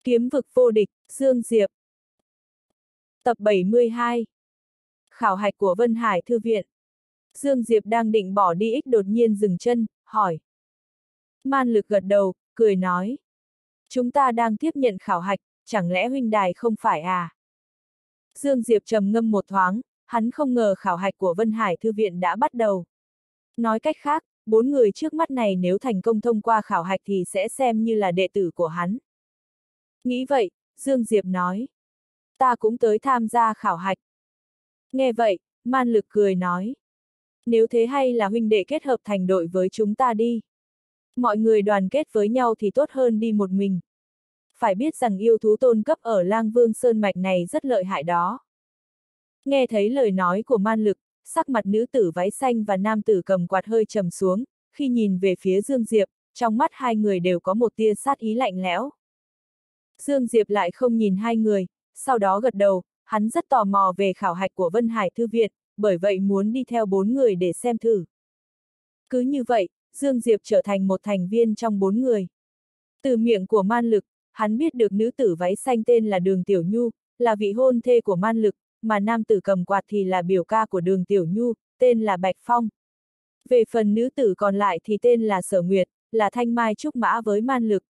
Kiếm vực vô địch, Dương Diệp. Tập 72. Khảo hạch của Vân Hải Thư viện. Dương Diệp đang định bỏ đi đột nhiên dừng chân, hỏi. Man Lực gật đầu, cười nói. Chúng ta đang tiếp nhận khảo hạch, chẳng lẽ huynh đài không phải à? Dương Diệp trầm ngâm một thoáng, hắn không ngờ khảo hạch của Vân Hải Thư viện đã bắt đầu. Nói cách khác, 4 người trước mắt này nếu thành công thông qua khảo hạch thì sẽ xem như là đệ tử của hắn. Nghĩ vậy, Dương Diệp nói. Ta cũng tới tham gia khảo hạch. Nghe vậy, Man Lực cười nói. Nếu thế hay là huynh đệ kết hợp thành đội với chúng ta đi. Mọi người đoàn kết với nhau thì tốt hơn đi một mình. Phải biết rằng yêu thú tôn cấp ở Lang Vương Sơn Mạch này rất lợi hại đó. Nghe thấy lời nói của Man Lực, sắc mặt nữ tử váy xanh và nam tử cầm quạt hơi trầm xuống, khi nhìn về phía Dương Diệp, trong mắt hai người đều có một tia sát ý lạnh lẽo. Dương Diệp lại không nhìn hai người, sau đó gật đầu, hắn rất tò mò về khảo hạch của Vân Hải Thư viện, bởi vậy muốn đi theo 4 người để xem thử. Cứ như vậy, Dương Diệp trở thành một thành viên trong 4 người. Từ miệng của Man Lực, hắn biết được nữ tử váy xanh tên là Đường Tiểu Nhu, là vị hôn thê của Man Lực, mà nam tử cầm quạt thì là biểu ca của Đường Tiểu Nhu, tên là Bạch Phong. Về phần nữ tử còn lại thì tên là Sở Nguyệt, là thanh mai trúc mã với Man Lực.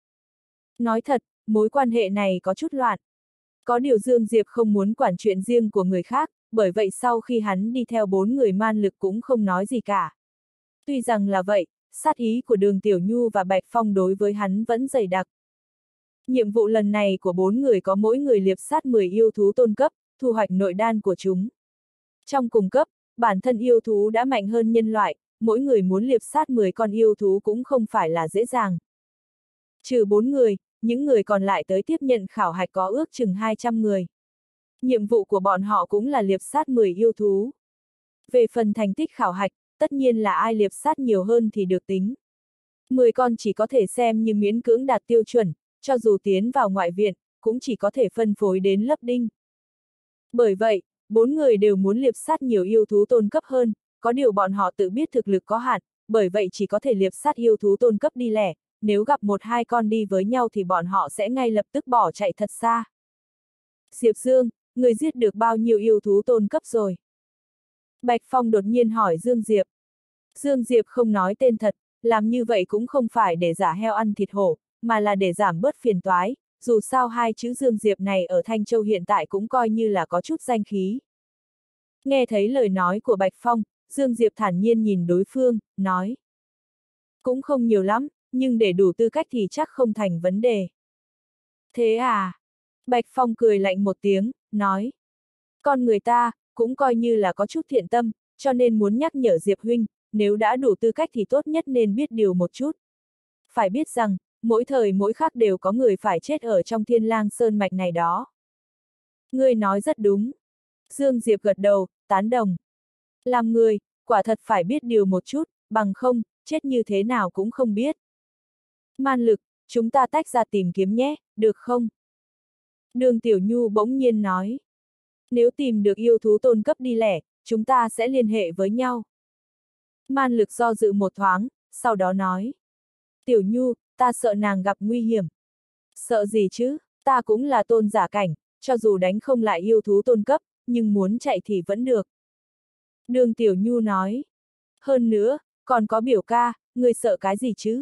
Nói thật, mối quan hệ này có chút loạn. Có điều Dương Diệp không muốn quản chuyện riêng của người khác, bởi vậy sau khi hắn đi theo 4 người Man Lực cũng không nói gì cả. Tuy rằng là vậy, sát ý của Đường Tiểu Nhu và Bạch Phong đối với hắn vẫn dày đặc. Nhiệm vụ lần này của 4 người có mỗi người liệp sát 10 yêu thú tôn cấp, thu hoạch nội đan của chúng. Trong cùng cấp, bản thân yêu thú đã mạnh hơn nhân loại, mỗi người muốn liệp sát 10 con yêu thú cũng không phải là dễ dàng. Trừ 4 người, những người còn lại tới tiếp nhận khảo hạch có ước chừng 200 người. Nhiệm vụ của bọn họ cũng là liệp sát 10 yêu thú. Về phần thành tích khảo hạch, tất nhiên là ai liệp sát nhiều hơn thì được tính. 10 con chỉ có thể xem như miễn cưỡng đạt tiêu chuẩn, cho dù tiến vào ngoại viện, cũng chỉ có thể phân phối đến lớp đinh. Bởi vậy, 4 người đều muốn liệp sát nhiều yêu thú tôn cấp hơn, có điều bọn họ tự biết thực lực có hạn, bởi vậy chỉ có thể liệp sát yêu thú tôn cấp đi lẻ, nếu gặp 1-2 con đi với nhau thì bọn họ sẽ ngay lập tức bỏ chạy thật xa. Diệp Dương, người giết được bao nhiêu yêu thú tôn cấp rồi? Bạch Phong đột nhiên hỏi Dương Diệp. Dương Diệp không nói tên thật, làm như vậy cũng không phải để giả heo ăn thịt hổ, mà là để giảm bớt phiền toái, dù sao hai chữ Dương Diệp này ở Thanh Châu hiện tại cũng coi như là có chút danh khí. Nghe thấy lời nói của Bạch Phong, Dương Diệp thản nhiên nhìn đối phương, nói. Cũng không nhiều lắm, nhưng để đủ tư cách thì chắc không thành vấn đề. Thế à? Bạch Phong cười lạnh một tiếng, nói. Con người ta, cũng coi như là có chút thiện tâm, cho nên muốn nhắc nhở Diệp huynh, nếu đã đủ tư cách thì tốt nhất nên biết điều một chút. Phải biết rằng, mỗi thời mỗi khắc đều có người phải chết ở trong Thiên Lang Sơn Mạch này đó. Ngươi nói rất đúng. Dương Diệp gật đầu, tán đồng. Làm người, quả thật phải biết điều một chút, bằng không, chết như thế nào cũng không biết. Man Lực, chúng ta tách ra tìm kiếm nhé, được không? Đường Tiểu Nhu bỗng nhiên nói. Nếu tìm được yêu thú tôn cấp đi lẻ, chúng ta sẽ liên hệ với nhau. Man Lực do dự một thoáng, sau đó nói. Tiểu Nhu, ta sợ nàng gặp nguy hiểm. Sợ gì chứ, ta cũng là tôn giả cảnh, cho dù đánh không lại yêu thú tôn cấp, nhưng muốn chạy thì vẫn được. Đường Tiểu Nhu nói. Hơn nữa, còn có biểu ca, ngươi sợ cái gì chứ?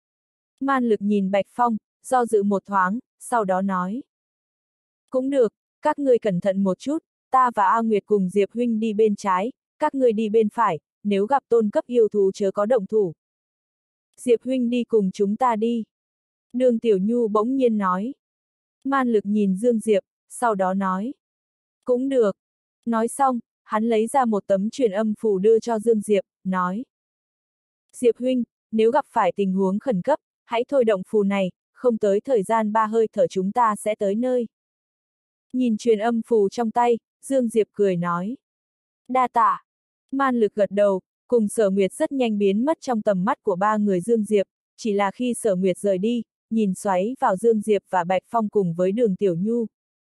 Man Lực nhìn Bạch Phong, do dự một thoáng, sau đó nói. Cũng được, các ngươi cẩn thận một chút, ta và A Nguyệt cùng Diệp huynh đi bên trái, các ngươi đi bên phải, nếu gặp tôn cấp yêu thú chớ có động thủ. Diệp huynh đi cùng chúng ta đi. Đường Tiểu Nhu bỗng nhiên nói. Man Lực nhìn Dương Diệp, sau đó nói. Cũng được. Nói xong, hắn lấy ra một tấm truyền âm phù đưa cho Dương Diệp, nói. Diệp huynh, nếu gặp phải tình huống khẩn cấp, hãy thôi động phù này, không tới thời gian 3 hơi thở chúng ta sẽ tới nơi. Nhìn truyền âm phù trong tay, Dương Diệp cười nói. Đa tạ. Man Lực gật đầu, cùng Sở Nguyệt rất nhanh biến mất trong tầm mắt của 3 người Dương Diệp, chỉ là khi Sở Nguyệt rời đi, nhìn xoáy vào Dương Diệp và Bạch Phong cùng với Đường Tiểu Nhu.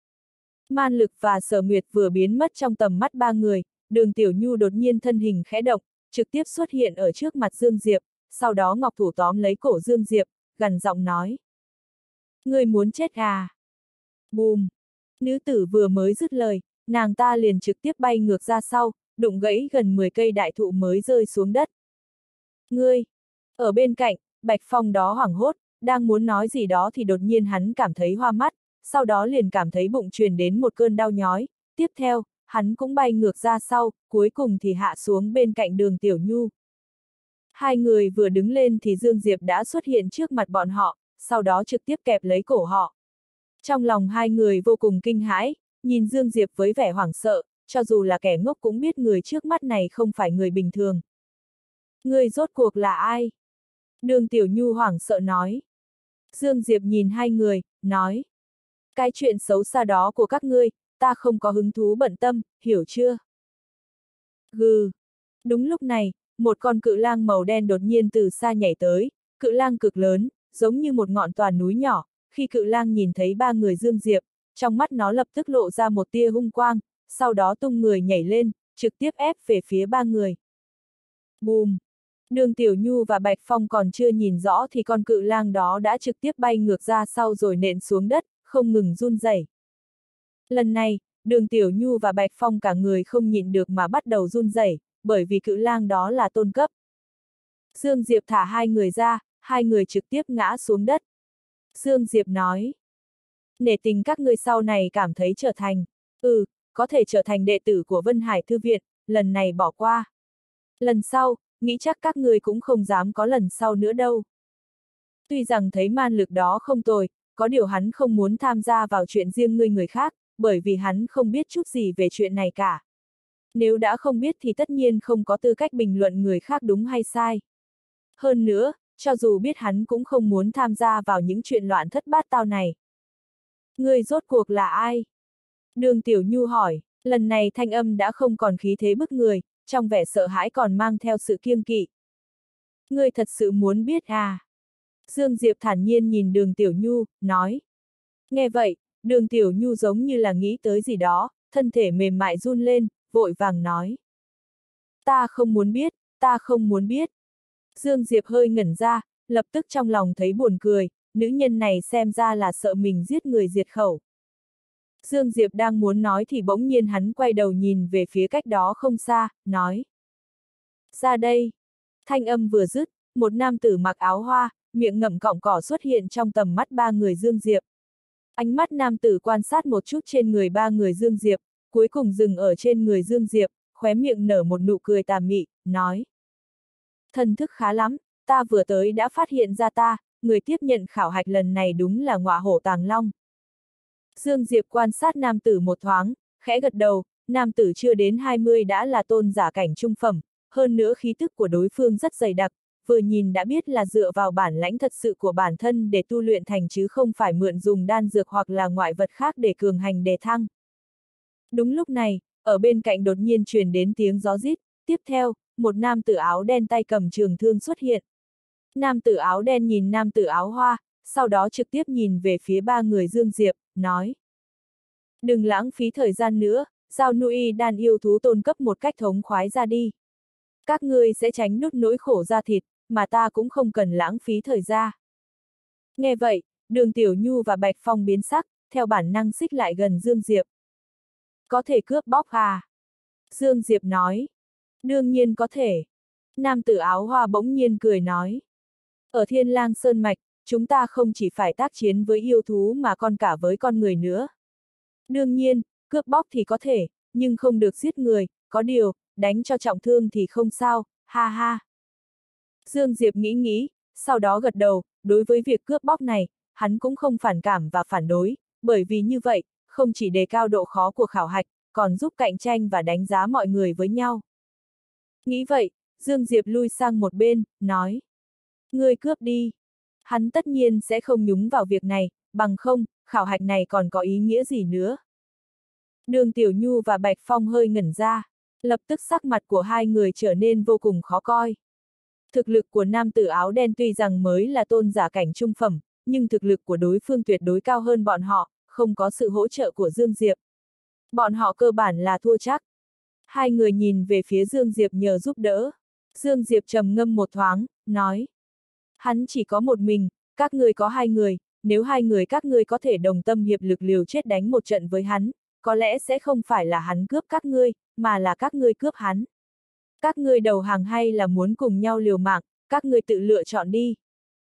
Man Lực và Sở Nguyệt vừa biến mất trong tầm mắt 3 người, Đường Tiểu Nhu đột nhiên thân hình khẽ động, trực tiếp xuất hiện ở trước mặt Dương Diệp, sau đó ngọc thủ tóm lấy cổ Dương Diệp, gằn giọng nói. Ngươi muốn chết à? Bùm! Nữ tử vừa mới dứt lời, nàng ta liền trực tiếp bay ngược ra sau, đụng gãy gần 10 cây đại thụ mới rơi xuống đất. Ngươi! Ở bên cạnh, Bạch Phong đó hoảng hốt, đang muốn nói gì đó thì đột nhiên hắn cảm thấy hoa mắt, sau đó liền cảm thấy bụng truyền đến một cơn đau nhói, tiếp theo, hắn cũng bay ngược ra sau, cuối cùng thì hạ xuống bên cạnh Đường Tiểu Nhu. Hai người vừa đứng lên thì Dương Diệp đã xuất hiện trước mặt bọn họ, sau đó trực tiếp kẹp lấy cổ họ. Trong lòng hai người vô cùng kinh hãi, nhìn Dương Diệp với vẻ hoảng sợ, cho dù là kẻ ngốc cũng biết người trước mắt này không phải người bình thường. Người rốt cuộc là ai? Đường Tiểu Nhu hoảng sợ nói. Dương Diệp nhìn hai người, nói. Cái chuyện xấu xa đó của các ngươi, ta không có hứng thú bận tâm, hiểu chưa? Gừ. Đúng lúc này, một con cự lang màu đen đột nhiên từ xa nhảy tới, cự lang cực lớn, giống như một ngọn tòa núi nhỏ, khi cự lang nhìn thấy ba người Dương Diệp, trong mắt nó lập tức lộ ra một tia hung quang, sau đó tung người nhảy lên, trực tiếp ép về phía ba người. Bùm! Đường Tiểu Nhu và Bạch Phong còn chưa nhìn rõ thì con cự lang đó đã trực tiếp bay ngược ra sau rồi nện xuống đất, không ngừng run rẩy. Lần này, Đường Tiểu Nhu và Bạch Phong cả người không nhịn được mà bắt đầu run rẩy, bởi vì cự lang đó là tôn cấp. Dương Diệp thả hai người ra, hai người trực tiếp ngã xuống đất. Dương Diệp nói, nể tình các ngươi sau này cảm thấy trở thành, có thể trở thành đệ tử của Vân Hải Thư viện, lần này bỏ qua. Lần sau, nghĩ chắc các ngươi cũng không dám có lần sau nữa đâu. Tuy rằng thấy man lực đó không tồi, có điều hắn không muốn tham gia vào chuyện riêng người khác, bởi vì hắn không biết chút gì về chuyện này cả. Nếu đã không biết thì tất nhiên không có tư cách bình luận người khác đúng hay sai. Hơn nữa, cho dù biết hắn cũng không muốn tham gia vào những chuyện loạn thất bát tao này. Người rốt cuộc là ai? Đường Tiểu Nhu hỏi, lần này thanh âm đã không còn khí thế bức người, trong vẻ sợ hãi còn mang theo sự kiêng kỵ. Người thật sự muốn biết à? Dương Diệp thản nhiên nhìn Đường Tiểu Nhu, nói. Nghe vậy, Đường Tiểu Nhu giống như là nghĩ tới gì đó, thân thể mềm mại run lên, vội vàng nói. Ta không muốn biết, ta không muốn biết. Dương Diệp hơi ngẩn ra, lập tức trong lòng thấy buồn cười, nữ nhân này xem ra là sợ mình giết người diệt khẩu. Dương Diệp đang muốn nói thì bỗng nhiên hắn quay đầu nhìn về phía cách đó không xa, nói. Ra đây. Thanh âm vừa dứt, một nam tử mặc áo hoa, miệng ngậm cọng cỏ xuất hiện trong tầm mắt ba người Dương Diệp. Ánh mắt nam tử quan sát một chút trên người ba người Dương Diệp, cuối cùng dừng ở trên người Dương Diệp, khóe miệng nở một nụ cười tà mị, nói. Thần thức khá lắm, ta vừa tới đã phát hiện ra người tiếp nhận khảo hạch lần này đúng là ngọa hổ tàng long. Dương Diệp quan sát nam tử một thoáng, khẽ gật đầu, nam tử chưa đến 20 đã là tôn giả cảnh trung phẩm, hơn nữa khí tức của đối phương rất dày đặc, vừa nhìn đã biết là dựa vào bản lãnh thật sự của bản thân để tu luyện thành chứ không phải mượn dùng đan dược hoặc là ngoại vật khác để cường hành đề thăng. Đúng lúc này, ở bên cạnh đột nhiên truyền đến tiếng gió rít, tiếp theo, một nam tử áo đen tay cầm trường thương xuất hiện. Nam tử áo đen nhìn nam tử áo hoa, sau đó trực tiếp nhìn về phía ba người Dương Diệp, nói. Đừng lãng phí thời gian nữa, giao nuôi đan yêu thú tôn cấp một cách thống khoái ra đi. Các ngươi sẽ tránh nuốt nỗi khổ da thịt, mà ta cũng không cần lãng phí thời gian. Nghe vậy, Đường Tiểu Nhu và Bạch Phong biến sắc, theo bản năng xích lại gần Dương Diệp. Có thể cướp bóc à? Dương Diệp nói. Đương nhiên có thể. Nam tử áo hoa bỗng nhiên cười nói. Ở Thiên Lang Sơn Mạch, chúng ta không chỉ phải tác chiến với yêu thú mà còn cả với con người nữa. Đương nhiên, cướp bóc thì có thể, nhưng không được giết người, có điều, đánh cho trọng thương thì không sao, ha ha. Dương Diệp nghĩ, sau đó gật đầu, đối với việc cướp bóc này, hắn cũng không phản cảm và phản đối, bởi vì như vậy, không chỉ đề cao độ khó của khảo hạch, còn giúp cạnh tranh và đánh giá mọi người với nhau. Nghĩ vậy, Dương Diệp lui sang một bên, nói. Ngươi cướp đi. Hắn tất nhiên sẽ không nhúng vào việc này, bằng không, khảo hạch này còn có ý nghĩa gì nữa. Đường Tiểu Nhu và Bạch Phong hơi ngẩn ra, lập tức sắc mặt của hai người trở nên vô cùng khó coi. Thực lực của nam tử áo đen tuy rằng mới là tôn giả cảnh trung phẩm, nhưng thực lực của đối phương tuyệt đối cao hơn bọn họ, không có sự hỗ trợ của Dương Diệp. Bọn họ cơ bản là thua chắc. Hai người nhìn về phía Dương Diệp nhờ giúp đỡ. Dương Diệp trầm ngâm một thoáng, nói. Hắn chỉ có một mình, các người có hai người, nếu hai người các ngươi có thể đồng tâm hiệp lực liều chết đánh một trận với hắn, có lẽ sẽ không phải là hắn cướp các ngươi, mà là các ngươi cướp hắn. Các ngươi đầu hàng hay là muốn cùng nhau liều mạng, các ngươi tự lựa chọn đi.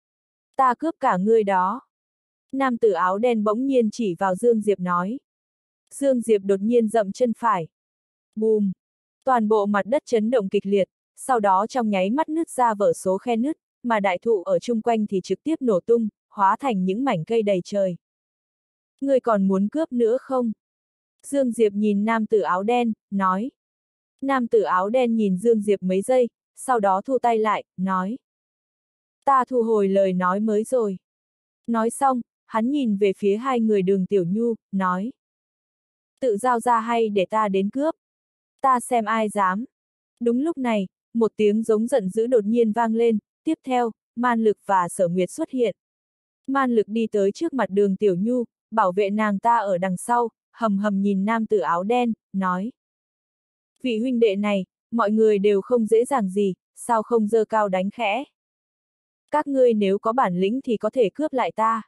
Ta cướp cả ngươi đó. Nam tử áo đen bỗng nhiên chỉ vào Dương Diệp nói. Dương Diệp đột nhiên dậm chân phải. Bùm! Toàn bộ mặt đất chấn động kịch liệt, sau đó trong nháy mắt nứt ra vở số khe nứt, mà đại thụ ở chung quanh thì trực tiếp nổ tung, hóa thành những mảnh cây đầy trời. Ngươi còn muốn cướp nữa không? Dương Diệp nhìn nam tử áo đen, nói. Nam tử áo đen nhìn Dương Diệp mấy giây, sau đó thu tay lại, nói. Ta thu hồi lời nói mới rồi. Nói xong, hắn nhìn về phía hai người Đường Tiểu Nhu, nói. Tự giao ra hay để ta đến cướp? Ta xem ai dám. Đúng lúc này, một tiếng giống giận dữ đột nhiên vang lên, tiếp theo, Man Lực và Sở Nguyệt xuất hiện. Man Lực đi tới trước mặt Đường Tiểu Nhu, bảo vệ nàng ta ở đằng sau, hầm hầm nhìn nam tử áo đen, nói. Vị huynh đệ này, mọi người đều không dễ dàng gì, sao không giơ cao đánh khẽ? Các ngươi nếu có bản lĩnh thì có thể cướp lại ta.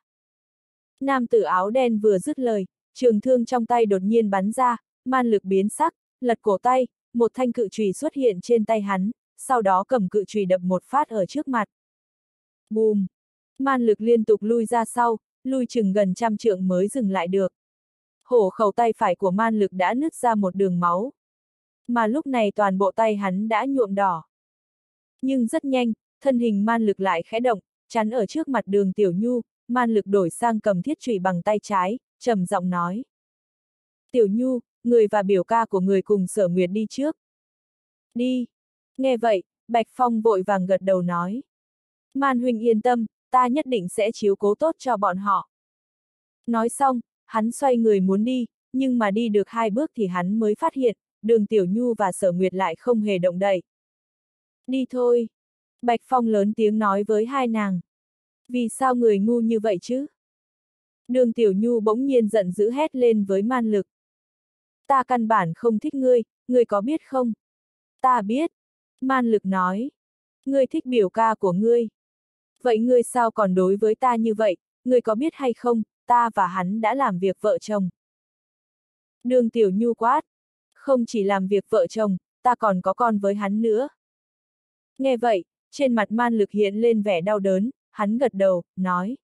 Nam tử áo đen vừa dứt lời, trường thương trong tay đột nhiên bắn ra, Man Lực biến sắc, lật cổ tay, một thanh cự chùy xuất hiện trên tay hắn, sau đó cầm cự chùy đập một phát ở trước mặt. Bùm! Man Lực liên tục lui ra sau, lui chừng gần 100 trượng mới dừng lại được. Hổ khẩu tay phải của Man Lực đã nứt ra một đường máu. Mà lúc này toàn bộ tay hắn đã nhuộm đỏ. Nhưng rất nhanh, thân hình Man Lực lại khẽ động, chắn ở trước mặt Đường Tiểu Nhu, Man Lực đổi sang cầm thiết chùy bằng tay trái, trầm giọng nói. Tiểu Nhu, người và biểu ca của người cùng Sở Nguyệt đi trước. Đi. Nghe vậy, Bạch Phong vội vàng gật đầu nói. Man huynh yên tâm, ta nhất định sẽ chiếu cố tốt cho bọn họ. Nói xong, hắn xoay người muốn đi, nhưng mà đi được 2 bước thì hắn mới phát hiện, Đường Tiểu Nhu và Sở Nguyệt lại không hề động đậy. Đi thôi. Bạch Phong lớn tiếng nói với hai nàng. Vì sao người ngu như vậy chứ? Đường Tiểu Nhu bỗng nhiên giận dữ hét lên với Man Lực. Ta căn bản không thích ngươi, ngươi có biết không? Ta biết. Man Lực nói. Ngươi thích biểu ca của ngươi. Vậy ngươi sao còn đối với ta như vậy, ngươi có biết hay không, ta và hắn đã làm việc vợ chồng. Đường Tiểu Nhu quát. Không chỉ làm việc vợ chồng, ta còn có con với hắn nữa. Nghe vậy, trên mặt Man Lực hiện lên vẻ đau đớn, hắn gật đầu, nói.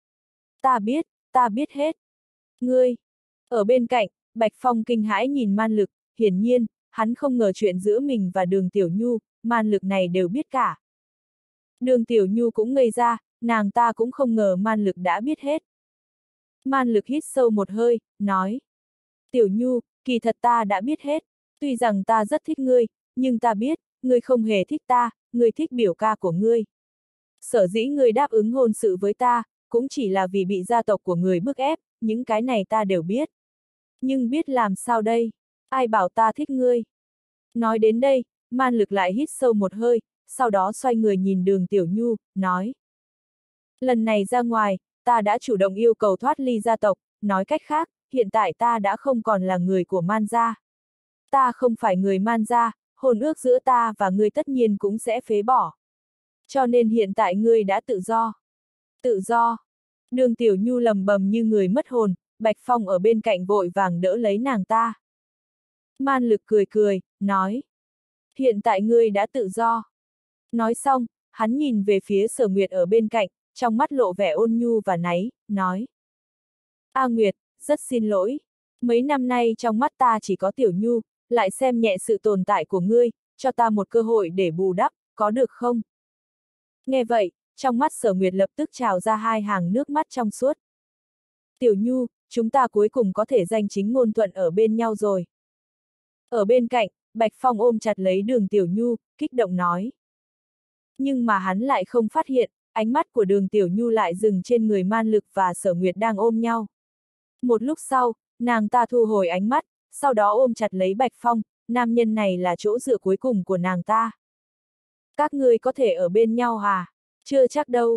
Ta biết hết. Ngươi. Ở bên cạnh, Bạch Phong kinh hãi nhìn Man Lực, hiển nhiên, hắn không ngờ chuyện giữa mình và Đường Tiểu Nhu, Man Lực này đều biết cả. Đường Tiểu Nhu cũng ngây ra, nàng ta cũng không ngờ Man Lực đã biết hết. Man Lực hít sâu một hơi, nói. Tiểu Nhu, kỳ thật ta đã biết hết, tuy rằng ta rất thích ngươi, nhưng ta biết, ngươi không hề thích ta, ngươi thích biểu ca của ngươi. Sở dĩ ngươi đáp ứng hôn sự với ta, cũng chỉ là vì bị gia tộc của ngươi bức ép, những cái này ta đều biết. Nhưng biết làm sao đây? Ai bảo ta thích ngươi? Nói đến đây, Man Lực lại hít sâu một hơi, sau đó xoay người nhìn Đường Tiểu Nhu, nói. Lần này ra ngoài, ta đã chủ động yêu cầu thoát ly gia tộc, nói cách khác, hiện tại ta đã không còn là người của Man gia. Ta không phải người Man gia, hôn ước giữa ta và ngươi tất nhiên cũng sẽ phế bỏ. Cho nên hiện tại ngươi đã tự do. Tự do. Đường Tiểu Nhu lầm bầm như người mất hồn, Bạch Phong ở bên cạnh vội vàng đỡ lấy nàng ta. Man Lực cười cười, nói. Hiện tại ngươi đã tự do. Nói xong, hắn nhìn về phía Sở Nguyệt ở bên cạnh, trong mắt lộ vẻ ôn nhu và náy, nói. A Nguyệt, rất xin lỗi. Mấy năm nay trong mắt ta chỉ có Tiểu Nhu, lại xem nhẹ sự tồn tại của ngươi, cho ta một cơ hội để bù đắp, có được không? Nghe vậy, trong mắt Sở Nguyệt lập tức trào ra 2 hàng nước mắt trong suốt. Tiểu Nhu, chúng ta cuối cùng có thể danh chính ngôn thuận ở bên nhau rồi. Ở bên cạnh, Bạch Phong ôm chặt lấy Đường Tiểu Nhu, kích động nói. Nhưng mà hắn lại không phát hiện, ánh mắt của Đường Tiểu Nhu lại dừng trên người Man Lực và Sở Nguyệt đang ôm nhau. Một lúc sau, nàng ta thu hồi ánh mắt, sau đó ôm chặt lấy Bạch Phong, nam nhân này là chỗ dựa cuối cùng của nàng ta. Các ngươi có thể ở bên nhau à? Chưa chắc đâu.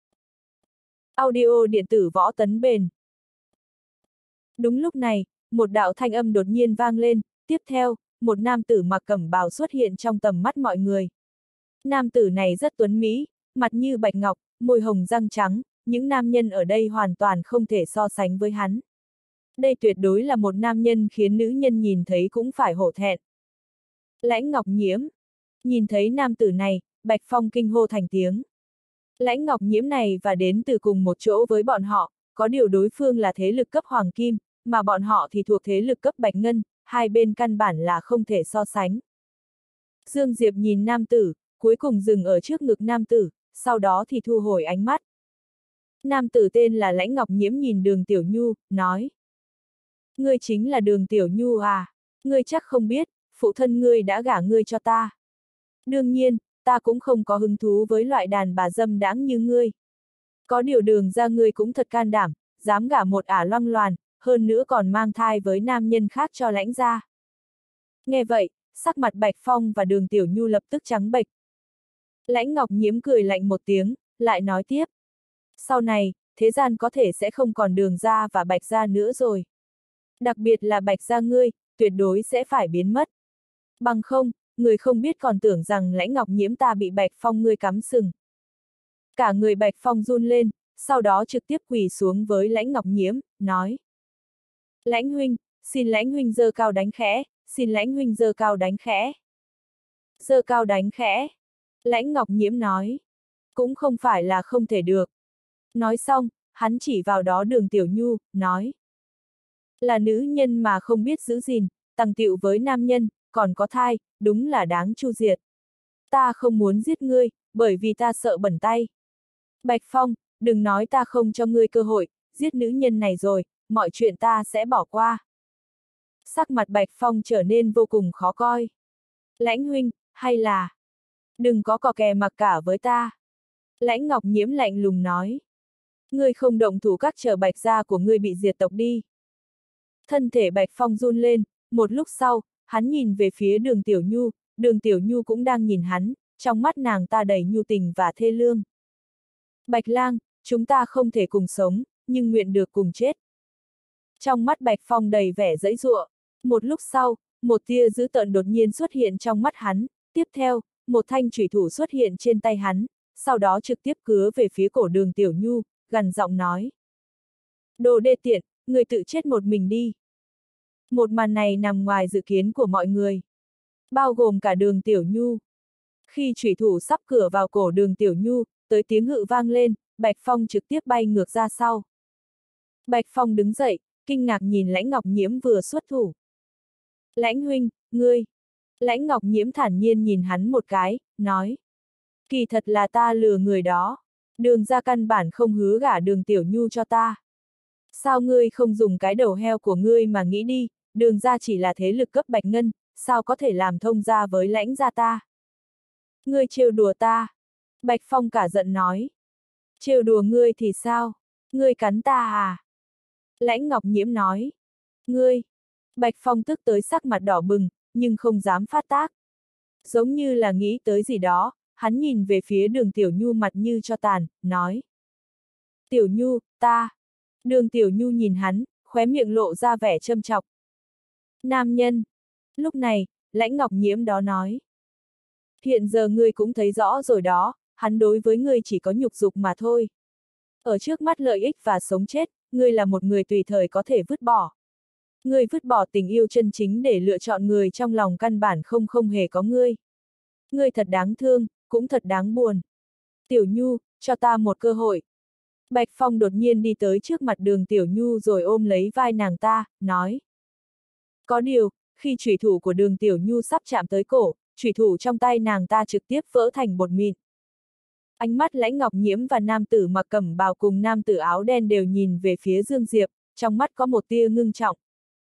Audio điện tử Võ Tấn Bền. Đúng lúc này, một đạo thanh âm đột nhiên vang lên, tiếp theo, một nam tử mặc cẩm bào xuất hiện trong tầm mắt mọi người. Nam tử này rất tuấn mỹ, mặt như bạch ngọc, môi hồng răng trắng, những nam nhân ở đây hoàn toàn không thể so sánh với hắn. Đây tuyệt đối là một nam nhân khiến nữ nhân nhìn thấy cũng phải hổ thẹn. Lãnh Ngọc Nhiễm. Nhìn thấy nam tử này, Bạch Phong kinh hô thành tiếng. Lãnh Ngọc Nhiễm này và đến từ cùng một chỗ với bọn họ, có điều đối phương là thế lực cấp Hoàng Kim, mà bọn họ thì thuộc thế lực cấp Bạch Ngân, hai bên căn bản là không thể so sánh. Dương Diệp nhìn nam tử, cuối cùng dừng ở trước ngực nam tử, sau đó thì thu hồi ánh mắt. Nam tử tên là Lãnh Ngọc Nhiễm nhìn Đường Tiểu Nhu, nói. Ngươi chính là Đường Tiểu Nhu à? Ngươi chắc không biết, phụ thân ngươi đã gả ngươi cho ta. Đương nhiên, ta cũng không có hứng thú với loại đàn bà dâm đãng như ngươi. Có điều Đường ra ngươi cũng thật can đảm, dám gả một ả loang loàn, hơn nữa còn mang thai với nam nhân khác cho Lãnh gia. Nghe vậy, sắc mặt Bạch Phong và Đường Tiểu Nhu lập tức trắng bệch. Lãnh Ngọc Nhiễm cười lạnh một tiếng, lại nói tiếp. Sau này, thế gian có thể sẽ không còn Đường gia và Bạch gia nữa rồi. Đặc biệt là Bạch gia ngươi, tuyệt đối sẽ phải biến mất. Bằng không, người không biết còn tưởng rằng Lãnh Ngọc Nhiễm ta bị Bạch Phong ngươi cắm sừng. Cả người Bạch Phong run lên, sau đó trực tiếp quỳ xuống với Lãnh Ngọc Nhiễm, nói. Lãnh huynh, xin Lãnh huynh giơ cao đánh khẽ, xin Lãnh huynh giơ cao đánh khẽ. Giơ cao đánh khẽ. Lãnh Ngọc Nhiễm nói. Cũng không phải là không thể được. Nói xong, hắn chỉ vào đó Đường Tiểu Nhu, nói. Là nữ nhân mà không biết giữ gìn, tằng tiệu với nam nhân, còn có thai, đúng là đáng chu diệt. Ta không muốn giết ngươi, bởi vì ta sợ bẩn tay. Bạch Phong, đừng nói ta không cho ngươi cơ hội, giết nữ nhân này rồi, mọi chuyện ta sẽ bỏ qua. Sắc mặt Bạch Phong trở nên vô cùng khó coi. Lãnh huynh, hay là... Đừng có cò kè mặc cả với ta. Lãnh Ngọc Nhiễm lạnh lùng nói. Ngươi không động thủ các chờ Bạch gia của ngươi bị diệt tộc đi. Thân thể Bạch Phong run lên, một lúc sau, hắn nhìn về phía Đường Tiểu Nhu cũng đang nhìn hắn, trong mắt nàng ta đầy nhu tình và thê lương. Bạch lang, chúng ta không thể cùng sống, nhưng nguyện được cùng chết. Trong mắt Bạch Phong đầy vẻ giãy giụa, một lúc sau, một tia dữ tợn đột nhiên xuất hiện trong mắt hắn, tiếp theo, một thanh chủy thủ xuất hiện trên tay hắn, sau đó trực tiếp cứa về phía cổ Đường Tiểu Nhu, gằn giọng nói. Đồ đê tiện, người tự chết một mình đi. Một màn này nằm ngoài dự kiến của mọi người, bao gồm cả Đường Tiểu Nhu. Khi chủy thủ sắp cứa vào cổ Đường Tiểu Nhu, tới tiếng hự vang lên, Bạch Phong trực tiếp bay ngược ra sau. Bạch Phong đứng dậy, kinh ngạc nhìn Lãnh Ngọc Nhiễm vừa xuất thủ. Lãnh huynh, ngươi. Lãnh Ngọc Nhiễm thản nhiên nhìn hắn một cái, nói. Kỳ thật là ta lừa người đó. Đường ra căn bản không hứa gả Đường Tiểu Nhu cho ta. Sao ngươi không dùng cái đầu heo của ngươi mà nghĩ đi, Đường ra chỉ là thế lực cấp Bạch Ngân, sao có thể làm thông gia với Lãnh gia ta? Ngươi trêu đùa ta. Bạch Phong cả giận nói. Trêu đùa ngươi thì sao? Ngươi cắn ta à? Lãnh Ngọc Nhiễm nói. Ngươi. Bạch Phong tức tới sắc mặt đỏ bừng, nhưng không dám phát tác. Giống như là nghĩ tới gì đó, hắn nhìn về phía Đường Tiểu Nhu mặt như cho tàn, nói. Tiểu Nhu, ta. Đường Tiểu Nhu nhìn hắn, khóe miệng lộ ra vẻ châm chọc. Nam nhân. Lúc này, Lãnh Ngọc Nhiễm đó nói. Hiện giờ ngươi cũng thấy rõ rồi đó, hắn đối với ngươi chỉ có nhục dục mà thôi. Ở trước mắt lợi ích và sống chết, ngươi là một người tùy thời có thể vứt bỏ. Ngươi vứt bỏ tình yêu chân chính để lựa chọn người trong lòng căn bản không hề có ngươi. Ngươi thật đáng thương, cũng thật đáng buồn. Tiểu Nhu, cho ta một cơ hội. Bạch Phong đột nhiên đi tới trước mặt Đường Tiểu Nhu rồi ôm lấy vai nàng ta, nói. Có điều, khi chủy thủ của Đường Tiểu Nhu sắp chạm tới cổ, chủy thủ trong tay nàng ta trực tiếp vỡ thành bột mịn. Ánh mắt Lãnh Ngọc Nhiễm và nam tử mặc cẩm bào cùng nam tử áo đen đều nhìn về phía Dương Diệp, trong mắt có một tia ngưng trọng.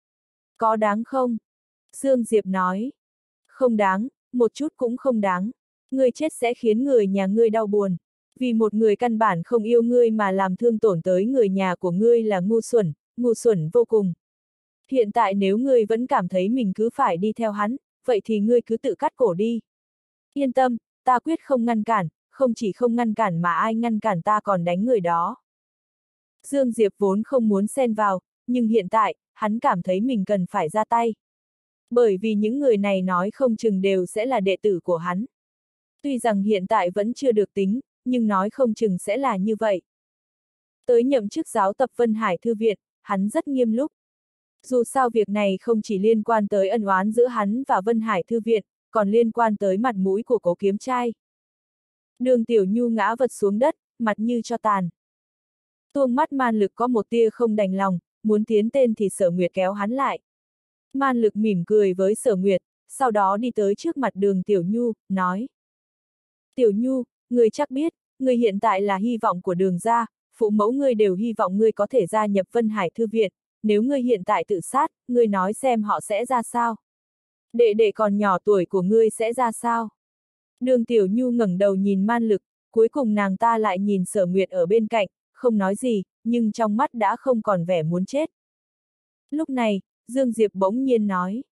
Có đáng không? Dương Diệp nói. Không đáng, một chút cũng không đáng. Ngươi chết sẽ khiến người nhà ngươi đau buồn. Vì một người căn bản không yêu ngươi mà làm thương tổn tới người nhà của ngươi là ngu xuẩn vô cùng. Hiện tại nếu ngươi vẫn cảm thấy mình cứ phải đi theo hắn, vậy thì ngươi cứ tự cắt cổ đi. Yên tâm, ta quyết không ngăn cản, không chỉ không ngăn cản mà ai ngăn cản ta còn đánh người đó. Dương Diệp vốn không muốn xen vào, nhưng hiện tại, hắn cảm thấy mình cần phải ra tay. Bởi vì những người này nói không chừng đều sẽ là đệ tử của hắn. Tuy rằng hiện tại vẫn chưa được tính, nhưng nói không chừng sẽ là như vậy. Tới nhậm chức giáo tập Vân Hải Thư viện, hắn rất nghiêm lúc. Dù sao việc này không chỉ liên quan tới ân oán giữa hắn và Vân Hải Thư viện, còn liên quan tới mặt mũi của Cố Kiếm Trai. Đường Tiểu Nhu ngã vật xuống đất, mặt như cho tàn. Tuông mắt Man Lực có một tia không đành lòng, muốn tiến tên thì Sở Nguyệt kéo hắn lại. Man Lực mỉm cười với Sở Nguyệt, sau đó đi tới trước mặt Đường Tiểu Nhu, nói. Tiểu Nhu, ngươi chắc biết, ngươi hiện tại là hy vọng của Đường gia, phụ mẫu ngươi đều hy vọng ngươi có thể gia nhập Vân Hải Thư viện, nếu ngươi hiện tại tự sát, ngươi nói xem họ sẽ ra sao. Đệ đệ còn nhỏ tuổi của ngươi sẽ ra sao. Đường Tiểu Nhu ngẩng đầu nhìn Man Lực, cuối cùng nàng ta lại nhìn Sở Nguyệt ở bên cạnh, không nói gì, nhưng trong mắt đã không còn vẻ muốn chết. Lúc này, Dương Diệp bỗng nhiên nói.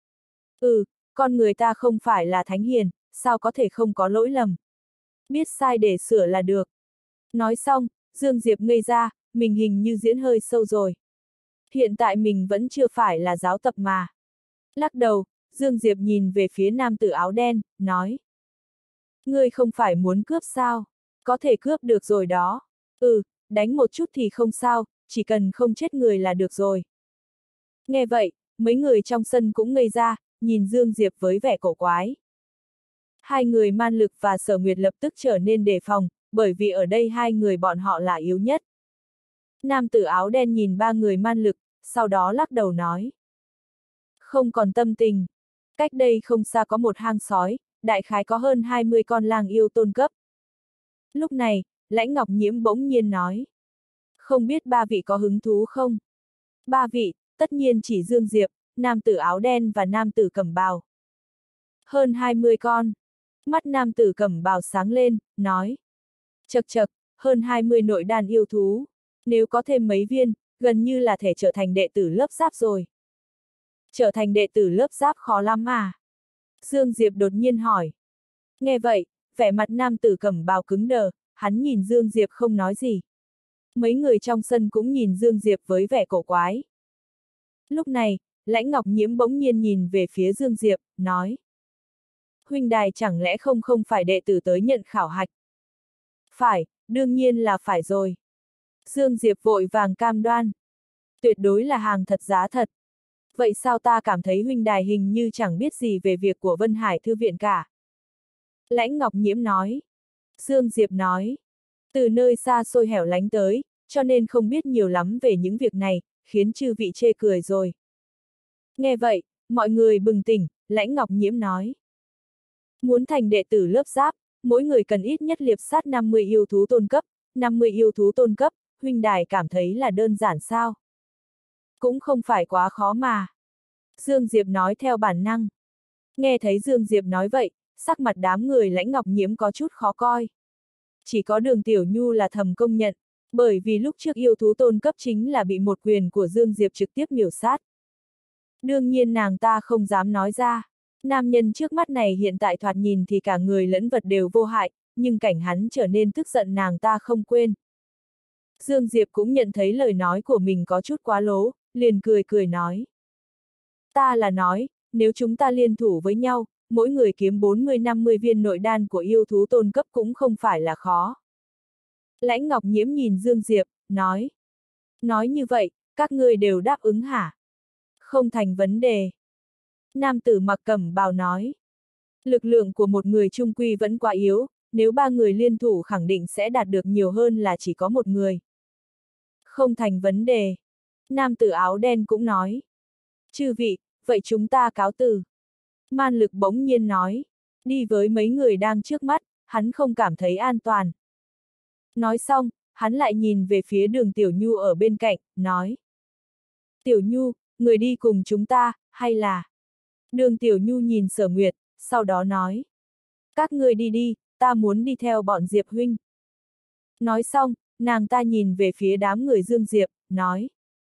Con người ta không phải là thánh hiền, sao có thể không có lỗi lầm. Biết sai để sửa là được. Nói xong, Dương Diệp ngây ra, mình hình như diễn hơi sâu rồi. Hiện tại mình vẫn chưa phải là giáo tập mà. Lắc đầu, Dương Diệp nhìn về phía nam tử áo đen, nói. Ngươi không phải muốn cướp sao? Có thể cướp được rồi đó. Đánh một chút thì không sao, chỉ cần không chết người là được rồi. Nghe vậy, mấy người trong sân cũng ngây ra, nhìn Dương Diệp với vẻ cổ quái. Hai người Man Lực và Sở Nguyệt lập tức trở nên đề phòng, bởi vì ở đây hai người bọn họ là yếu nhất. Nam tử áo đen nhìn ba người Man Lực, sau đó lắc đầu nói. Không còn tâm tình. Cách đây không xa có một hang sói, đại khái có hơn 20 con lang yêu tôn cấp. Lúc này, Lãnh Ngọc Nhiễm bỗng nhiên nói. Không biết ba vị có hứng thú không? Ba vị, tất nhiên chỉ Dương Diệp, nam tử áo đen và nam tử cẩm bào. Hơn 20 con. Mắt nam tử cẩm bào sáng lên, nói. Chậc chậc, hơn 20 nội đan yêu thú. Nếu có thêm mấy viên, gần như là thể trở thành đệ tử lớp giáp rồi. Trở thành đệ tử lớp giáp khó lắm à? Dương Diệp đột nhiên hỏi. Nghe vậy, vẻ mặt nam tử cẩm bào cứng đờ, hắn nhìn Dương Diệp không nói gì. Mấy người trong sân cũng nhìn Dương Diệp với vẻ cổ quái. Lúc này, Lãnh Ngọc Nhiễm bỗng nhiên nhìn về phía Dương Diệp, nói. Huynh đài chẳng lẽ không phải đệ tử tới nhận khảo hạch? Phải, đương nhiên là phải rồi. Dương Diệp vội vàng cam đoan. Tuyệt đối là hàng thật giá thật. Vậy sao ta cảm thấy huynh đài hình như chẳng biết gì về việc của Vân Hải Thư viện cả? Lãnh Ngọc Nhiễm nói. Dương Diệp nói. Từ nơi xa xôi hẻo lánh tới, cho nên không biết nhiều lắm về những việc này, khiến chư vị chê cười rồi. Nghe vậy, mọi người bừng tỉnh, Lãnh Ngọc Nhiễm nói. Muốn thành đệ tử lớp giáp, mỗi người cần ít nhất liệp sát 50 yêu thú tôn cấp, 50 yêu thú tôn cấp, huynh đài cảm thấy là đơn giản sao? Cũng không phải quá khó mà. Dương Diệp nói theo bản năng. Nghe thấy Dương Diệp nói vậy, sắc mặt đám người Lãnh Ngọc Nhiễm có chút khó coi. Chỉ có Đường Tiểu Nhu là thầm công nhận, bởi vì lúc trước yêu thú tôn cấp chính là bị một quyền của Dương Diệp trực tiếp miểu sát. Đương nhiên nàng ta không dám nói ra. Nam nhân trước mắt này hiện tại thoạt nhìn thì cả người lẫn vật đều vô hại, nhưng cảnh hắn trở nên tức giận nàng ta không quên. Dương Diệp cũng nhận thấy lời nói của mình có chút quá lố, liền cười nói. Ta là nói, nếu chúng ta liên thủ với nhau, mỗi người kiếm 40-50 viên nội đan của yêu thú tôn cấp cũng không phải là khó. Lãnh Ngọc Nhiễm nhìn Dương Diệp, nói. Nói như vậy, các ngươi đều đáp ứng hả? Không thành vấn đề. Nam tử mặc cẩm bào nói. Lực lượng của một người trung quy vẫn quá yếu, nếu ba người liên thủ khẳng định sẽ đạt được nhiều hơn là chỉ có một người. Không thành vấn đề. Nam tử áo đen cũng nói. Chư vị, vậy chúng ta cáo từ. Man Lực bỗng nhiên nói. Đi với mấy người đang trước mắt, hắn không cảm thấy an toàn. Nói xong, hắn lại nhìn về phía Đường Tiểu Nhu ở bên cạnh, nói. Tiểu Nhu, người đi cùng chúng ta, hay là... Đường Tiểu Nhu nhìn Sở Nguyệt, sau đó nói. Các ngươi đi đi, ta muốn đi theo bọn Diệp huynh. Nói xong, nàng ta nhìn về phía đám người Dương Diệp, nói.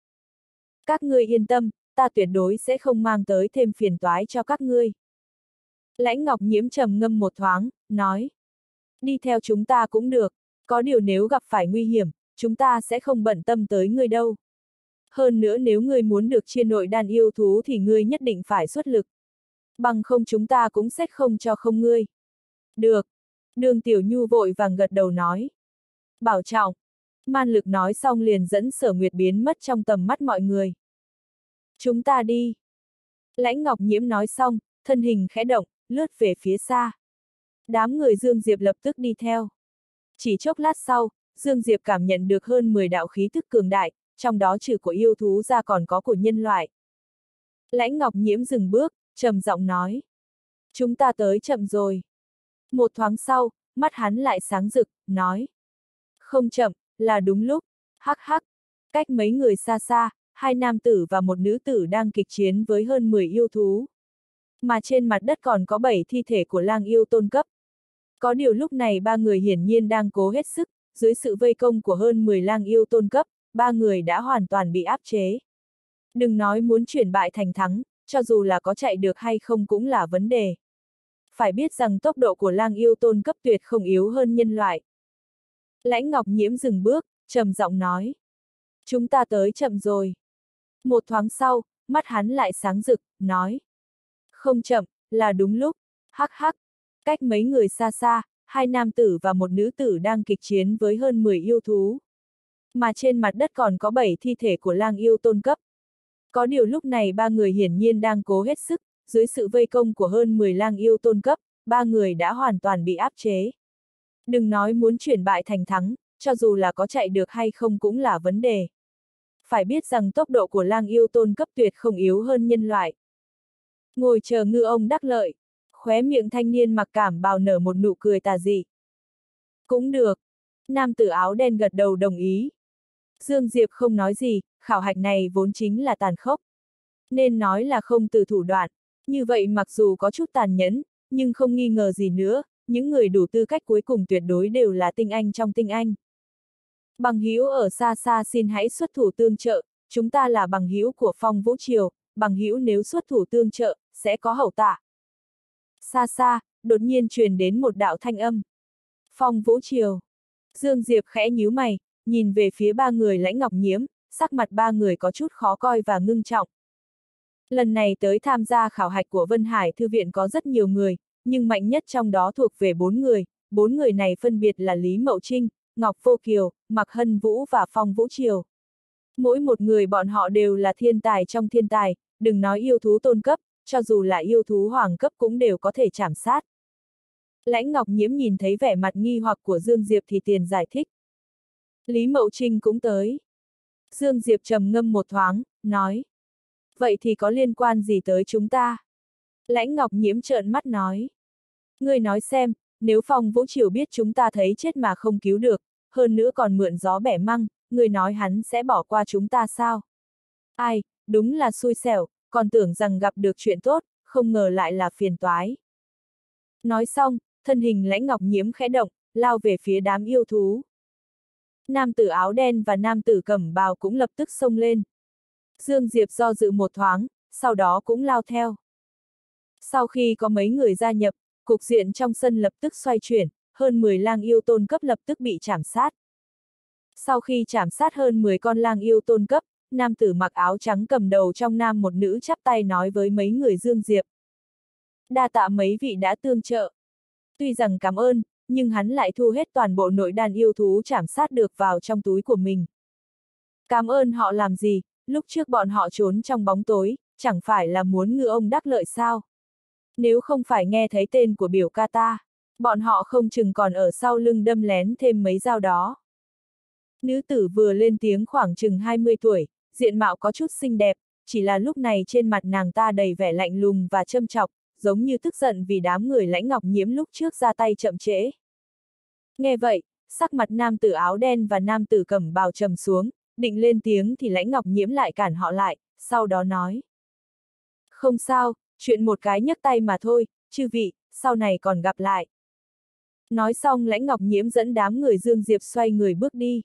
Các ngươi yên tâm, ta tuyệt đối sẽ không mang tới thêm phiền toái cho các ngươi. Lãnh Ngọc Nhiễm trầm ngâm một thoáng, nói. Đi theo chúng ta cũng được, có điều nếu gặp phải nguy hiểm, chúng ta sẽ không bận tâm tới ngươi đâu. Hơn nữa nếu ngươi muốn được chia nội đan yêu thú thì ngươi nhất định phải xuất lực. Bằng không chúng ta cũng sẽ không cho không ngươi. Được. Đường Tiểu Nhu vội vàng gật đầu nói. Bảo trọng. Man Lực nói xong liền dẫn Sở Nguyệt biến mất trong tầm mắt mọi người. Chúng ta đi. Lãnh Ngọc Nhiễm nói xong, thân hình khẽ động, lướt về phía xa. Đám người Dương Diệp lập tức đi theo. Chỉ chốc lát sau, Dương Diệp cảm nhận được hơn 10 đạo khí tức cường đại, trong đó trừ của yêu thú ra còn có của nhân loại. Lãnh Ngọc Nhiễm dừng bước, trầm giọng nói. Chúng ta tới chậm rồi. Một thoáng sau, mắt hắn lại sáng rực, nói. Không chậm, là đúng lúc. Hắc hắc. Cách mấy người xa xa, hai nam tử và một nữ tử đang kịch chiến với hơn 10 yêu thú. Mà trên mặt đất còn có 7 thi thể của lang yêu tôn cấp. Có điều lúc này ba người hiển nhiên đang cố hết sức, dưới sự vây công của hơn 10 lang yêu tôn cấp, ba người đã hoàn toàn bị áp chế. Đừng nói muốn chuyển bại thành thắng, cho dù là có chạy được hay không cũng là vấn đề. Phải biết rằng tốc độ của lang yêu tôn cấp tuyệt không yếu hơn nhân loại. Lãnh Ngọc Nhiễm dừng bước, trầm giọng nói. Chúng ta tới chậm rồi. Một thoáng sau, mắt hắn lại sáng rực, nói. Không chậm, là đúng lúc. Hắc hắc. Cách mấy người xa xa, hai nam tử và một nữ tử đang kịch chiến với hơn 10 yêu thú. Mà trên mặt đất còn có 7 thi thể của lang yêu tôn cấp. Có điều lúc này ba người hiển nhiên đang cố hết sức, dưới sự vây công của hơn 10 lang yêu tôn cấp, ba người đã hoàn toàn bị áp chế. Đừng nói muốn chuyển bại thành thắng, cho dù là có chạy được hay không cũng là vấn đề. Phải biết rằng tốc độ của lang yêu tôn cấp tuyệt không yếu hơn nhân loại. Ngồi chờ ngư ông đắc lợi, khóe miệng thanh niên mặc cảm bào nở một nụ cười tà dị. Cũng được. Nam tử áo đen gật đầu đồng ý. Dương Diệp không nói gì, khảo hạch này vốn chính là tàn khốc. Nên nói là không từ thủ đoạn, như vậy mặc dù có chút tàn nhẫn, nhưng không nghi ngờ gì nữa, những người đủ tư cách cuối cùng tuyệt đối đều là tinh anh trong tinh anh. Bằng hữu ở xa xa xin hãy xuất thủ tương trợ, chúng ta là bằng hữu của Phong Vũ Triều, bằng hữu nếu xuất thủ tương trợ, sẽ có hậu tạ. Xa xa, đột nhiên truyền đến một đạo thanh âm. Phong Vũ Triều. Dương Diệp khẽ nhíu mày, nhìn về phía ba người Lãnh Ngọc Nhiễm, sắc mặt ba người có chút khó coi và ngưng trọng. Lần này tới tham gia khảo hạch của Vân Hải Thư viện có rất nhiều người, nhưng mạnh nhất trong đó thuộc về 4 người này phân biệt là Lý Mậu Trinh, Ngọc Vô Kiều, Mạc Hân Vũ và Phong Vũ Triều. Mỗi một người bọn họ đều là thiên tài trong thiên tài, đừng nói yêu thú tôn cấp, cho dù là yêu thú hoàng cấp cũng đều có thể chảm sát. Lãnh Ngọc Nhiễm nhìn thấy vẻ mặt nghi hoặc của Dương Diệp thì tiền giải thích. Lý Mậu Trinh cũng tới. Dương Diệp trầm ngâm một thoáng, nói. Vậy thì có liên quan gì tới chúng ta? Lãnh Ngọc Nhiễm trợn mắt nói. Ngươi nói xem, nếu Phong Vũ Triều biết chúng ta thấy chết mà không cứu được, hơn nữa còn mượn gió bẻ măng, ngươi nói hắn sẽ bỏ qua chúng ta sao? Ai, đúng là xui xẻo, còn tưởng rằng gặp được chuyện tốt, không ngờ lại là phiền toái. Nói xong, thân hình Lãnh Ngọc Nhiễm khẽ động, lao về phía đám yêu thú. Nam tử áo đen và nam tử cẩm bào cũng lập tức xông lên. Dương Diệp do dự một thoáng, sau đó cũng lao theo. Sau khi có mấy người gia nhập, cục diện trong sân lập tức xoay chuyển, hơn 10 lang yêu tôn cấp lập tức bị chảm sát. Sau khi chảm sát hơn 10 con lang yêu tôn cấp, nam tử mặc áo trắng cầm đầu trong nam một nữ chắp tay nói với mấy người Dương Diệp. Đa tạ mấy vị đã tương trợ. Tuy rằng cảm ơn, nhưng hắn lại thu hết toàn bộ nội đàn yêu thú chảm sát được vào trong túi của mình. Cảm ơn họ làm gì, lúc trước bọn họ trốn trong bóng tối, chẳng phải là muốn ngư ông đắc lợi sao? Nếu không phải nghe thấy tên của biểu ca ta, bọn họ không chừng còn ở sau lưng đâm lén thêm mấy dao đó. Nữ tử vừa lên tiếng khoảng chừng 20 tuổi, diện mạo có chút xinh đẹp, chỉ là lúc này trên mặt nàng ta đầy vẻ lạnh lùng và châm chọc, giống như tức giận vì đám người Lãnh Ngọc Nhiễm lúc trước ra tay chậm trễ. Nghe vậy, sắc mặt nam tử áo đen và nam tử cẩm bào trầm xuống, định lên tiếng thì Lãnh Ngọc Nhiễm lại cản họ lại, sau đó nói. Không sao, chuyện một cái nhấc tay mà thôi, chư vị, sau này còn gặp lại. Nói xong Lãnh Ngọc Nhiễm dẫn đám người Dương Diệp xoay người bước đi.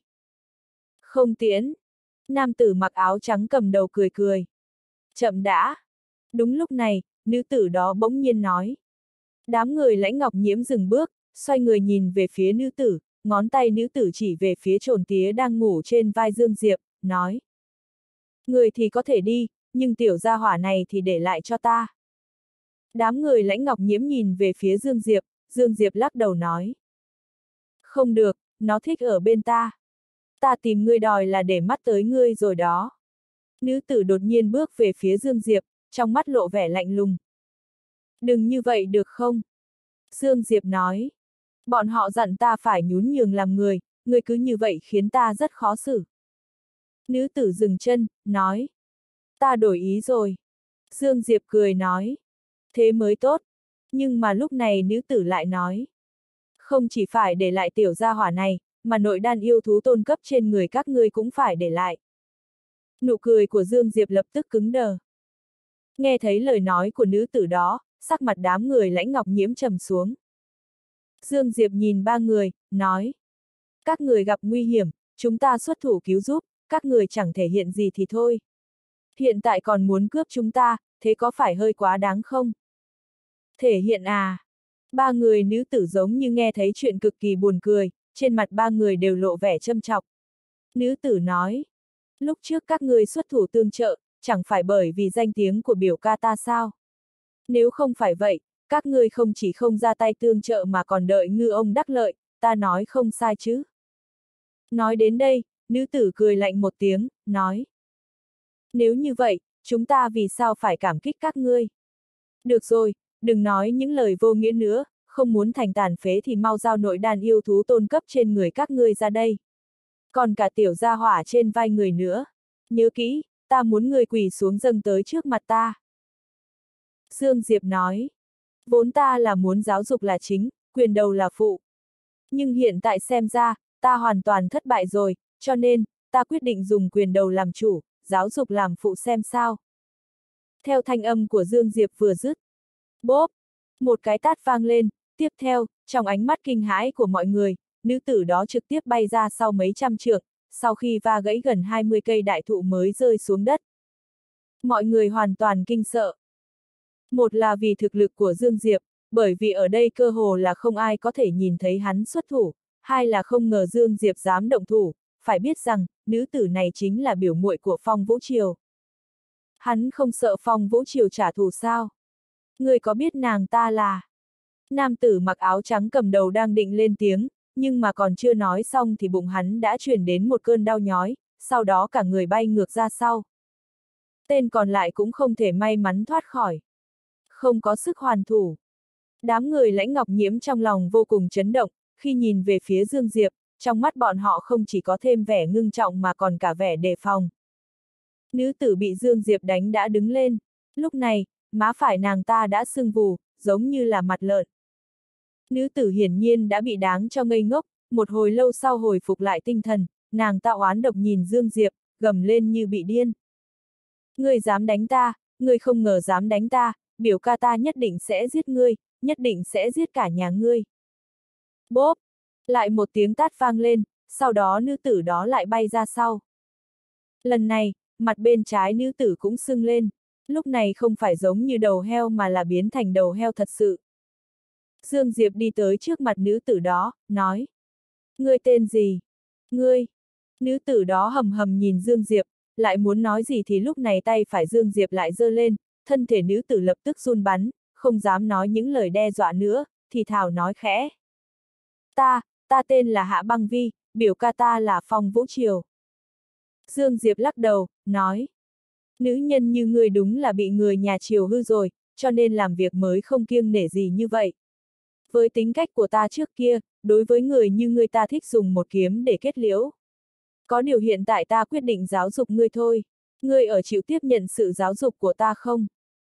Không tiễn. Nam tử mặc áo trắng cầm đầu cười cười. Chậm đã. Đúng lúc này, nữ tử đó bỗng nhiên nói. Đám người Lãnh Ngọc Nhiễm dừng bước, xoay người nhìn về phía nữ tử, ngón tay nữ tử chỉ về phía trồn tía đang ngủ trên vai Dương Diệp, nói. Người thì có thể đi, nhưng tiểu gia hỏa này thì để lại cho ta. Đám người Lãnh Ngọc Nhiễm nhìn về phía Dương Diệp lắc đầu nói. Không được, nó thích ở bên ta. Ta tìm ngươi đòi là để mắt tới ngươi rồi đó. Nữ tử đột nhiên bước về phía Dương Diệp, trong mắt lộ vẻ lạnh lùng. Đừng như vậy được không? Dương Diệp nói. Bọn họ dặn ta phải nhún nhường làm người, ngươi cứ như vậy khiến ta rất khó xử. Nữ tử dừng chân, nói. Ta đổi ý rồi. Dương Diệp cười nói. Thế mới tốt. Nhưng mà lúc này nữ tử lại nói. Không chỉ phải để lại tiểu gia hỏa này, mà nội đan yêu thú tôn cấp trên người các ngươi cũng phải để lại. Nụ cười của Dương Diệp lập tức cứng đờ. Nghe thấy lời nói của nữ tử đó, sắc mặt đám người Lãnh Ngọc Nhiễm trầm xuống. Dương Diệp nhìn ba người, nói. Các người gặp nguy hiểm, chúng ta xuất thủ cứu giúp, các người chẳng thể hiện gì thì thôi. Hiện tại còn muốn cướp chúng ta, thế có phải hơi quá đáng không? Thể hiện à? Ba người nữ tử giống như nghe thấy chuyện cực kỳ buồn cười, trên mặt ba người đều lộ vẻ châm chọc. Nữ tử nói. Lúc trước các ngươi xuất thủ tương trợ, chẳng phải bởi vì danh tiếng của biểu ca ta sao? Nếu không phải vậy, các ngươi không chỉ không ra tay tương trợ mà còn đợi ngư ông đắc lợi, ta nói không sai chứ? Nói đến đây, nữ tử cười lạnh một tiếng, nói. Nếu như vậy, chúng ta vì sao phải cảm kích các ngươi? Được rồi, đừng nói những lời vô nghĩa nữa, không muốn thành tàn phế thì mau giao nội đan yêu thú tôn cấp trên người các ngươi ra đây. Còn cả tiểu gia hỏa trên vai người nữa. Nhớ kỹ, ta muốn người quỳ xuống dâng tới trước mặt ta. Dương Diệp nói. Vốn ta là muốn giáo dục là chính, quyền đầu là phụ. Nhưng hiện tại xem ra, ta hoàn toàn thất bại rồi, cho nên, ta quyết định dùng quyền đầu làm chủ, giáo dục làm phụ xem sao. Theo thanh âm của Dương Diệp vừa dứt. Bốp! Một cái tát vang lên, tiếp theo, trong ánh mắt kinh hãi của mọi người, nữ tử đó trực tiếp bay ra sau mấy trăm trượng, sau khi va gãy gần 20 cây đại thụ mới rơi xuống đất. Mọi người hoàn toàn kinh sợ. Một là vì thực lực của Dương Diệp, bởi vì ở đây cơ hồ là không ai có thể nhìn thấy hắn xuất thủ, hai là không ngờ Dương Diệp dám động thủ, phải biết rằng, nữ tử này chính là biểu muội của Phong Vũ Triều. Hắn không sợ Phong Vũ Triều trả thù sao? Người có biết nàng ta là? Nam tử mặc áo trắng cầm đầu đang định lên tiếng, nhưng mà còn chưa nói xong thì bụng hắn đã truyền đến một cơn đau nhói, sau đó cả người bay ngược ra sau. Tên còn lại cũng không thể may mắn thoát khỏi. Không có sức hoàn thủ. Đám người Lãnh Ngọc Nhiễm trong lòng vô cùng chấn động, khi nhìn về phía Dương Diệp, trong mắt bọn họ không chỉ có thêm vẻ ngưng trọng mà còn cả vẻ đề phòng. Nữ tử bị Dương Diệp đánh đã đứng lên, lúc này, má phải nàng ta đã sưng vù, giống như là mặt lợn. Nữ tử hiển nhiên đã bị đáng cho ngây ngốc, một hồi lâu sau hồi phục lại tinh thần, nàng ta oán độc nhìn Dương Diệp, gầm lên như bị điên. Ngươi dám đánh ta, ngươi không ngờ dám đánh ta, biểu ca ta nhất định sẽ giết ngươi, nhất định sẽ giết cả nhà ngươi. Bốp! Lại một tiếng tát vang lên, sau đó nữ tử đó lại bay ra sau. Lần này, mặt bên trái nữ tử cũng sưng lên, lúc này không phải giống như đầu heo mà là biến thành đầu heo thật sự. Dương Diệp đi tới trước mặt nữ tử đó, nói. Ngươi tên gì? Ngươi! Nữ tử đó hầm hầm nhìn Dương Diệp, lại muốn nói gì thì lúc này tay phải Dương Diệp lại giơ lên, thân thể nữ tử lập tức run bắn, không dám nói những lời đe dọa nữa, thì thào nói khẽ. Ta tên là Hạ Băng Vi, biểu ca ta là Phong Vũ Triều. Dương Diệp lắc đầu, nói. Nữ nhân như ngươi đúng là bị người nhà Triều hư rồi, cho nên làm việc mới không kiêng nể gì như vậy. Với tính cách của ta trước kia, đối với người như ngươi ta thích dùng một kiếm để kết liễu. Có điều hiện tại ta quyết định giáo dục ngươi thôi. Ngươi ở chịu tiếp nhận sự giáo dục của ta không?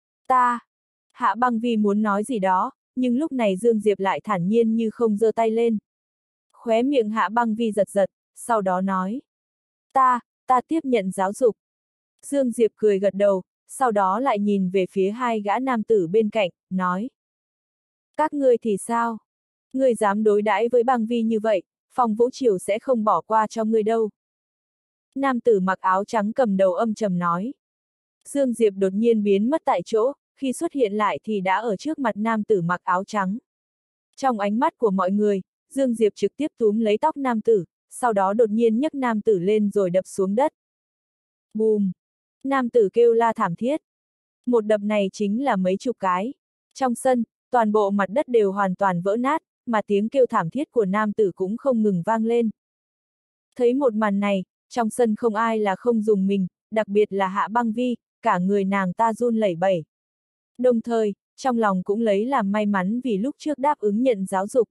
Hạ Băng Vi muốn nói gì đó, nhưng lúc này Dương Diệp lại thản nhiên như không giơ tay lên. Khóe miệng Hạ Băng Vi giật giật, sau đó nói. Ta tiếp nhận giáo dục. Dương Diệp cười gật đầu, sau đó lại nhìn về phía hai gã nam tử bên cạnh, nói. Các ngươi thì sao? Ngươi dám đối đãi với Băng Vi như vậy, Phong Vũ Triều sẽ không bỏ qua cho ngươi đâu. Nam tử mặc áo trắng cầm đầu âm trầm nói. Dương Diệp đột nhiên biến mất tại chỗ, khi xuất hiện lại thì đã ở trước mặt nam tử mặc áo trắng. Trong ánh mắt của mọi người, Dương Diệp trực tiếp túm lấy tóc nam tử, sau đó đột nhiên nhấc nam tử lên rồi đập xuống đất. Bùm! Nam tử kêu la thảm thiết. Một đập này chính là mấy chục cái. Trong sân, toàn bộ mặt đất đều hoàn toàn vỡ nát, mà tiếng kêu thảm thiết của nam tử cũng không ngừng vang lên. Thấy một màn này, trong sân không ai là không dùng mình, đặc biệt là Hạ Băng Vi, cả người nàng ta run lẩy bẩy. Đồng thời, trong lòng cũng lấy làm may mắn vì lúc trước đáp ứng nhận giáo dục.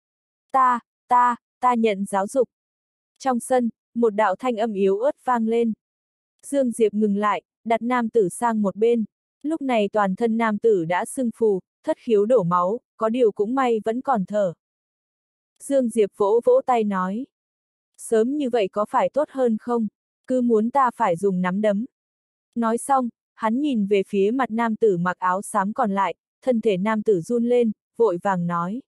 Ta nhận giáo dục. Trong sân, một đạo thanh âm yếu ớt vang lên. Dương Diệp ngừng lại, đặt nam tử sang một bên. Lúc này toàn thân nam tử đã sưng phù, thất khiếu đổ máu, có điều cũng may vẫn còn thở. Dương Diệp vỗ vỗ tay nói. Sớm như vậy có phải tốt hơn không? Cứ muốn ta phải dùng nắm đấm. Nói xong, hắn nhìn về phía mặt nam tử mặc áo xám còn lại, thân thể nam tử run lên, vội vàng nói.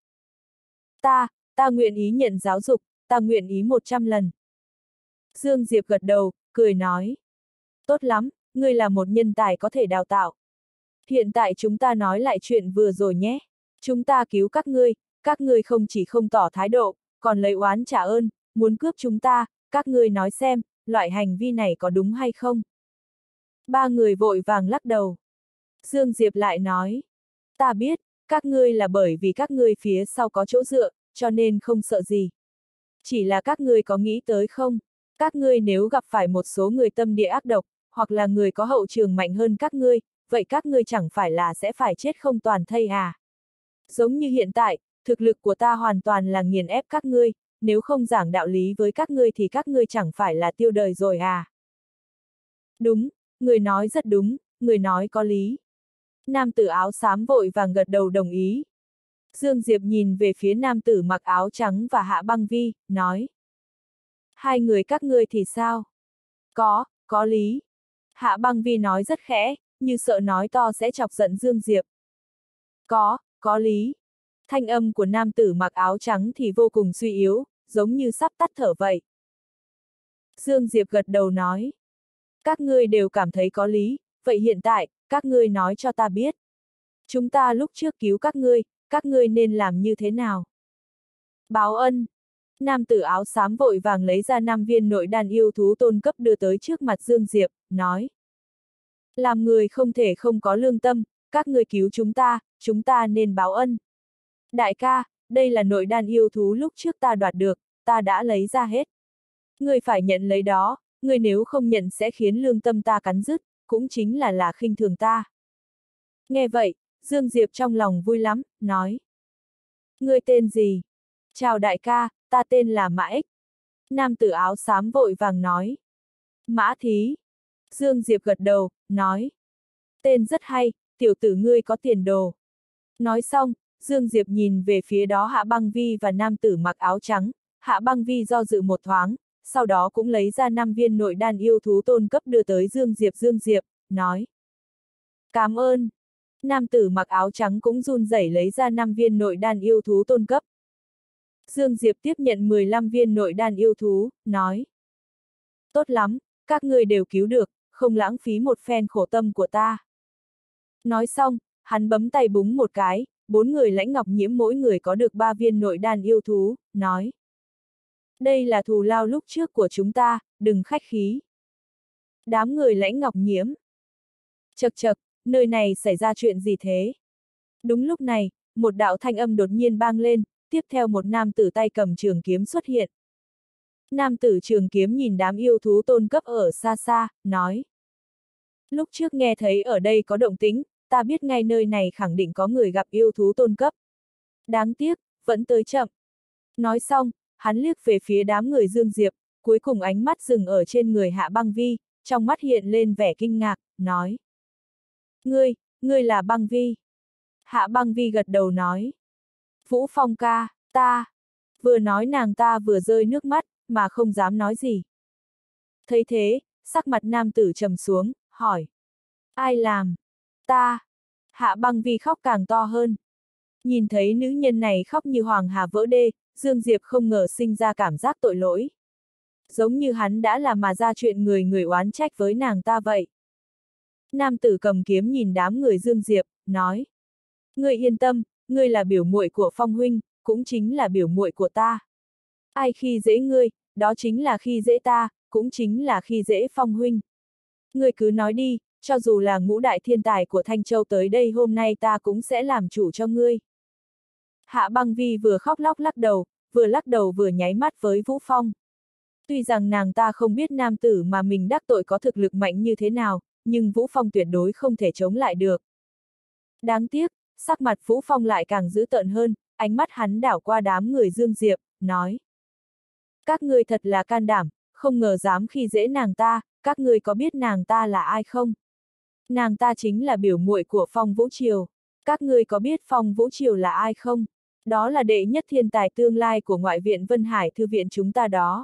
Ta nguyện ý nhận giáo dục, ta nguyện ý 100 lần. Dương Diệp gật đầu, cười nói. Tốt lắm, ngươi là một nhân tài có thể đào tạo. Hiện tại chúng ta nói lại chuyện vừa rồi nhé. Chúng ta cứu các ngươi không chỉ không tỏ thái độ, còn lấy oán trả ơn, muốn cướp chúng ta, các ngươi nói xem, loại hành vi này có đúng hay không? Ba người vội vàng lắc đầu. Dương Diệp lại nói. Ta biết, các ngươi là bởi vì các ngươi phía sau có chỗ dựa, cho nên không sợ gì. Chỉ là các ngươi có nghĩ tới không? Các ngươi nếu gặp phải một số người tâm địa ác độc, hoặc là người có hậu trường mạnh hơn các ngươi, vậy các ngươi chẳng phải là sẽ phải chết không toàn thây à? Giống như hiện tại, thực lực của ta hoàn toàn là nghiền ép các ngươi, nếu không giảng đạo lý với các ngươi thì các ngươi chẳng phải là tiêu đời rồi à? Đúng, người nói rất đúng, người nói có lý. Nam tử áo xám vội vàng gật đầu đồng ý. Dương Diệp nhìn về phía nam tử mặc áo trắng và Hạ Băng Vi, nói. Hai người các ngươi thì sao? Có lý. Hạ Băng Vi nói rất khẽ, như sợ nói to sẽ chọc giận Dương Diệp. Có lý. Thanh âm của nam tử mặc áo trắng thì vô cùng suy yếu, giống như sắp tắt thở vậy. Dương Diệp gật đầu nói. Các ngươi đều cảm thấy có lý, vậy hiện tại, các ngươi nói cho ta biết. Chúng ta lúc trước cứu các ngươi nên làm như thế nào? Báo ân. Nam tử áo xám vội vàng lấy ra 5 viên nội đan yêu thú tôn cấp đưa tới trước mặt Dương Diệp, nói. Làm người không thể không có lương tâm, các ngươi cứu chúng ta nên báo ân. Đại ca, đây là nội đan yêu thú lúc trước ta đoạt được, ta đã lấy ra hết. Ngươi phải nhận lấy đó, ngươi nếu không nhận sẽ khiến lương tâm ta cắn rứt, cũng chính là khinh thường ta. Nghe vậy, Dương Diệp trong lòng vui lắm, nói. Ngươi tên gì? Chào đại ca, ta tên là Mã Ích. Nam tử áo xám vội vàng nói. Mã Thí. Dương Diệp gật đầu, nói. Tên rất hay, tiểu tử ngươi có tiền đồ. Nói xong, Dương Diệp nhìn về phía đó Hạ Băng Vi và nam tử mặc áo trắng. Hạ Băng Vi do dự một thoáng, sau đó cũng lấy ra 5 viên nội đan yêu thú tôn cấp đưa tới Dương Diệp, nói. Cảm ơn. Nam tử mặc áo trắng cũng run rẩy lấy ra 5 viên nội đan yêu thú tôn cấp. Dương Diệp tiếp nhận 15 viên nội đan yêu thú, nói. Tốt lắm, các ngươi đều cứu được, không lãng phí một phen khổ tâm của ta. Nói xong, hắn bấm tay búng một cái, 4 người lãnh ngọc nhiễm mỗi người có được 3 viên nội đan yêu thú, nói. Đây là thù lao lúc trước của chúng ta, đừng khách khí. Đám người lãnh ngọc nhiễm. Chậc, nơi này xảy ra chuyện gì thế? Đúng lúc này, một đạo thanh âm đột nhiên vang lên, tiếp theo một nam tử tay cầm trường kiếm xuất hiện. Nam tử trường kiếm nhìn đám yêu thú tôn cấp ở xa xa, nói. Lúc trước nghe thấy ở đây có động tĩnh, ta biết ngay nơi này khẳng định có người gặp yêu thú tôn cấp. Đáng tiếc, vẫn tới chậm. Nói xong, hắn liếc về phía đám người Dương Diệp, cuối cùng ánh mắt dừng ở trên người Hạ Băng Vi, trong mắt hiện lên vẻ kinh ngạc, nói. Ngươi là Băng Vi. Hạ Băng Vi gật đầu nói. Vũ Phong ca, ta. Vừa nói nàng ta vừa rơi nước mắt, mà không dám nói gì. Thấy thế, sắc mặt nam tử trầm xuống, hỏi. Ai làm? Ta. Hạ Băng Vi khóc càng to hơn. Nhìn thấy nữ nhân này khóc như hoàng hà vỡ đê, Dương Diệp không ngờ sinh ra cảm giác tội lỗi. Giống như hắn đã làm mà ra chuyện người oán trách với nàng ta vậy. Nam tử cầm kiếm nhìn đám người Dương Diệp, nói. Ngươi yên tâm, ngươi là biểu muội của Phong huynh, cũng chính là biểu muội của ta. Ai khi dễ ngươi, đó chính là khi dễ ta, cũng chính là khi dễ Phong huynh. Ngươi cứ nói đi, cho dù là ngũ đại thiên tài của Thanh Châu tới đây hôm nay ta cũng sẽ làm chủ cho ngươi. Hạ Băng Vi vừa khóc lóc lắc đầu vừa nháy mắt với Vũ Phong. Tuy rằng nàng ta không biết nam tử mà mình đắc tội có thực lực mạnh như thế nào, nhưng Vũ Phong tuyệt đối không thể chống lại được. Đáng tiếc, sắc mặt Vũ Phong lại càng dữ tợn hơn, ánh mắt hắn đảo qua đám người Dương Diệp, nói. Các ngươi thật là can đảm, không ngờ dám khi dễ nàng ta, các ngươi có biết nàng ta là ai không? Nàng ta chính là biểu muội của Phong Vũ Triều. Các ngươi có biết Phong Vũ Triều là ai không? Đó là đệ nhất thiên tài tương lai của ngoại viện Vân Hải Thư viện chúng ta đó.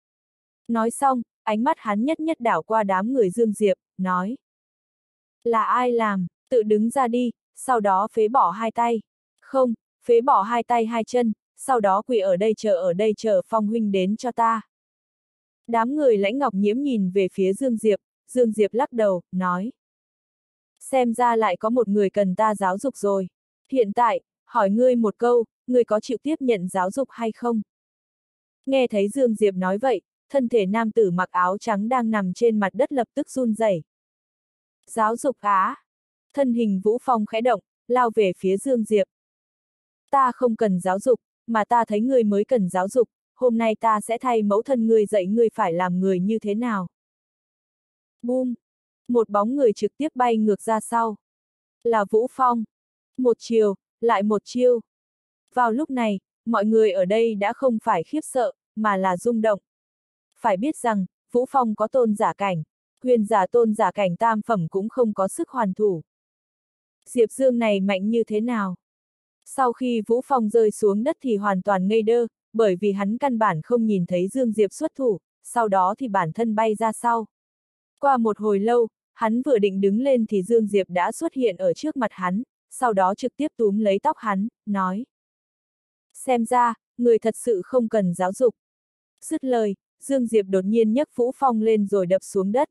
Nói xong, ánh mắt hắn nhất nhất đảo qua đám người Dương Diệp, nói. Là ai làm, tự đứng ra đi, sau đó phế bỏ hai tay. Không, phế bỏ hai tay hai chân, sau đó quỳ ở đây chờ Phong huynh đến cho ta. Đám người Lãnh Ngọc Nhiễm nhìn về phía Dương Diệp lắc đầu, nói. Xem ra lại có một người cần ta giáo dục rồi. Hiện tại, hỏi ngươi một câu, ngươi có chịu tiếp nhận giáo dục hay không? Nghe thấy Dương Diệp nói vậy, thân thể nam tử mặc áo trắng đang nằm trên mặt đất lập tức run rẩy. Giáo dục á? Thân hình Vũ Phong khẽ động, lao về phía Dương Diệp. Ta không cần giáo dục, mà ta thấy ngươi mới cần giáo dục, hôm nay ta sẽ thay mẫu thân ngươi dạy ngươi phải làm người như thế nào. Boom! Một bóng người trực tiếp bay ngược ra sau. Là Vũ Phong. Một chiều, lại một chiêu. Vào lúc này, mọi người ở đây đã không phải khiếp sợ, mà là rung động. Phải biết rằng, Vũ Phong có tôn giả cảnh, huyền giả tôn giả cảnh tam phẩm cũng không có sức hoàn thủ. Diệp Dương này mạnh như thế nào? Sau khi Vũ Phong rơi xuống đất thì hoàn toàn ngây đơ, bởi vì hắn căn bản không nhìn thấy Dương Diệp xuất thủ, sau đó thì bản thân bay ra sau. Qua một hồi lâu, hắn vừa định đứng lên thì Dương Diệp đã xuất hiện ở trước mặt hắn, sau đó trực tiếp túm lấy tóc hắn, nói. Xem ra, người thật sự không cần giáo dục. Dứt lời, Dương Diệp đột nhiên nhấc Vũ Phong lên rồi đập xuống đất.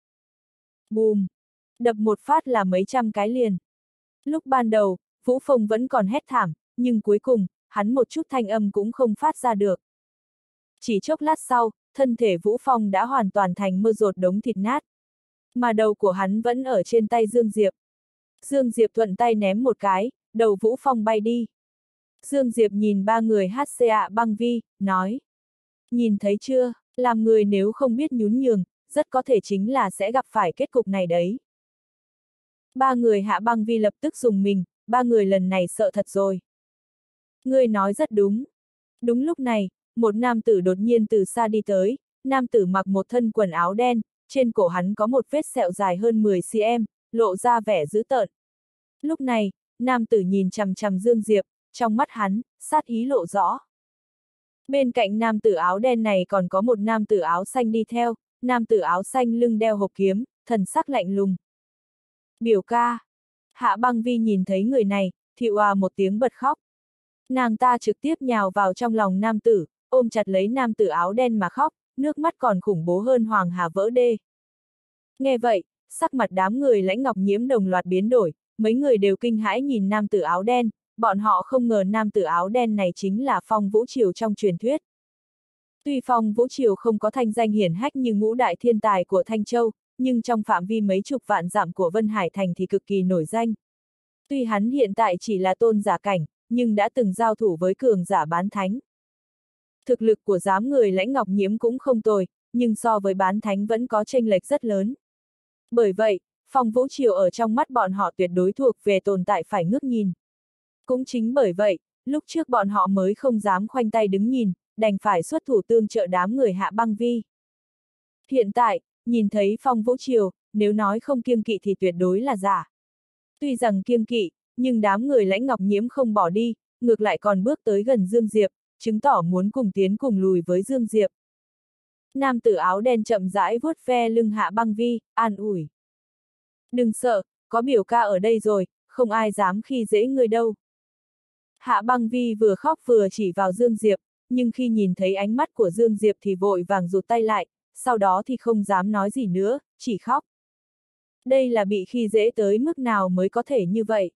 Bùm! Đập một phát là mấy trăm cái liền. Lúc ban đầu, Vũ Phong vẫn còn hét thảm, nhưng cuối cùng, hắn một chút thanh âm cũng không phát ra được. Chỉ chốc lát sau, thân thể Vũ Phong đã hoàn toàn thành mơ rột đống thịt nát. Mà đầu của hắn vẫn ở trên tay Dương Diệp. Dương Diệp thuận tay ném một cái, đầu Vũ Phong bay đi. Dương Diệp nhìn ba người HCA băng vi, nói. Nhìn thấy chưa, làm người nếu không biết nhún nhường, rất có thể chính là sẽ gặp phải kết cục này đấy. Ba người Hạ Băng Vi lập tức dùng mình, ba người lần này sợ thật rồi. Ngươi nói rất đúng. Đúng lúc này, một nam tử đột nhiên từ xa đi tới, nam tử mặc một thân quần áo đen, trên cổ hắn có một vết sẹo dài hơn 10 cm, lộ ra vẻ dữ tợn. Lúc này, nam tử nhìn chằm chằm Dương Diệp, trong mắt hắn, sát ý lộ rõ. Bên cạnh nam tử áo đen này còn có một nam tử áo xanh đi theo, nam tử áo xanh lưng đeo hộp kiếm, thần sắc lạnh lùng. Biểu ca. Hạ Băng Vi nhìn thấy người này, thì òa một tiếng bật khóc. Nàng ta trực tiếp nhào vào trong lòng nam tử, ôm chặt lấy nam tử áo đen mà khóc, nước mắt còn khủng bố hơn Hoàng Hà vỡ đê. Nghe vậy, sắc mặt đám người Lãnh Ngọc Nhiễm đồng loạt biến đổi, mấy người đều kinh hãi nhìn nam tử áo đen, bọn họ không ngờ nam tử áo đen này chính là Phong Vũ Triều trong truyền thuyết. Tuy Phong Vũ Triều không có thanh danh hiển hách như ngũ đại thiên tài của Thanh Châu, nhưng trong phạm vi mấy chục vạn dặm của Vân Hải Thành thì cực kỳ nổi danh. Tuy hắn hiện tại chỉ là tôn giả cảnh, nhưng đã từng giao thủ với cường giả bán thánh. Thực lực của đám người Lãnh Ngọc Nhiễm cũng không tồi, nhưng so với bán thánh vẫn có chênh lệch rất lớn. Bởi vậy, Phong Vũ Triều ở trong mắt bọn họ tuyệt đối thuộc về tồn tại phải ngước nhìn. Cũng chính bởi vậy, lúc trước bọn họ mới không dám khoanh tay đứng nhìn, đành phải xuất thủ tương trợ đám người Hạ Băng Vi. Hiện tại, nhìn thấy Phong Vũ Triều, nếu nói không kiêng kỵ thì tuyệt đối là giả. Tuy rằng kiêng kỵ, nhưng đám người Lãnh Ngọc Nhiễm không bỏ đi, ngược lại còn bước tới gần Dương Diệp, chứng tỏ muốn cùng tiến cùng lùi với Dương Diệp. Nam tử áo đen chậm rãi vuốt ve lưng Hạ Băng Vi, an ủi. Đừng sợ, có biểu ca ở đây rồi, không ai dám khi dễ người đâu. Hạ Băng Vi vừa khóc vừa chỉ vào Dương Diệp, nhưng khi nhìn thấy ánh mắt của Dương Diệp thì vội vàng rụt tay lại, sau đó thì không dám nói gì nữa, chỉ khóc. Đây là bị khi dễ tới mức nào mới có thể như vậy?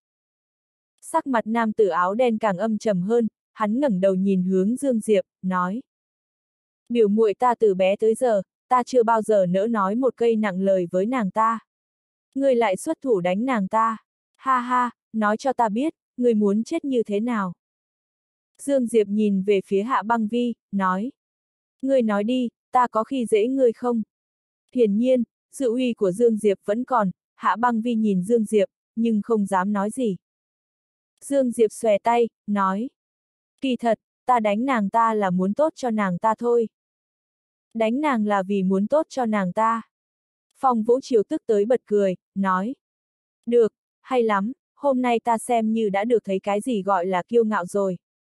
Sắc mặt nam tử áo đen càng âm trầm hơn, hắn ngẩng đầu nhìn hướng Dương Diệp, nói. Biểu muội ta từ bé tới giờ, ta chưa bao giờ nỡ nói một cây nặng lời với nàng ta. Ngươi lại xuất thủ đánh nàng ta. Ha ha, nói cho ta biết, ngươi muốn chết như thế nào? Dương Diệp nhìn về phía Hạ Băng Vi, nói. Ngươi nói đi, ta có khi dễ ngươi không? Hiển nhiên, sự uy của Dương Diệp vẫn còn, Hạ Băng Vi nhìn Dương Diệp, nhưng không dám nói gì. Dương Diệp xòe tay, nói. Kỳ thật, ta đánh nàng ta là muốn tốt cho nàng ta thôi. Đánh nàng là vì muốn tốt cho nàng ta. Phong Vũ Triều tức tới bật cười, nói. Được, hay lắm, hôm nay ta xem như đã được thấy cái gì gọi là kiêu ngạo rồi.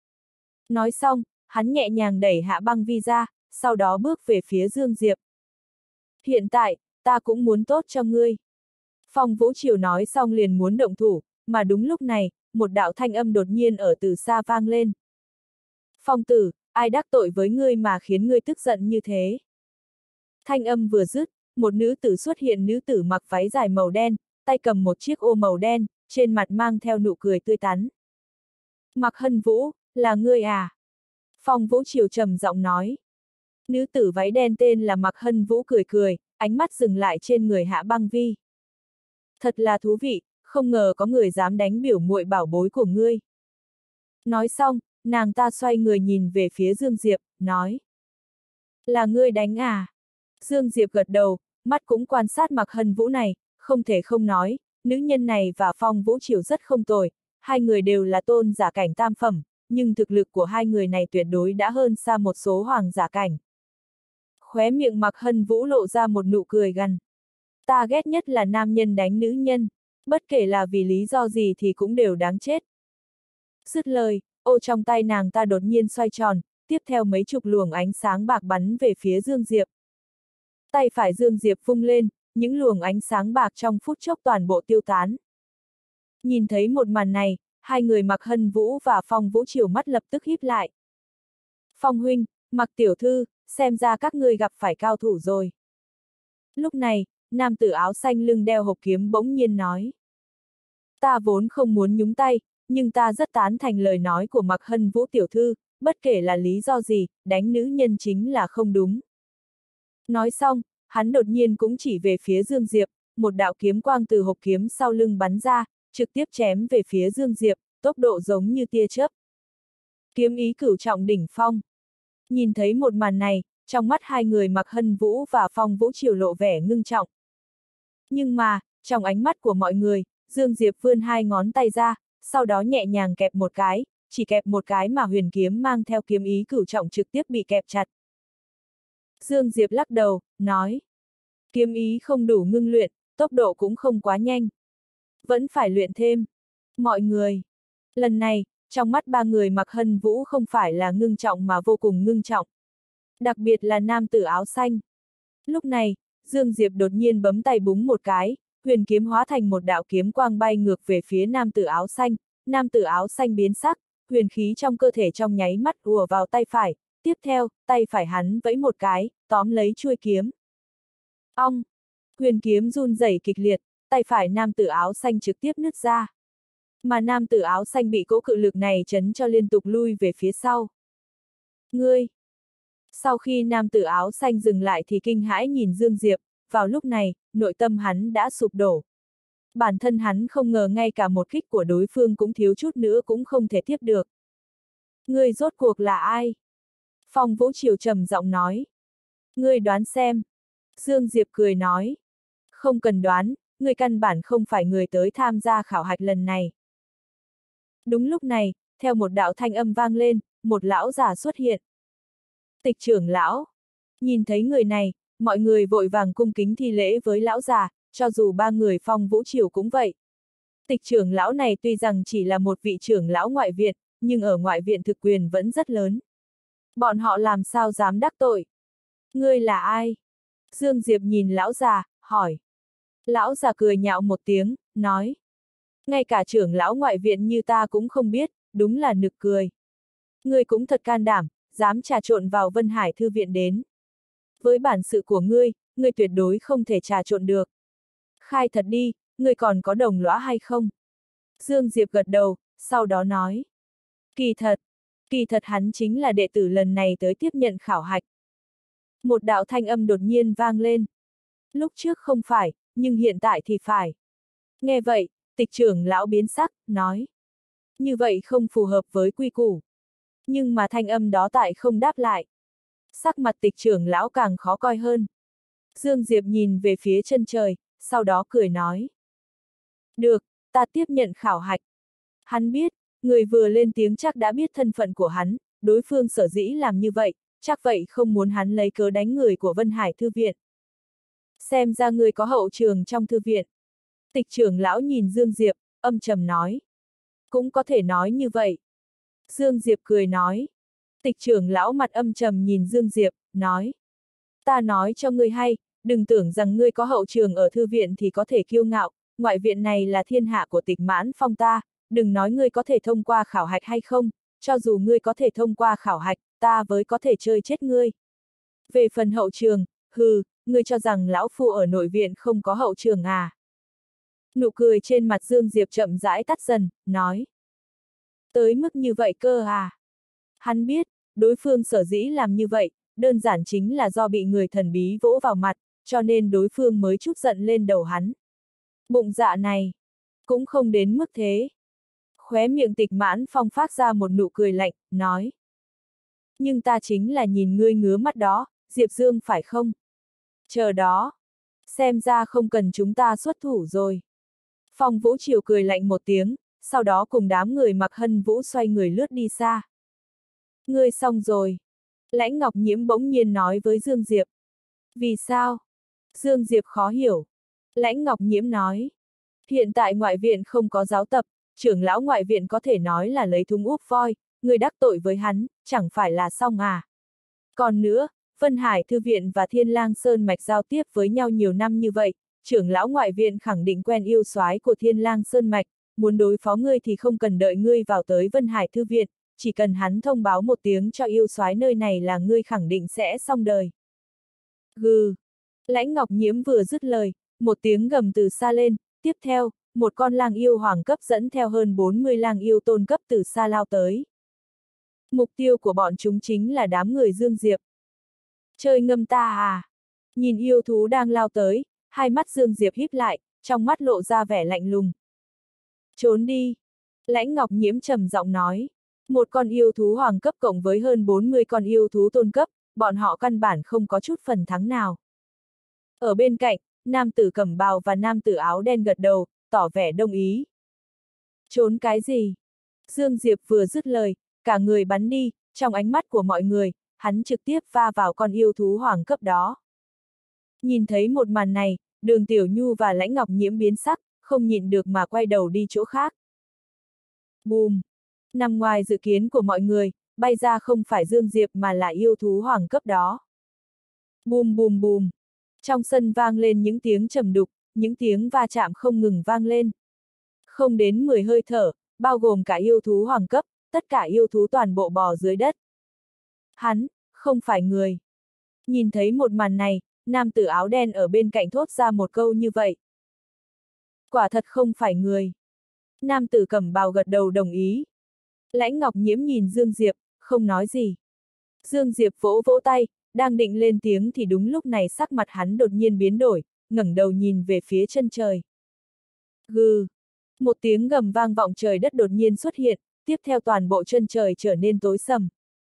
Nói xong, hắn nhẹ nhàng đẩy Hạ Băng Vi ra, sau đó bước về phía Dương Diệp. Hiện tại, ta cũng muốn tốt cho ngươi. Phong Vũ Triều nói xong liền muốn động thủ, mà đúng lúc này, một đạo thanh âm đột nhiên ở từ xa vang lên. Phong tử, ai đắc tội với ngươi mà khiến ngươi tức giận như thế? Thanh âm vừa dứt, một nữ tử xuất hiện, nữ tử mặc váy dài màu đen, tay cầm một chiếc ô màu đen, trên mặt mang theo nụ cười tươi tắn. Mạc Hân Vũ, là ngươi à? Phong Vũ Triều trầm giọng nói. Nữ tử váy đen tên là Mạc Hân Vũ cười cười, ánh mắt dừng lại trên người Hạ Băng Vi. Thật là thú vị, không ngờ có người dám đánh biểu muội bảo bối của ngươi. Nói xong, nàng ta xoay người nhìn về phía Dương Diệp, nói. Là ngươi đánh à? Dương Diệp gật đầu, mắt cũng quan sát Mạc Hân Vũ này, không thể không nói, nữ nhân này và Phong Vũ Triều rất không tồi, hai người đều là tôn giả cảnh tam phẩm, nhưng thực lực của hai người này tuyệt đối đã hơn xa một số hoàng giả cảnh. Khóe miệng Mạc Hân Vũ lộ ra một nụ cười gằn. Ta ghét nhất là nam nhân đánh nữ nhân, bất kể là vì lý do gì thì cũng đều đáng chết. Dứt lời, ô trong tay nàng ta đột nhiên xoay tròn, tiếp theo mấy chục luồng ánh sáng bạc bắn về phía Dương Diệp. Tay phải Dương Diệp vung lên, những luồng ánh sáng bạc trong phút chốc toàn bộ tiêu tán. Nhìn thấy một màn này, hai người Mạc Hân Vũ và Phong Vũ Triều mắt lập tức híp lại. Phong huynh, Mạc tiểu thư, xem ra các ngươi gặp phải cao thủ rồi. Lúc này, nam tử áo xanh lưng đeo hộp kiếm bỗng nhiên nói. Ta vốn không muốn nhúng tay, nhưng ta rất tán thành lời nói của Mạc Hân Vũ tiểu thư, bất kể là lý do gì, đánh nữ nhân chính là không đúng. Nói xong, hắn đột nhiên cũng chỉ về phía Dương Diệp, một đạo kiếm quang từ hộp kiếm sau lưng bắn ra, trực tiếp chém về phía Dương Diệp, tốc độ giống như tia chớp. Kiếm ý cửu trọng đỉnh phong. Nhìn thấy một màn này, trong mắt hai người Mạc Hân Vũ và Phong Vũ Triều lộ vẻ ngưng trọng. Nhưng mà, trong ánh mắt của mọi người, Dương Diệp vươn hai ngón tay ra, sau đó nhẹ nhàng kẹp một cái, chỉ kẹp một cái mà huyền kiếm mang theo kiếm ý cửu trọng trực tiếp bị kẹp chặt. Dương Diệp lắc đầu, nói. Kiếm ý không đủ ngưng luyện, tốc độ cũng không quá nhanh. Vẫn phải luyện thêm. Mọi người. Lần này, trong mắt ba người Mạc Hân Vũ không phải là ngưng trọng mà vô cùng ngưng trọng. Đặc biệt là nam tử áo xanh. Lúc này, Dương Diệp đột nhiên bấm tay búng một cái, huyền kiếm hóa thành một đạo kiếm quang bay ngược về phía nam tử áo xanh. Nam tử áo xanh biến sắc, huyền khí trong cơ thể trong nháy mắt ùa vào tay phải. Tiếp theo, tay phải hắn vẫy một cái, tóm lấy chuôi kiếm. Ong! Huyền kiếm run rẩy kịch liệt, tay phải nam tử áo xanh trực tiếp nứt ra. Mà nam tử áo xanh bị cỗ cự lực này chấn cho liên tục lui về phía sau. Ngươi! Sau khi nam tử áo xanh dừng lại thì kinh hãi nhìn Dương Diệp, vào lúc này, nội tâm hắn đã sụp đổ. Bản thân hắn không ngờ ngay cả một kích của đối phương cũng thiếu chút nữa cũng không thể tiếp được. Ngươi rốt cuộc là ai? Phong Vũ Triều trầm giọng nói. Ngươi đoán xem. Dương Diệp cười nói. Không cần đoán, ngươi căn bản không phải người tới tham gia khảo hạch lần này. Đúng lúc này, theo một đạo thanh âm vang lên, một lão già xuất hiện. Tịch trưởng lão. Nhìn thấy người này, mọi người vội vàng cung kính thi lễ với lão già, cho dù ba người Phong Vũ Triều cũng vậy. Tịch trưởng lão này tuy rằng chỉ là một vị trưởng lão ngoại viện, nhưng ở ngoại viện thực quyền vẫn rất lớn. Bọn họ làm sao dám đắc tội? Ngươi là ai? Dương Diệp nhìn lão già, hỏi. Lão già cười nhạo một tiếng, nói. Ngay cả trưởng lão ngoại viện như ta cũng không biết, đúng là nực cười. Ngươi cũng thật can đảm, dám trà trộn vào Vân Hải Thư viện đến. Với bản sự của ngươi, ngươi tuyệt đối không thể trà trộn được. Khai thật đi, ngươi còn có đồng lõa hay không? Dương Diệp gật đầu, sau đó nói. Kỳ thật hắn chính là đệ tử lần này tới tiếp nhận khảo hạch. Một đạo thanh âm đột nhiên vang lên. Lúc trước không phải, nhưng hiện tại thì phải. Nghe vậy, tịch trưởng lão biến sắc, nói. Như vậy không phù hợp với quy củ. Nhưng mà thanh âm đó tại không đáp lại. Sắc mặt Tịch trưởng lão càng khó coi hơn. Dương Diệp nhìn về phía chân trời, sau đó cười nói. Được, ta tiếp nhận khảo hạch. Hắn biết, người vừa lên tiếng chắc đã biết thân phận của hắn, đối phương sở dĩ làm như vậy, chắc vậy không muốn hắn lấy cớ đánh người của Vân Hải Thư viện. Xem ra người có hậu trường trong thư viện. Tịch trưởng lão nhìn Dương Diệp, âm trầm nói. Cũng có thể nói như vậy. Dương Diệp cười nói. Tịch trưởng lão mặt âm trầm nhìn Dương Diệp, nói. Ta nói cho ngươi hay, đừng tưởng rằng ngươi có hậu trường ở thư viện thì có thể kiêu ngạo, ngoại viện này là thiên hạ của Tịch Mãn Phong ta, đừng nói ngươi có thể thông qua khảo hạch hay không, cho dù ngươi có thể thông qua khảo hạch, ta với có thể chơi chết ngươi. Về phần hậu trường, ngươi cho rằng lão phu ở nội viện không có hậu trường à? Nụ cười trên mặt Dương Diệp chậm rãi tắt dần, nói. Tới mức như vậy cơ à? Hắn biết, đối phương sở dĩ làm như vậy, đơn giản chính là do bị người thần bí vỗ vào mặt, cho nên đối phương mới trút giận lên đầu hắn. Bụng dạ này, cũng không đến mức thế. Khóe miệng Tịch Mãn Phong phát ra một nụ cười lạnh, nói. Nhưng ta chính là nhìn ngươi ngứa mắt đó, Diệp Dương phải không? Chờ đó. Xem ra không cần chúng ta xuất thủ rồi. Phong Vũ Triều cười lạnh một tiếng, sau đó cùng đám người mặc hân vũ xoay người lướt đi xa. Ngươi xong rồi. Lãnh Ngọc Nhiễm bỗng nhiên nói với Dương Diệp. Vì sao? Dương Diệp khó hiểu. Lãnh Ngọc Nhiễm nói. Hiện tại ngoại viện không có giáo tập, trưởng lão ngoại viện có thể nói là lấy thúng úp voi, người đắc tội với hắn, chẳng phải là xong à? Còn nữa, Vân Hải Thư viện và Thiên Lang Sơn Mạch giao tiếp với nhau nhiều năm như vậy, trưởng lão ngoại viện khẳng định quen yêu soái của Thiên Lang Sơn Mạch, muốn đối phó ngươi thì không cần đợi ngươi vào tới Vân Hải Thư viện, chỉ cần hắn thông báo một tiếng cho yêu soái nơi này là ngươi khẳng định sẽ xong đời. Gừ. Lãnh Ngọc Nhiễm vừa dứt lời, một tiếng gầm từ xa lên, tiếp theo, một con lang yêu hoàng cấp dẫn theo hơn 40 lang yêu tôn cấp từ xa lao tới. Mục tiêu của bọn chúng chính là đám người Dương Diệp. Chơi ngâm ta à? Nhìn yêu thú đang lao tới, hai mắt Dương Diệp híp lại, trong mắt lộ ra vẻ lạnh lùng. Trốn đi. Lãnh Ngọc Nhiễm trầm giọng nói. Một con yêu thú hoàng cấp cộng với hơn 40 con yêu thú tôn cấp, bọn họ căn bản không có chút phần thắng nào. Ở bên cạnh, nam tử cẩm bào và nam tử áo đen gật đầu, tỏ vẻ đồng ý. Trốn cái gì? Dương Diệp vừa dứt lời, cả người bắn đi, trong ánh mắt của mọi người, hắn trực tiếp va vào con yêu thú hoàng cấp đó. Nhìn thấy một màn này, Đường Tiểu Nhu và Lãnh Ngọc Nhiễm biến sắc, không nhịn được mà quay đầu đi chỗ khác. Bùm! Nằm ngoài dự kiến của mọi người, bay ra không phải Dương Diệp mà là yêu thú hoàng cấp đó. Bùm bùm bùm! Trong sân vang lên những tiếng trầm đục, những tiếng va chạm không ngừng vang lên. Không đến 10 hơi thở, bao gồm cả yêu thú hoàng cấp, tất cả yêu thú toàn bộ bò dưới đất. Hắn, không phải người. Nhìn thấy một màn này, nam tử áo đen ở bên cạnh thốt ra một câu như vậy. Quả thật không phải người. Nam tử cẩm bào gật đầu đồng ý. Lãnh Ngọc Nhiễm nhìn Dương Diệp, không nói gì. Dương Diệp vỗ vỗ tay, đang định lên tiếng thì đúng lúc này sắc mặt hắn đột nhiên biến đổi, ngẩng đầu nhìn về phía chân trời. Gừ! Một tiếng gầm vang vọng trời đất đột nhiên xuất hiện, tiếp theo toàn bộ chân trời trở nên tối sầm.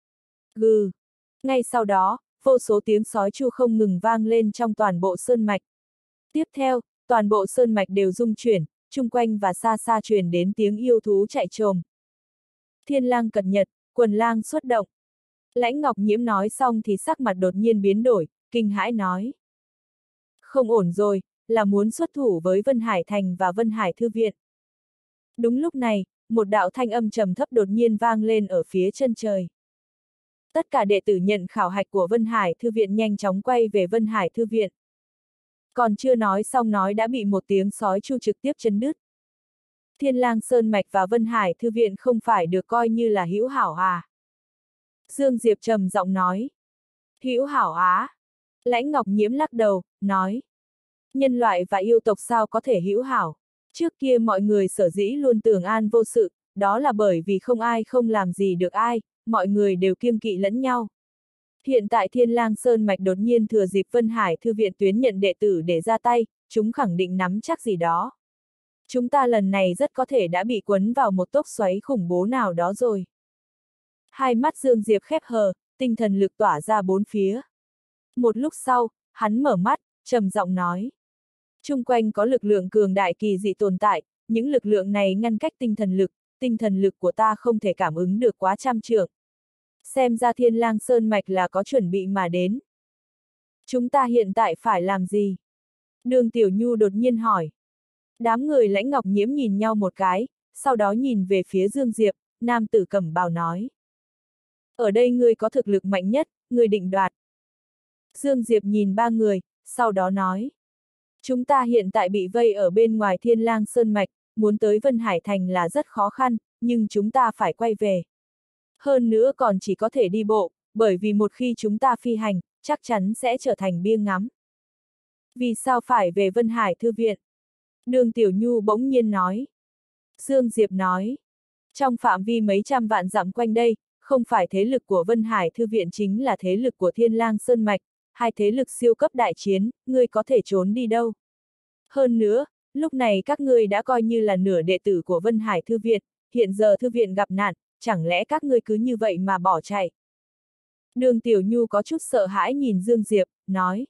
Gừ! Ngay sau đó, vô số tiếng sói chu không ngừng vang lên trong toàn bộ sơn mạch. Tiếp theo, toàn bộ sơn mạch đều rung chuyển, chung quanh và xa xa truyền đến tiếng yêu thú chạy trồm. Thiên lang cật nhật, quần lang xuất động. Lãnh Ngọc Nhiễm nói xong thì sắc mặt đột nhiên biến đổi, kinh hãi nói. Không ổn rồi, là muốn xuất thủ với Vân Hải Thành và Vân Hải Thư viện. Đúng lúc này, một đạo thanh âm trầm thấp đột nhiên vang lên ở phía chân trời. Tất cả đệ tử nhận khảo hạch của Vân Hải Thư viện nhanh chóng quay về Vân Hải Thư viện. Còn chưa nói xong nói đã bị một tiếng sói chu trực tiếp chấn đứt. Thiên Lang Sơn Mạch và Vân Hải Thư viện không phải được coi như là hữu hảo à? Dương Diệp trầm giọng nói. Hữu hảo á? Lãnh Ngọc Nhiễm lắc đầu, nói. Nhân loại và yêu tộc sao có thể hữu hảo? Trước kia mọi người sở dĩ luôn tưởng an vô sự, đó là bởi vì không ai không làm gì được ai, mọi người đều kiêng kỵ lẫn nhau. Hiện tại Thiên Lang Sơn Mạch đột nhiên thừa dịp Vân Hải Thư viện tuyến nhận đệ tử để ra tay, chúng khẳng định nắm chắc gì đó. Chúng ta lần này rất có thể đã bị quấn vào một tốc xoáy khủng bố nào đó rồi. Hai mắt Dương Diệp khép hờ, tinh thần lực tỏa ra bốn phía. Một lúc sau, hắn mở mắt, trầm giọng nói. Chung quanh có lực lượng cường đại kỳ dị tồn tại, những lực lượng này ngăn cách tinh thần lực của ta không thể cảm ứng được quá trăm trượng. Xem ra Thiên Lang Sơn Mạch là có chuẩn bị mà đến. Chúng ta hiện tại phải làm gì? Đường Tiểu Nhu đột nhiên hỏi. Đám người Lãnh Ngọc Nhiễm nhìn nhau một cái, sau đó nhìn về phía Dương Diệp, nam tử cẩm bào nói. Ở đây ngươi có thực lực mạnh nhất, ngươi định đoạt. Dương Diệp nhìn ba người, sau đó nói. Chúng ta hiện tại bị vây ở bên ngoài Thiên Lang Sơn Mạch, muốn tới Vân Hải Thành là rất khó khăn, nhưng chúng ta phải quay về. Hơn nữa còn chỉ có thể đi bộ, bởi vì một khi chúng ta phi hành, chắc chắn sẽ trở thành bia ngắm. Vì sao phải về Vân Hải Thư viện? Đường Tiểu Nhu bỗng nhiên nói. Dương Diệp nói. Trong phạm vi mấy trăm vạn dặm quanh đây, không phải thế lực của Vân Hải Thư viện chính là thế lực của Thiên Lang Sơn Mạch, hai thế lực siêu cấp đại chiến, ngươi có thể trốn đi đâu? Hơn nữa, lúc này các ngươi đã coi như là nửa đệ tử của Vân Hải Thư viện, hiện giờ thư viện gặp nạn, chẳng lẽ các ngươi cứ như vậy mà bỏ chạy? Đường Tiểu Nhu có chút sợ hãi nhìn Dương Diệp, nói.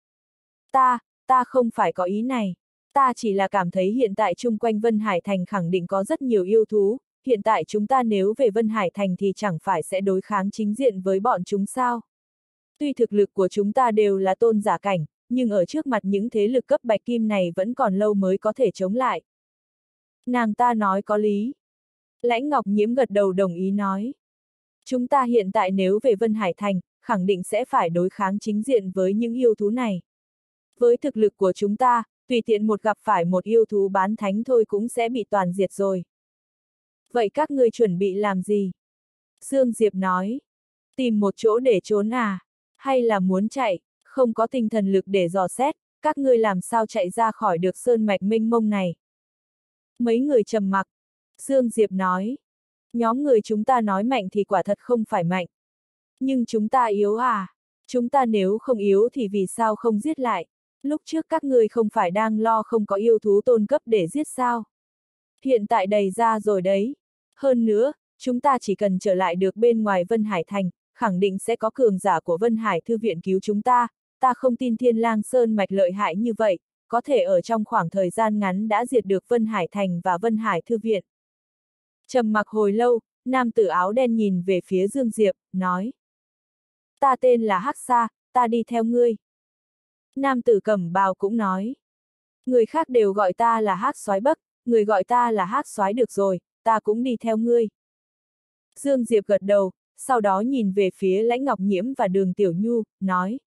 Ta không phải có ý này. Ta chỉ là cảm thấy hiện tại chung quanh Vân Hải Thành khẳng định có rất nhiều yêu thú, hiện tại chúng ta nếu về Vân Hải Thành thì chẳng phải sẽ đối kháng chính diện với bọn chúng sao? Tuy thực lực của chúng ta đều là tôn giả cảnh, nhưng ở trước mặt những thế lực cấp bạch kim này vẫn còn lâu mới có thể chống lại. Nàng ta nói có lý. Lãnh Ngọc Nhiễm gật đầu đồng ý nói. Chúng ta hiện tại nếu về Vân Hải Thành, khẳng định sẽ phải đối kháng chính diện với những yêu thú này. Với thực lực của chúng ta, tùy tiện một gặp phải một yêu thú bán thánh thôi cũng sẽ bị toàn diệt rồi. Vậy các ngươi chuẩn bị làm gì? Dương Diệp nói. Tìm một chỗ để trốn à? Hay là muốn chạy, không có tinh thần lực để dò xét, các ngươi làm sao chạy ra khỏi được sơn mạch mênh mông này? Mấy người trầm mặc. Dương Diệp nói. Nhóm người chúng ta nói mạnh thì quả thật không phải mạnh. Nhưng chúng ta yếu à? Chúng ta nếu không yếu thì vì sao không giết lại? Lúc trước các ngươi không phải đang lo không có yêu thú tôn cấp để giết sao? Hiện tại đầy ra rồi đấy. Hơn nữa, chúng ta chỉ cần trở lại được bên ngoài Vân Hải Thành, khẳng định sẽ có cường giả của Vân Hải Thư viện cứu chúng ta. Ta không tin Thiên Lang Sơn Mạch lợi hại như vậy, có thể ở trong khoảng thời gian ngắn đã diệt được Vân Hải Thành và Vân Hải Thư viện. Trầm mặc hồi lâu, nam tử áo đen nhìn về phía Dương Diệp, nói. Ta tên là Hắc Sa, ta đi theo ngươi. Nam tử cẩm bào cũng nói. Người khác đều gọi ta là Hắc Soái Bắc, người gọi ta là Hắc Soái được rồi, ta cũng đi theo ngươi. Dương Diệp gật đầu, sau đó nhìn về phía Lãnh Ngọc Nhiễm và Đường Tiểu Nhu, nói.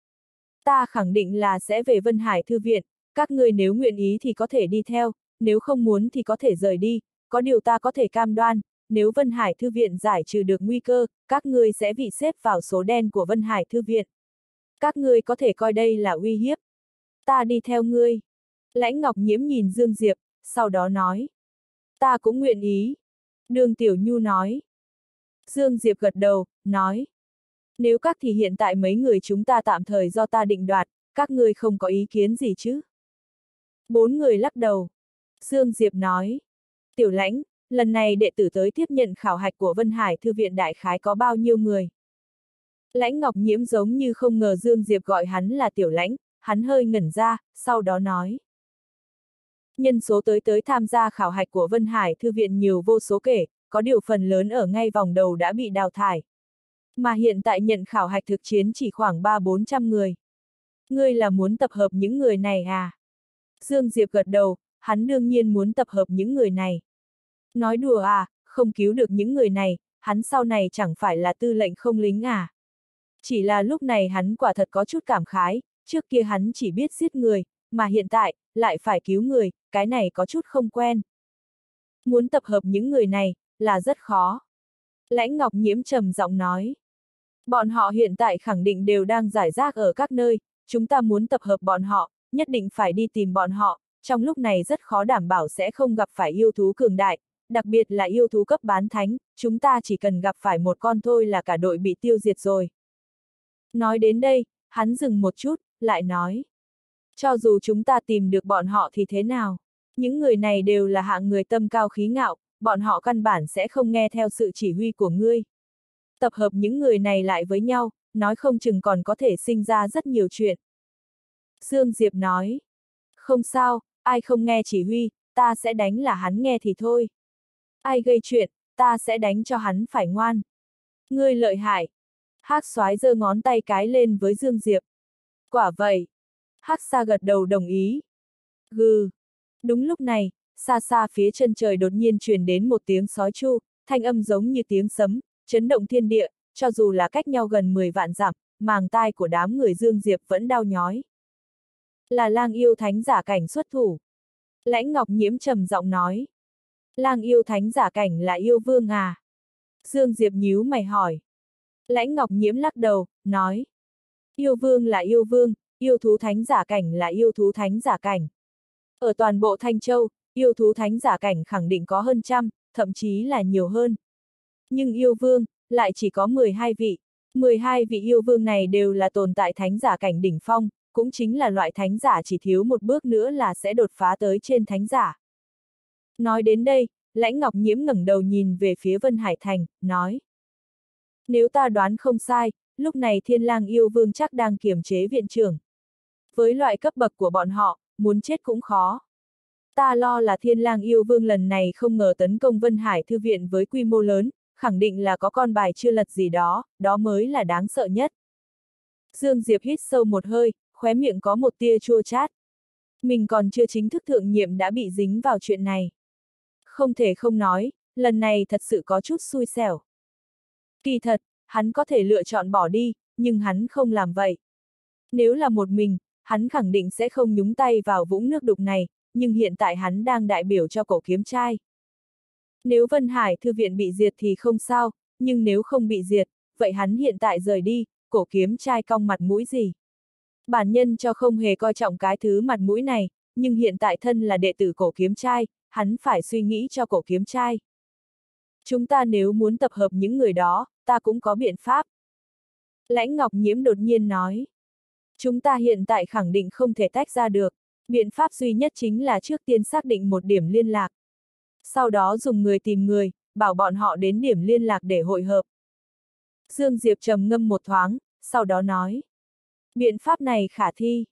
Ta khẳng định là sẽ về Vân Hải Thư viện, các ngươi nếu nguyện ý thì có thể đi theo, nếu không muốn thì có thể rời đi, có điều ta có thể cam đoan, nếu Vân Hải Thư viện giải trừ được nguy cơ, các ngươi sẽ bị xếp vào số đen của Vân Hải Thư viện. Các ngươi có thể coi đây là uy hiếp. Ta đi theo ngươi. Lãnh Ngọc Nhiễm nhìn Dương Diệp, sau đó nói. Ta cũng nguyện ý. Đường Tiểu Nhu nói. Dương Diệp gật đầu, nói. Nếu các thì hiện tại mấy người chúng ta tạm thời do ta định đoạt, các ngươi không có ý kiến gì chứ? Bốn người lắc đầu. Dương Diệp nói. Tiểu Lãnh, lần này đệ tử tới tiếp nhận khảo hạch của Vân Hải Thư viện đại khái có bao nhiêu người? Lãnh Ngọc Nhiễm giống như không ngờ Dương Diệp gọi hắn là Tiểu Lãnh, hắn hơi ngẩn ra, sau đó nói. Nhân số tới tham gia khảo hạch của Vân Hải Thư viện nhiều vô số kể, có điều phần lớn ở ngay vòng đầu đã bị đào thải. Mà hiện tại nhận khảo hạch thực chiến chỉ khoảng 300-400 người. Ngươi là muốn tập hợp những người này à? Dương Diệp gật đầu, hắn đương nhiên muốn tập hợp những người này. Nói đùa à, không cứu được những người này, hắn sau này chẳng phải là tư lệnh không lính à? Chỉ là lúc này hắn quả thật có chút cảm khái, trước kia hắn chỉ biết giết người, mà hiện tại, lại phải cứu người, cái này có chút không quen. Muốn tập hợp những người này, là rất khó. Lãnh Ngọc Nhiễm trầm giọng nói. Bọn họ hiện tại khẳng định đều đang rải rác ở các nơi, chúng ta muốn tập hợp bọn họ, nhất định phải đi tìm bọn họ, trong lúc này rất khó đảm bảo sẽ không gặp phải yêu thú cường đại, đặc biệt là yêu thú cấp bán thánh, chúng ta chỉ cần gặp phải một con thôi là cả đội bị tiêu diệt rồi. Nói đến đây, hắn dừng một chút, lại nói. Cho dù chúng ta tìm được bọn họ thì thế nào? Những người này đều là hạng người tâm cao khí ngạo, bọn họ căn bản sẽ không nghe theo sự chỉ huy của ngươi. Tập hợp những người này lại với nhau, nói không chừng còn có thể sinh ra rất nhiều chuyện. Dương Diệp nói. Không sao, ai không nghe chỉ huy, ta sẽ đánh là hắn nghe thì thôi. Ai gây chuyện, ta sẽ đánh cho hắn phải ngoan. Ngươi lợi hại. Hắc Soái giơ ngón tay cái lên với Dương Diệp. Quả vậy. Hắc Sa gật đầu đồng ý. Gừ. Đúng lúc này, xa xa phía chân trời đột nhiên truyền đến một tiếng sói chu, thanh âm giống như tiếng sấm, chấn động thiên địa, cho dù là cách nhau gần 10 vạn dặm, màng tai của đám người Dương Diệp vẫn đau nhói. Là lang yêu thánh giả cảnh xuất thủ. Lãnh Ngọc Nhiễm trầm giọng nói. Lang yêu thánh giả cảnh là yêu vương à? Dương Diệp nhíu mày hỏi. Lãnh Ngọc Nhiễm lắc đầu, nói. Yêu vương là yêu vương, yêu thú thánh giả cảnh là yêu thú thánh giả cảnh. Ở toàn bộ Thanh Châu, yêu thú thánh giả cảnh khẳng định có hơn trăm, thậm chí là nhiều hơn. Nhưng yêu vương, lại chỉ có 12 vị. 12 vị yêu vương này đều là tồn tại thánh giả cảnh đỉnh phong, cũng chính là loại thánh giả chỉ thiếu một bước nữa là sẽ đột phá tới trên thánh giả. Nói đến đây, Lãnh Ngọc Nhiễm ngẩng đầu nhìn về phía Vân Hải Thành, nói. Nếu ta đoán không sai, lúc này Thiên Lang yêu vương chắc đang kiềm chế viện trưởng. Với loại cấp bậc của bọn họ, muốn chết cũng khó. Ta lo là Thiên Lang yêu vương lần này không ngờ tấn công Vân Hải Thư viện với quy mô lớn, khẳng định là có con bài chưa lật gì đó, đó mới là đáng sợ nhất. Dương Diệp hít sâu một hơi, khóe miệng có một tia chua chát. Mình còn chưa chính thức thượng nhiệm đã bị dính vào chuyện này. Không thể không nói, lần này thật sự có chút xui xẻo. Kỳ thật, hắn có thể lựa chọn bỏ đi, nhưng hắn không làm vậy. Nếu là một mình, hắn khẳng định sẽ không nhúng tay vào vũng nước đục này, nhưng hiện tại hắn đang đại biểu cho Cổ Kiếm Trai. Nếu Vân Hải Thư viện bị diệt thì không sao, nhưng nếu không bị diệt, vậy hắn hiện tại rời đi, Cổ Kiếm Trai cong mặt mũi gì? Bản nhân cho không hề coi trọng cái thứ mặt mũi này, nhưng hiện tại thân là đệ tử Cổ Kiếm Trai, hắn phải suy nghĩ cho Cổ Kiếm Trai. Chúng ta nếu muốn tập hợp những người đó, ta cũng có biện pháp. Lãnh Ngọc Nhiễm đột nhiên nói. Chúng ta hiện tại khẳng định không thể tách ra được, biện pháp duy nhất chính là trước tiên xác định một điểm liên lạc. Sau đó dùng người tìm người, bảo bọn họ đến điểm liên lạc để hội hợp. Dương Diệp trầm ngâm một thoáng, sau đó nói. Biện pháp này khả thi.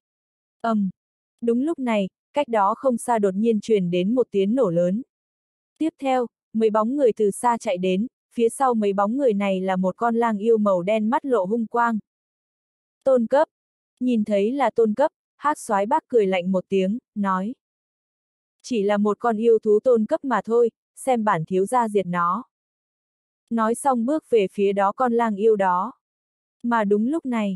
Đúng lúc này, cách đó không xa đột nhiên truyền đến một tiếng nổ lớn. Tiếp theo, mấy bóng người từ xa chạy đến, phía sau mấy bóng người này là một con lang yêu màu đen mắt lộ hung quang. Tôn cấp. Nhìn thấy là tôn cấp, Hắc Soái bác cười lạnh một tiếng, nói. Chỉ là một con yêu thú tôn cấp mà thôi, xem bản thiếu gia diệt nó. Nói xong bước về phía đó con lang yêu đó. Mà đúng lúc này,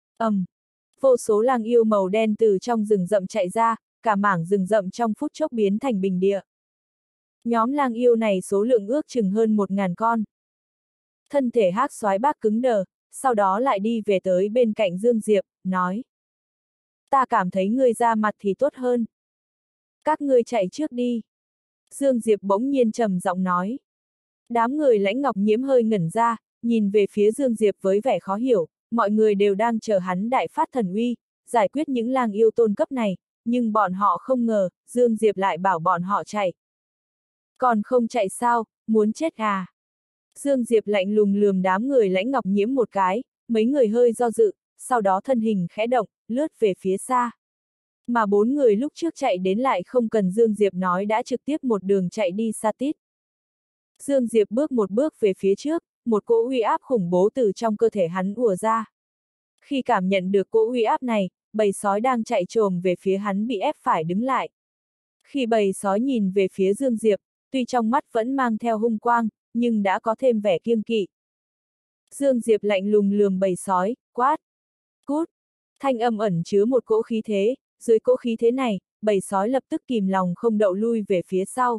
vô số lang yêu màu đen từ trong rừng rậm chạy ra, cả mảng rừng rậm trong phút chốc biến thành bình địa. Nhóm lang yêu này số lượng ước chừng hơn 1000 con. Thân thể Hắc Soái bác cứng đờ, sau đó lại đi về tới bên cạnh Dương Diệp, nói. Ta cảm thấy ngươi ra mặt thì tốt hơn. Các ngươi chạy trước đi. Dương Diệp bỗng nhiên trầm giọng nói. Đám người Lãnh Ngọc Nhiễm hơi ngẩn ra, nhìn về phía Dương Diệp với vẻ khó hiểu, mọi người đều đang chờ hắn đại phát thần uy, giải quyết những lang yêu tôn cấp này, nhưng bọn họ không ngờ, Dương Diệp lại bảo bọn họ chạy. Còn không chạy sao, muốn chết à? Dương Diệp lạnh lùng lườm đám người Lãnh Ngọc Nhiễm một cái, mấy người hơi do dự, sau đó thân hình khẽ động, lướt về phía xa. Mà 4 người lúc trước chạy đến lại không cần Dương Diệp nói đã trực tiếp một đường chạy đi xa tít. Dương Diệp bước một bước về phía trước, một cỗ uy áp khủng bố từ trong cơ thể hắn ùa ra. Khi cảm nhận được cỗ uy áp này, bầy sói đang chạy trồm về phía hắn bị ép phải đứng lại. Khi bầy sói nhìn về phía Dương Diệp, tuy trong mắt vẫn mang theo hung quang, nhưng đã có thêm vẻ kiêng kỵ. Dương Diệp lạnh lùng lườm bầy sói, quát. Cút! Thanh âm ẩn chứa một cỗ khí thế, dưới cỗ khí thế này, bầy sói lập tức kìm lòng không đậu lui về phía sau.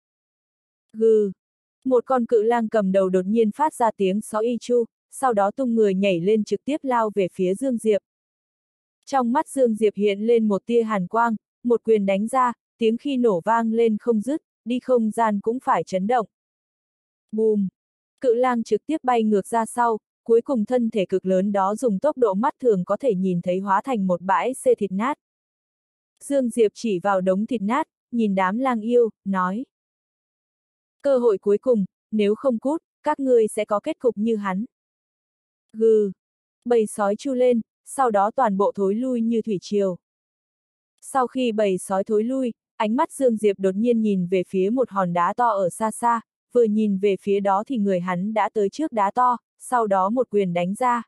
Gừ! Một con cự lang cầm đầu đột nhiên phát ra tiếng sói y chu, sau đó tung người nhảy lên trực tiếp lao về phía Dương Diệp. Trong mắt Dương Diệp hiện lên một tia hàn quang, một quyền đánh ra, tiếng khi nổ vang lên không dứt, đi không gian cũng phải chấn động. Bùm! Cự lang trực tiếp bay ngược ra sau, cuối cùng thân thể cực lớn đó dùng tốc độ mắt thường có thể nhìn thấy hóa thành một bãi xê thịt nát. Dương Diệp chỉ vào đống thịt nát, nhìn đám lang yêu, nói. Cơ hội cuối cùng, nếu không cút, các ngươi sẽ có kết cục như hắn. Gừ. Bầy sói chu lên, sau đó toàn bộ thối lui như thủy triều. Sau khi bầy sói thối lui, ánh mắt Dương Diệp đột nhiên nhìn về phía một hòn đá to ở xa xa, vừa nhìn về phía đó thì người hắn đã tới trước đá to, sau đó một quyền đánh ra.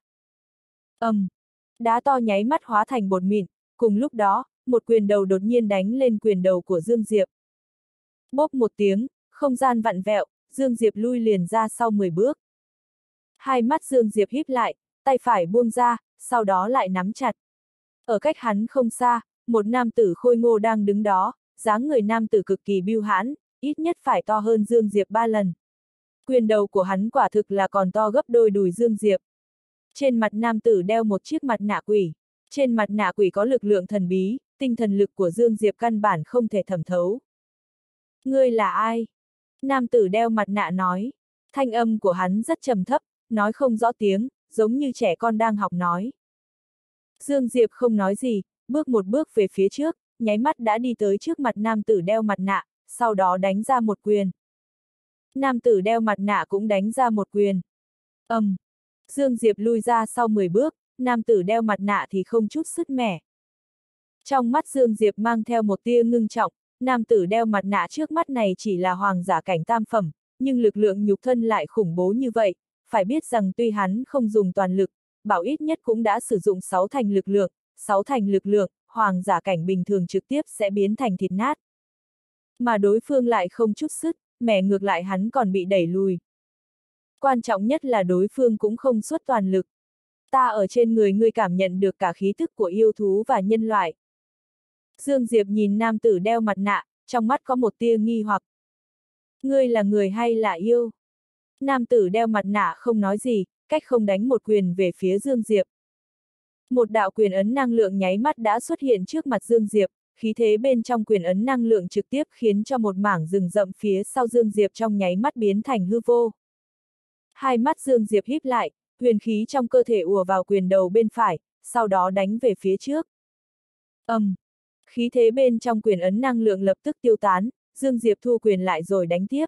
Đá to nháy mắt hóa thành bột mịn, cùng lúc đó, một quyền đầu đột nhiên đánh lên quyền đầu của Dương Diệp. Bốp một tiếng, không gian vặn vẹo, Dương Diệp lui liền ra sau 10 bước. Hai mắt Dương Diệp híp lại, tay phải buông ra, sau đó lại nắm chặt. Ở cách hắn không xa, một nam tử khôi ngô đang đứng đó, dáng người nam tử cực kỳ bưu hãn, ít nhất phải to hơn Dương Diệp 3 lần. Quyền đầu của hắn quả thực là còn to gấp đôi đùi Dương Diệp. Trên mặt nam tử đeo một chiếc mặt nạ quỷ. Trên mặt nạ quỷ có lực lượng thần bí, tinh thần lực của Dương Diệp căn bản không thể thẩm thấu. Ngươi là ai? Nam tử đeo mặt nạ nói. Thanh âm của hắn rất trầm thấp, nói không rõ tiếng, giống như trẻ con đang học nói. Dương Diệp không nói gì, bước một bước về phía trước, nháy mắt đã đi tới trước mặt nam tử đeo mặt nạ, sau đó đánh ra một quyền. Nam tử đeo mặt nạ cũng đánh ra một quyền. Dương Diệp lui ra sau 10 bước, nam tử đeo mặt nạ thì không chút sứt mẻ. Trong mắt Dương Diệp mang theo một tia ngưng trọng, nam tử đeo mặt nạ trước mắt này chỉ là hoàng giả cảnh tam phẩm, nhưng lực lượng nhục thân lại khủng bố như vậy, phải biết rằng tuy hắn không dùng toàn lực, bảo ít nhất cũng đã sử dụng 6 thành lực lượng, hoàng giả cảnh bình thường trực tiếp sẽ biến thành thịt nát. Mà đối phương lại không chút sức, mẻ ngược lại hắn còn bị đẩy lùi. Quan trọng nhất là đối phương cũng không xuất toàn lực. Ta ở trên người ngươi cảm nhận được cả khí thức của yêu thú và nhân loại. Dương Diệp nhìn nam tử đeo mặt nạ, trong mắt có một tia nghi hoặc. Ngươi là người hay là yêu? Nam tử đeo mặt nạ không nói gì, cách không đánh một quyền về phía Dương Diệp. Một đạo quyền ấn năng lượng nháy mắt đã xuất hiện trước mặt Dương Diệp, khí thế bên trong quyền ấn năng lượng trực tiếp khiến cho một mảng rừng rậm phía sau Dương Diệp trong nháy mắt biến thành hư vô. Hai mắt Dương Diệp híp lại, huyền khí trong cơ thể ùa vào quyền đầu bên phải, sau đó đánh về phía trước. Khí thế bên trong quyền ấn năng lượng lập tức tiêu tán, Dương Diệp thu quyền lại rồi đánh tiếp.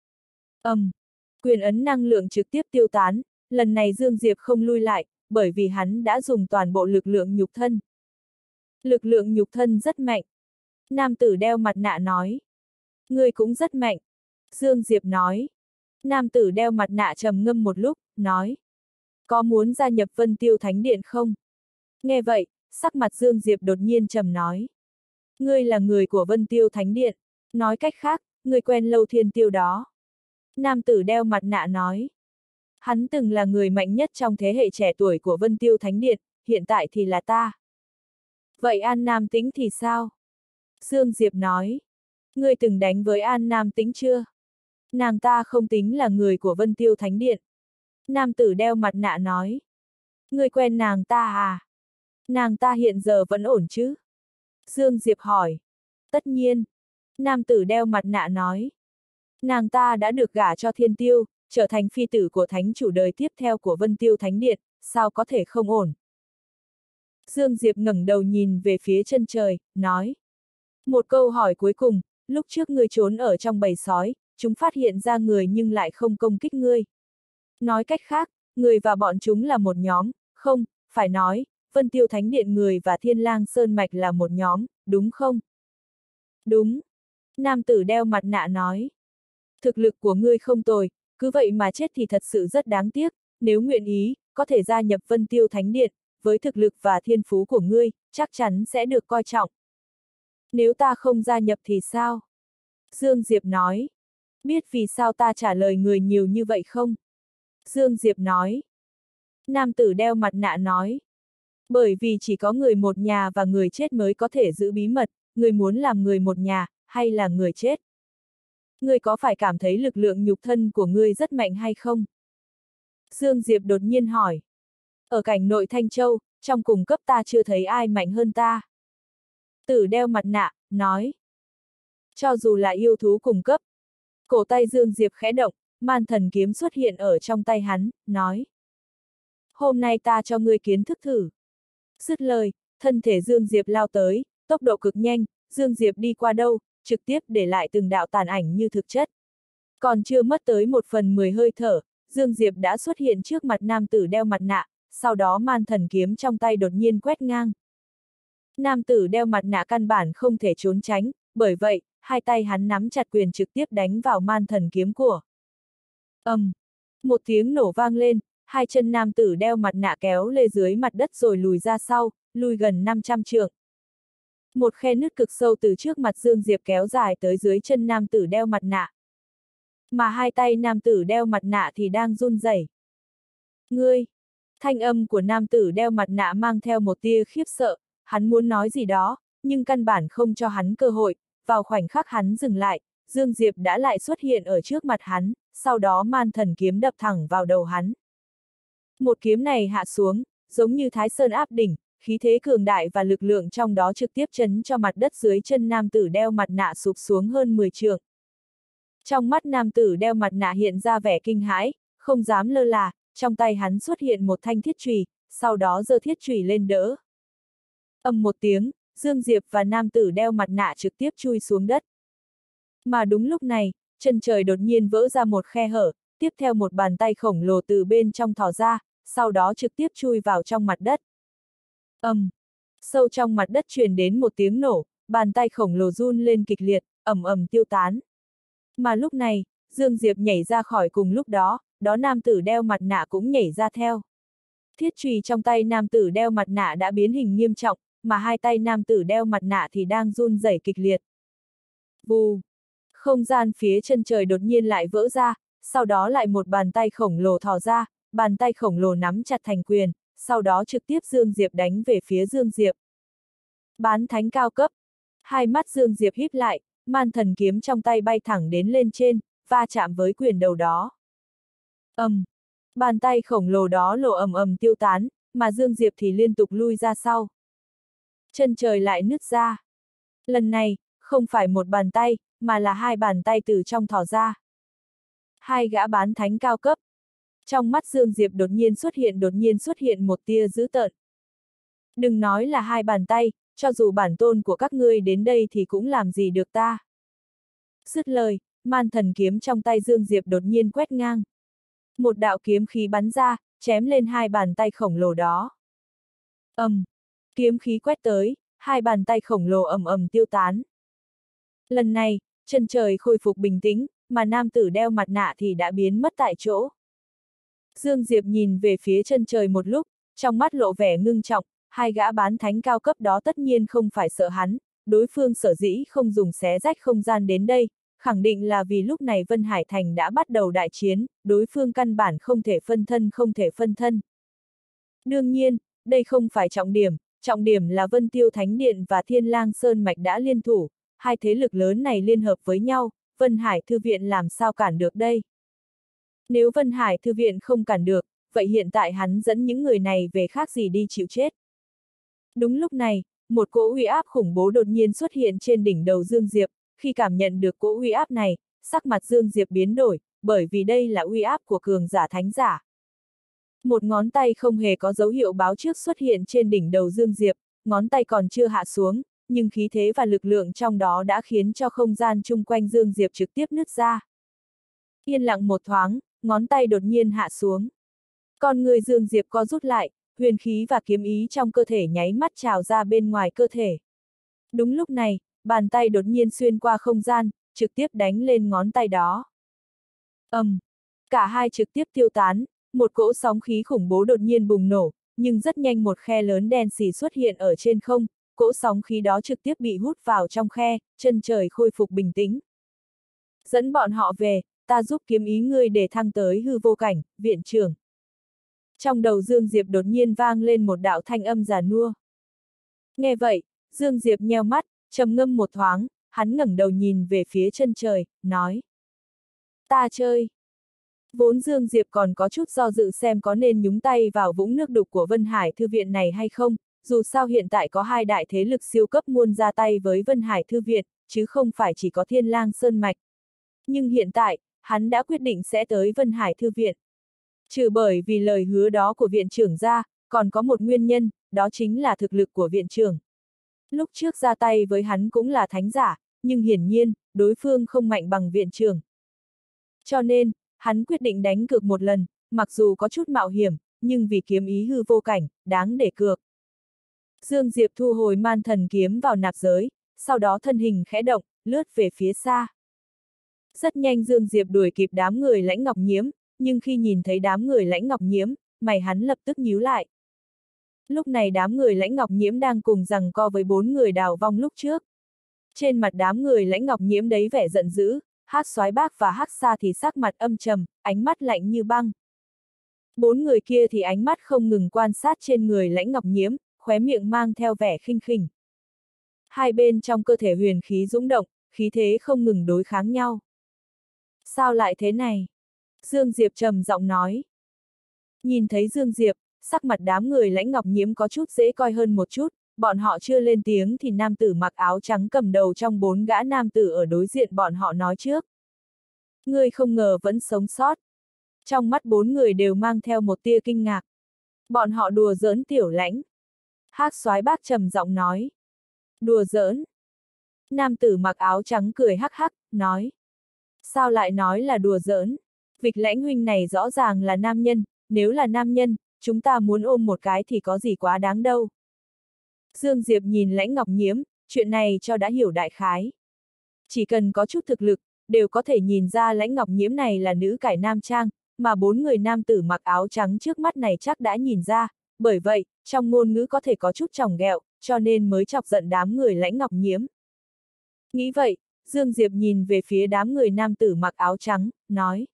Quyền ấn năng lượng trực tiếp tiêu tán, lần này Dương Diệp không lui lại, bởi vì hắn đã dùng toàn bộ lực lượng nhục thân. Lực lượng nhục thân rất mạnh. Nam tử đeo mặt nạ nói. Ngươi cũng rất mạnh. Dương Diệp nói. Nam tử đeo mặt nạ trầm ngâm một lúc, nói. Có muốn gia nhập Vân Tiêu Thánh Điện không? Nghe vậy, sắc mặt Dương Diệp đột nhiên trầm nói. Ngươi là người của Vân Tiêu Thánh Điện. Nói cách khác, ngươi quen Lâu Thiên Tiêu đó. Nam tử đeo mặt nạ nói. Hắn từng là người mạnh nhất trong thế hệ trẻ tuổi của Vân Tiêu Thánh Điện, hiện tại thì là ta. Vậy An Nam Tĩnh thì sao? Dương Diệp nói. Ngươi từng đánh với An Nam Tĩnh chưa? Nàng ta không tính là người của Vân Tiêu Thánh Điện. Nam tử đeo mặt nạ nói. Ngươi quen nàng ta à? Nàng ta hiện giờ vẫn ổn chứ? Dương Diệp hỏi. Tất nhiên. Nam tử đeo mặt nạ nói. Nàng ta đã được gả cho Thiên Tiêu, trở thành phi tử của thánh chủ đời tiếp theo của Vân Tiêu Thánh Điện, sao có thể không ổn? Dương Diệp ngẩng đầu nhìn về phía chân trời, nói. Một câu hỏi cuối cùng, lúc trước ngươi trốn ở trong bầy sói, chúng phát hiện ra người nhưng lại không công kích ngươi. Nói cách khác, người và bọn chúng là một nhóm, không, phải nói, Vân Tiêu Thánh Điện người và Thiên Lang Sơn Mạch là một nhóm, đúng không? Đúng. Nam tử đeo mặt nạ nói. Thực lực của ngươi không tồi, cứ vậy mà chết thì thật sự rất đáng tiếc, nếu nguyện ý, có thể gia nhập Vân Tiêu Thánh Điện, với thực lực và thiên phú của ngươi, chắc chắn sẽ được coi trọng. Nếu ta không gia nhập thì sao? Dương Diệp nói. Biết vì sao ta trả lời người nhiều như vậy không? Dương Diệp nói. Nam tử đeo mặt nạ nói. Bởi vì chỉ có người một nhà và người chết mới có thể giữ bí mật, người muốn làm người một nhà, hay là người chết? Ngươi có phải cảm thấy lực lượng nhục thân của ngươi rất mạnh hay không? Dương Diệp đột nhiên hỏi. Ở cảnh nội Thanh Châu, trong cùng cấp ta chưa thấy ai mạnh hơn ta. Tử đeo mặt nạ, nói. Cho dù là yêu thú cùng cấp. Cổ tay Dương Diệp khẽ động, man thần kiếm xuất hiện ở trong tay hắn, nói. Hôm nay ta cho ngươi kiến thức thử. Dứt lời, thân thể Dương Diệp lao tới, tốc độ cực nhanh, Dương Diệp đi qua đâu, trực tiếp để lại từng đạo tàn ảnh như thực chất. Còn chưa mất tới 1/10 hơi thở, Dương Diệp đã xuất hiện trước mặt nam tử đeo mặt nạ, sau đó man thần kiếm trong tay đột nhiên quét ngang. Nam tử đeo mặt nạ căn bản không thể trốn tránh, bởi vậy, hai tay hắn nắm chặt quyền trực tiếp đánh vào man thần kiếm của. Một tiếng nổ vang lên, hai chân nam tử đeo mặt nạ kéo lê dưới mặt đất rồi lùi ra sau, lùi gần 500 trượng. Một khe nứt cực sâu từ trước mặt Dương Diệp kéo dài tới dưới chân nam tử đeo mặt nạ. Mà hai tay nam tử đeo mặt nạ thì đang run rẩy. Ngươi! Thanh âm của nam tử đeo mặt nạ mang theo một tia khiếp sợ, hắn muốn nói gì đó, nhưng căn bản không cho hắn cơ hội, vào khoảnh khắc hắn dừng lại, Dương Diệp đã lại xuất hiện ở trước mặt hắn, sau đó man thần kiếm đập thẳng vào đầu hắn. Một kiếm này hạ xuống, giống như Thái Sơn áp đỉnh, khí thế cường đại và lực lượng trong đó trực tiếp chấn cho mặt đất dưới chân nam tử đeo mặt nạ sụp xuống hơn 10 trượng. Trong mắt nam tử đeo mặt nạ hiện ra vẻ kinh hãi, không dám lơ là, trong tay hắn xuất hiện một thanh thiết chùy, sau đó giơ thiết chùy lên đỡ. Một tiếng, Dương Diệp và nam tử đeo mặt nạ trực tiếp chui xuống đất. Mà đúng lúc này, chân trời đột nhiên vỡ ra một khe hở, tiếp theo một bàn tay khổng lồ từ bên trong thò ra, sau đó trực tiếp chui vào trong mặt đất. Sâu trong mặt đất truyền đến một tiếng nổ, bàn tay khổng lồ run lên kịch liệt, ầm ầm tiêu tán. Mà lúc này, Dương Diệp nhảy ra khỏi cùng lúc đó, nam tử đeo mặt nạ cũng nhảy ra theo. Thiết chùy trong tay nam tử đeo mặt nạ đã biến hình nghiêm trọng, mà hai tay nam tử đeo mặt nạ thì đang run rẩy kịch liệt. Vù! Không gian phía chân trời đột nhiên lại vỡ ra, sau đó lại một bàn tay khổng lồ thò ra, bàn tay khổng lồ nắm chặt thành quyền, sau đó trực tiếp Dương Diệp đánh về phía Dương Diệp. Bán thánh cao cấp. Hai mắt Dương Diệp híp lại, man thần kiếm trong tay bay thẳng đến lên trên, va chạm với quyền đầu đó. Bàn tay khổng lồ đó lộ ầm ầm tiêu tán, mà Dương Diệp thì liên tục lui ra sau. Chân trời lại nứt ra. Lần này, không phải một bàn tay, mà là hai bàn tay từ trong thò ra. Hai gã bán thánh cao cấp. Trong mắt Dương Diệp đột nhiên xuất hiện một tia dữ tợn. Đừng nói là hai bàn tay, cho dù bản tôn của các ngươi đến đây thì cũng làm gì được ta. Dứt lời, man thần kiếm trong tay Dương Diệp đột nhiên quét ngang. Một đạo kiếm khí bắn ra, chém lên hai bàn tay khổng lồ đó. Kiếm khí quét tới, hai bàn tay khổng lồ ầm ầm tiêu tán. Lần này, chân trời khôi phục bình tĩnh, mà nam tử đeo mặt nạ thì đã biến mất tại chỗ. Dương Diệp nhìn về phía chân trời một lúc, trong mắt lộ vẻ ngưng trọng, hai gã bán thánh cao cấp đó tất nhiên không phải sợ hắn, đối phương sở dĩ không dùng xé rách không gian đến đây, khẳng định là vì lúc này Vân Hải Thành đã bắt đầu đại chiến, đối phương căn bản không thể phân thân. Đương nhiên, đây không phải trọng điểm là Vân Tiêu Thánh Điện và Thiên Lang Sơn Mạch đã liên thủ, hai thế lực lớn này liên hợp với nhau, Vân Hải Thư Viện làm sao cản được đây? Nếu Vân Hải Thư Viện không cản được, vậy hiện tại hắn dẫn những người này về khác gì đi chịu chết. Đúng lúc này, một cỗ uy áp khủng bố đột nhiên xuất hiện trên đỉnh đầu Dương Diệp, khi cảm nhận được cỗ uy áp này, sắc mặt Dương Diệp biến đổi, bởi vì đây là uy áp của cường giả thánh giả. Một ngón tay không hề có dấu hiệu báo trước xuất hiện trên đỉnh đầu Dương Diệp, ngón tay còn chưa hạ xuống, nhưng khí thế và lực lượng trong đó đã khiến cho không gian chung quanh Dương Diệp trực tiếp nứt ra. Yên lặng một thoáng, ngón tay đột nhiên hạ xuống. Con người Dương Diệp co rút lại, huyền khí và kiếm ý trong cơ thể nháy mắt trào ra bên ngoài cơ thể. Đúng lúc này, bàn tay đột nhiên xuyên qua không gian, trực tiếp đánh lên ngón tay đó. Cả hai trực tiếp tiêu tán, một cỗ sóng khí khủng bố đột nhiên bùng nổ, nhưng rất nhanh một khe lớn đen xì xuất hiện ở trên không, cỗ sóng khí đó trực tiếp bị hút vào trong khe, chân trời khôi phục bình tĩnh. Dẫn bọn họ về, ta giúp kiếm ý ngươi để thăng tới hư vô cảnh, viện trưởng. Trong đầu Dương Diệp đột nhiên vang lên một đạo thanh âm già nua. Nghe vậy, Dương Diệp nheo mắt, trầm ngâm một thoáng, hắn ngẩng đầu nhìn về phía chân trời, nói. Ta chơi. Vốn Dương Diệp còn có chút do dự xem có nên nhúng tay vào vũng nước đục của Vân Hải Thư Viện này hay không, dù sao hiện tại có hai đại thế lực siêu cấp muốn ra tay với Vân Hải Thư Viện, chứ không phải chỉ có Thiên Lang Sơn Mạch. Nhưng hiện tại, hắn đã quyết định sẽ tới Vân Hải Thư Viện. Trừ bởi vì lời hứa đó của viện trưởng ra, còn có một nguyên nhân, đó chính là thực lực của viện trưởng. Lúc trước ra tay với hắn cũng là thánh giả, nhưng hiển nhiên, đối phương không mạnh bằng viện trưởng. Cho nên, hắn quyết định đánh cược một lần, mặc dù có chút mạo hiểm, nhưng vì kiếm ý hư vô cảnh, đáng để cược. Dương Diệp thu hồi man thần kiếm vào nạp giới, sau đó thân hình khẽ động, lướt về phía xa. Rất nhanh Dương Diệp đuổi kịp đám người Lãnh Ngọc Nhiễm, nhưng khi nhìn thấy đám người Lãnh Ngọc Nhiễm, mày hắn lập tức nhíu lại. Lúc này đám người Lãnh Ngọc Nhiễm đang cùng giằng co với 4 người Đào Vong lúc trước. Trên mặt đám người Lãnh Ngọc Nhiễm đấy vẻ giận dữ, Hắc Soái Bác và Hắc Sa thì sắc mặt âm trầm, ánh mắt lạnh như băng. 4 người kia thì ánh mắt không ngừng quan sát trên người Lãnh Ngọc Nhiễm, khóe miệng mang theo vẻ khinh khỉnh. Hai bên trong cơ thể huyền khí dũng động, khí thế không ngừng đối kháng nhau. Sao lại thế này? Dương Diệp trầm giọng nói. Nhìn thấy Dương Diệp, sắc mặt đám người Lãnh Ngọc Nhiễm có chút dễ coi hơn một chút, bọn họ chưa lên tiếng thì nam tử mặc áo trắng cầm đầu trong 4 gã nam tử ở đối diện bọn họ nói trước. Ngươi không ngờ vẫn sống sót. Trong mắt 4 người đều mang theo một tia kinh ngạc. Bọn họ đùa giỡn Tiểu Lãnh. Hắc Soái Bác trầm giọng nói. Đùa giỡn. Nam tử mặc áo trắng cười hắc hắc, nói. Sao lại nói là đùa giỡn? Vịch Lãnh huynh này rõ ràng là nam nhân, nếu là nam nhân, chúng ta muốn ôm một cái thì có gì quá đáng đâu. Dương Diệp nhìn Lãnh Ngọc Nhiễm, chuyện này cho đã hiểu đại khái. Chỉ cần có chút thực lực, đều có thể nhìn ra Lãnh Ngọc Nhiễm này là nữ cải nam trang, mà 4 người nam tử mặc áo trắng trước mắt này chắc đã nhìn ra, bởi vậy, trong ngôn ngữ có thể có chút chòng ghẹo, cho nên mới chọc giận đám người Lãnh Ngọc Nhiễm. Nghĩ vậy, Dương Diệp nhìn về phía đám người nam tử mặc áo trắng, nói.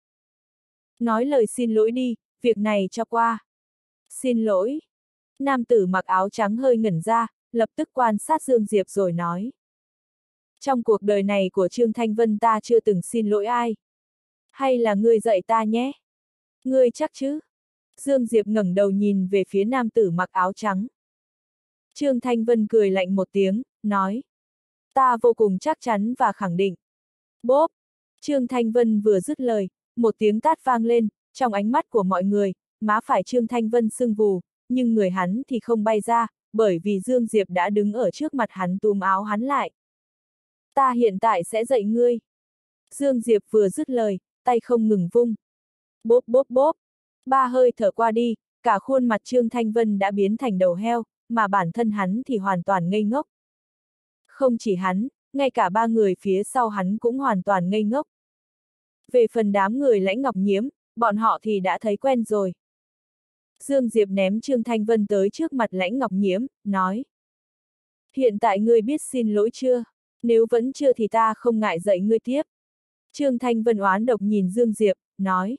Nói lời xin lỗi đi, việc này cho qua. Xin lỗi. Nam tử mặc áo trắng hơi ngẩn ra, lập tức quan sát Dương Diệp rồi nói. Trong cuộc đời này của Trương Thanh Vân ta chưa từng xin lỗi ai. Hay là ngươi dạy ta nhé? Ngươi chắc chứ? Dương Diệp ngẩng đầu nhìn về phía nam tử mặc áo trắng. Trương Thanh Vân cười lạnh một tiếng, nói. Ta vô cùng chắc chắn và khẳng định. Bốp! Trương Thanh Vân vừa dứt lời, một tiếng tát vang lên, trong ánh mắt của mọi người, má phải Trương Thanh Vân sưng vù, nhưng người hắn thì không bay ra, bởi vì Dương Diệp đã đứng ở trước mặt hắn túm áo hắn lại. Ta hiện tại sẽ dạy ngươi. Dương Diệp vừa dứt lời, tay không ngừng vung. Bốp bốp bốp! 3 hơi thở qua đi, cả khuôn mặt Trương Thanh Vân đã biến thành đầu heo, mà bản thân hắn thì hoàn toàn ngây ngốc. Không chỉ hắn, ngay cả 3 người phía sau hắn cũng hoàn toàn ngây ngốc. Về phần đám người Lãnh Ngọc Nhiễm, bọn họ thì đã thấy quen rồi. Dương Diệp ném Trương Thanh Vân tới trước mặt Lãnh Ngọc Nhiễm, nói. Hiện tại ngươi biết xin lỗi chưa? Nếu vẫn chưa thì ta không ngại dạy ngươi tiếp. Trương Thanh Vân oán độc nhìn Dương Diệp, nói.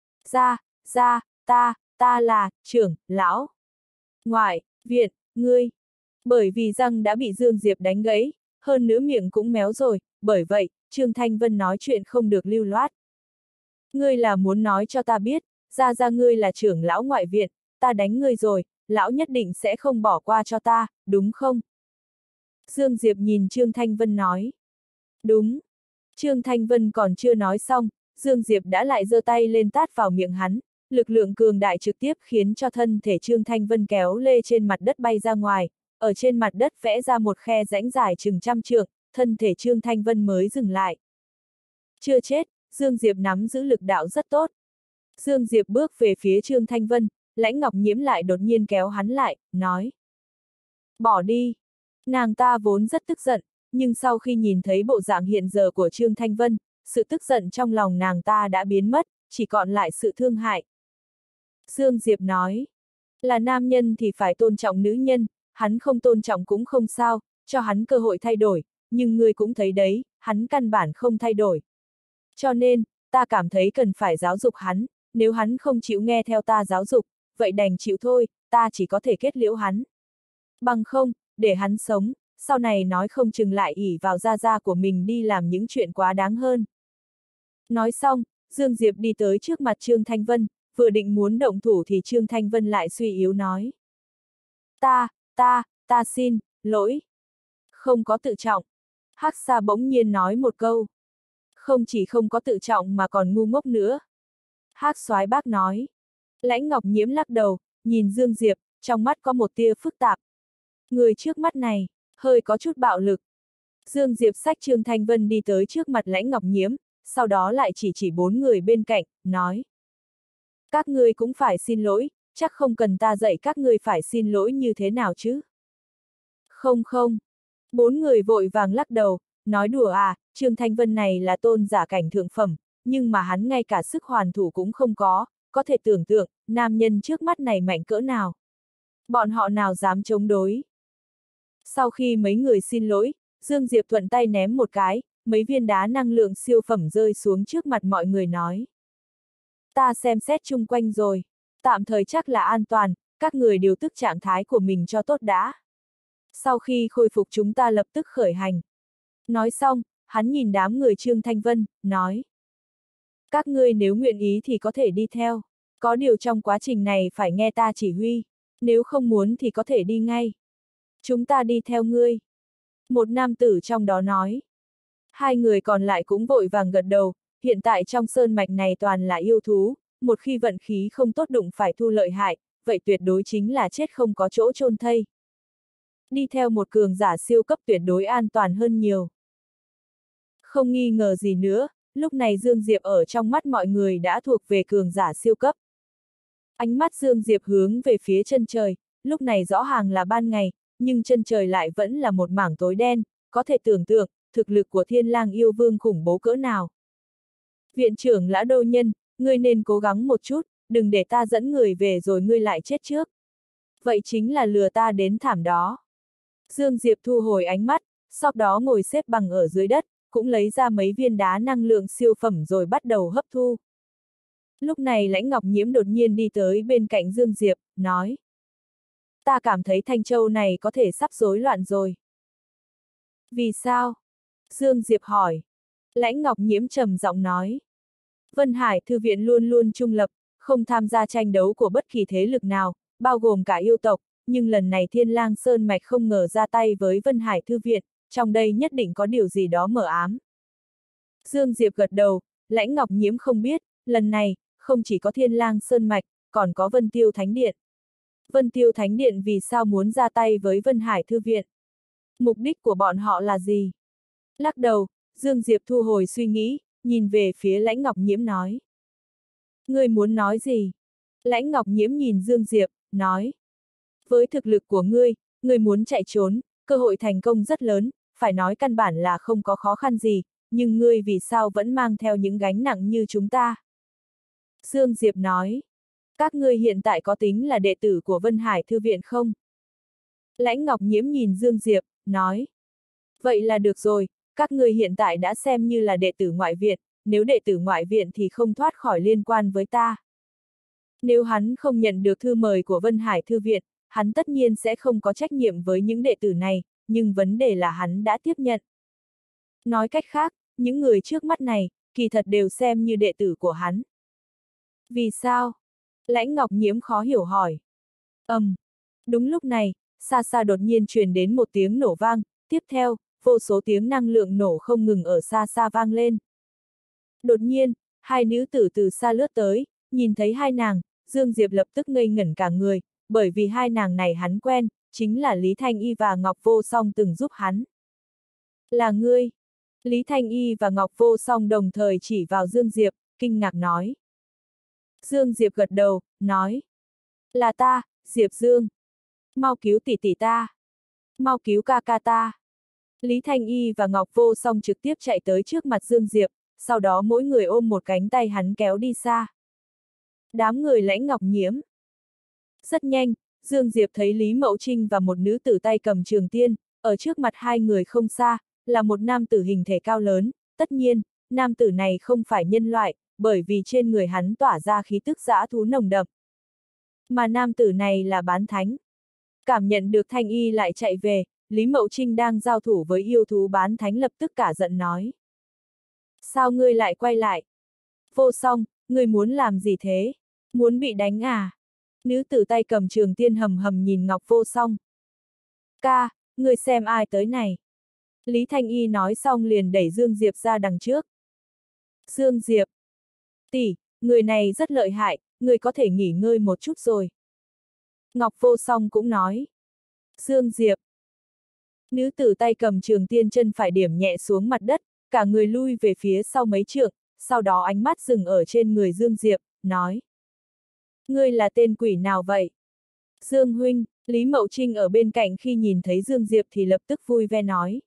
Ta là, trưởng, lão. Ngoại, viện, ngươi. Bởi vì răng đã bị Dương Diệp đánh gãy, hơn nữa miệng cũng méo rồi, bởi vậy, Trương Thanh Vân nói chuyện không được lưu loát. Ngươi là muốn nói cho ta biết, ra ngươi là trưởng lão ngoại viện, ta đánh ngươi rồi, lão nhất định sẽ không bỏ qua cho ta, đúng không? Dương Diệp nhìn Trương Thanh Vân nói. Đúng. Trương Thanh Vân còn chưa nói xong, Dương Diệp đã lại giơ tay lên tát vào miệng hắn, lực lượng cường đại trực tiếp khiến cho thân thể Trương Thanh Vân kéo lê trên mặt đất bay ra ngoài, ở trên mặt đất vẽ ra một khe rãnh dài chừng 100 trượng, thân thể Trương Thanh Vân mới dừng lại. Chưa chết, Dương Diệp nắm giữ lực đạo rất tốt. Dương Diệp bước về phía Trương Thanh Vân, Lãnh Ngọc Nhiễm lại đột nhiên kéo hắn lại, nói. Bỏ đi. Nàng ta vốn rất tức giận, nhưng sau khi nhìn thấy bộ dạng hiện giờ của Trương Thanh Vân, sự tức giận trong lòng nàng ta đã biến mất, chỉ còn lại sự thương hại. Dương Diệp nói. Là nam nhân thì phải tôn trọng nữ nhân, hắn không tôn trọng cũng không sao, cho hắn cơ hội thay đổi, nhưng ngươi cũng thấy đấy, hắn căn bản không thay đổi. Cho nên, ta cảm thấy cần phải giáo dục hắn, nếu hắn không chịu nghe theo ta giáo dục, vậy đành chịu thôi, ta chỉ có thể kết liễu hắn. Bằng không, để hắn sống, sau này nói không chừng lại ỷ vào gia của mình đi làm những chuyện quá đáng hơn. Nói xong, Dương Diệp đi tới trước mặt Trương Thanh Vân, vừa định muốn động thủ thì Trương Thanh Vân lại suy yếu nói. Ta xin lỗi. Không có tự trọng. Hắc Sa bỗng nhiên nói một câu. Không chỉ không có tự trọng mà còn ngu ngốc nữa. Hắc Soái Bác nói. Lãnh Ngọc Nhiễm lắc đầu, nhìn Dương Diệp, trong mắt có một tia phức tạp. Người trước mắt này, hơi có chút bạo lực. Dương Diệp xách Trương Thanh Vân đi tới trước mặt Lãnh Ngọc Nhiễm, sau đó lại chỉ bốn người bên cạnh, nói. Các ngươi cũng phải xin lỗi, chắc không cần ta dạy các ngươi phải xin lỗi như thế nào chứ. Không không. Bốn người vội vàng lắc đầu, nói đùa à, Trương Thanh Vân này là tôn giả cảnh thượng phẩm, nhưng mà hắn ngay cả sức hoàn thủ cũng không có thể tưởng tượng, nam nhân trước mắt này mạnh cỡ nào. Bọn họ nào dám chống đối. Sau khi mấy người xin lỗi, Dương Diệp thuận tay ném một cái, mấy viên đá năng lượng siêu phẩm rơi xuống trước mặt mọi người nói. Ta xem xét chung quanh rồi, tạm thời chắc là an toàn, các người điều tức trạng thái của mình cho tốt đã. Sau khi khôi phục chúng ta lập tức khởi hành. Nói xong, hắn nhìn đám người Trương Thanh Vân, nói. Các ngươi nếu nguyện ý thì có thể đi theo, có điều trong quá trình này phải nghe ta chỉ huy, nếu không muốn thì có thể đi ngay. Chúng ta đi theo ngươi. Một nam tử trong đó nói. Hai người còn lại cũng vội vàng gật đầu, hiện tại trong sơn mạch này toàn là yêu thú, một khi vận khí không tốt đụng phải thu lợi hại, vậy tuyệt đối chính là chết không có chỗ chôn thây. Đi theo một cường giả siêu cấp tuyệt đối an toàn hơn nhiều. Không nghi ngờ gì nữa, lúc này Dương Diệp ở trong mắt mọi người đã thuộc về cường giả siêu cấp. Ánh mắt Dương Diệp hướng về phía chân trời, lúc này rõ ràng là ban ngày, nhưng chân trời lại vẫn là một mảng tối đen, có thể tưởng tượng, thực lực của Thiên Lang yêu vương khủng bố cỡ nào. Viện trưởng Lã Đô Nhân, ngươi nên cố gắng một chút, đừng để ta dẫn người về rồi ngươi lại chết trước. Vậy chính là lừa ta đến thảm đó. Dương Diệp thu hồi ánh mắt, sau đó ngồi xếp bằng ở dưới đất, cũng lấy ra mấy viên đá năng lượng siêu phẩm rồi bắt đầu hấp thu. Lúc này Lãnh Ngọc Nhiễm đột nhiên đi tới bên cạnh Dương Diệp, nói. Ta cảm thấy Thanh Châu này có thể sắp rối loạn rồi. Vì sao? Dương Diệp hỏi. Lãnh Ngọc Nhiễm trầm giọng nói. Vân Hải Thư viện luôn luôn trung lập, không tham gia tranh đấu của bất kỳ thế lực nào, bao gồm cả yêu tộc, nhưng lần này Thiên Lang Sơn Mạch không ngờ ra tay với Vân Hải Thư viện, trong đây nhất định có điều gì đó mờ ám. Dương Diệp gật đầu, Lãnh Ngọc Nhiễm không biết, lần này, không chỉ có Thiên Lang Sơn Mạch, còn có Vân Tiêu Thánh Điện. Vân Tiêu Thánh Điện vì sao muốn ra tay với Vân Hải Thư viện? Mục đích của bọn họ là gì? Lắc đầu, Dương Diệp thu hồi suy nghĩ, nhìn về phía Lãnh Ngọc Nhiễm nói. Ngươi muốn nói gì? Lãnh Ngọc Nhiễm nhìn Dương Diệp, nói. Với thực lực của ngươi muốn chạy trốn, cơ hội thành công rất lớn, phải nói căn bản là không có khó khăn gì, nhưng ngươi vì sao vẫn mang theo những gánh nặng như chúng ta? Dương Diệp nói. Các ngươi hiện tại có tính là đệ tử của Vân Hải Thư viện không? Lãnh Ngọc Nhiễm nhìn Dương Diệp, nói. Vậy là được rồi, các ngươi hiện tại đã xem như là đệ tử ngoại viện, nếu đệ tử ngoại viện thì không thoát khỏi liên quan với ta. Nếu hắn không nhận được thư mời của Vân Hải Thư viện, hắn tất nhiên sẽ không có trách nhiệm với những đệ tử này, nhưng vấn đề là hắn đã tiếp nhận. Nói cách khác, những người trước mắt này, kỳ thật đều xem như đệ tử của hắn. Vì sao? Lãnh Ngọc Nhiễm khó hiểu hỏi. Đúng lúc này, xa xa đột nhiên truyền đến một tiếng nổ vang, tiếp theo, vô số tiếng năng lượng nổ không ngừng ở xa xa vang lên. Đột nhiên, hai nữ tử từ xa lướt tới, nhìn thấy hai nàng, Dương Diệp lập tức ngây ngẩn cả người, bởi vì hai nàng này hắn quen, chính là Lý Thanh Y và Ngọc Vô Song từng giúp hắn. Là ngươi? Lý Thanh Y và Ngọc Vô Song đồng thời chỉ vào Dương Diệp, kinh ngạc nói. Dương Diệp gật đầu, nói. Là ta, Diệp Dương. Mau cứu tỷ tỷ ta. Mau cứu ca ca ta. Lý Thanh Y và Ngọc Vô Song trực tiếp chạy tới trước mặt Dương Diệp, sau đó mỗi người ôm một cánh tay hắn kéo đi xa. Đám người Lãnh Ngọc Nhiễm. Rất nhanh, Dương Diệp thấy Lý Mậu Trinh và một nữ tử tay cầm trường tiên, ở trước mặt hai người không xa, là một nam tử hình thể cao lớn, tất nhiên, nam tử này không phải nhân loại, bởi vì trên người hắn tỏa ra khí tức dã thú nồng đậm. Mà nam tử này là bán thánh. Cảm nhận được Thanh Y lại chạy về, Lý Mậu Trinh đang giao thủ với yêu thú bán thánh lập tức cả giận nói. Sao ngươi lại quay lại? Vô Song, ngươi muốn làm gì thế? Muốn bị đánh à? Nữ tử tay cầm trường tiên hầm hầm nhìn Ngọc Vô Song. Ca, ngươi xem ai tới này? Lý Thanh Y nói xong liền đẩy Dương Diệp ra đằng trước. Dương Diệp. Tỷ, người này rất lợi hại, người có thể nghỉ ngơi một chút rồi. Ngọc Vô Song cũng nói. Dương Diệp. Nữ tử tay cầm trường tiên chân phải điểm nhẹ xuống mặt đất, cả người lui về phía sau mấy trượng, sau đó ánh mắt dừng ở trên người Dương Diệp, nói. Ngươi là tên quỷ nào vậy? Dương huynh, Lý Mậu Trinh ở bên cạnh khi nhìn thấy Dương Diệp thì lập tức vui vẻ nói.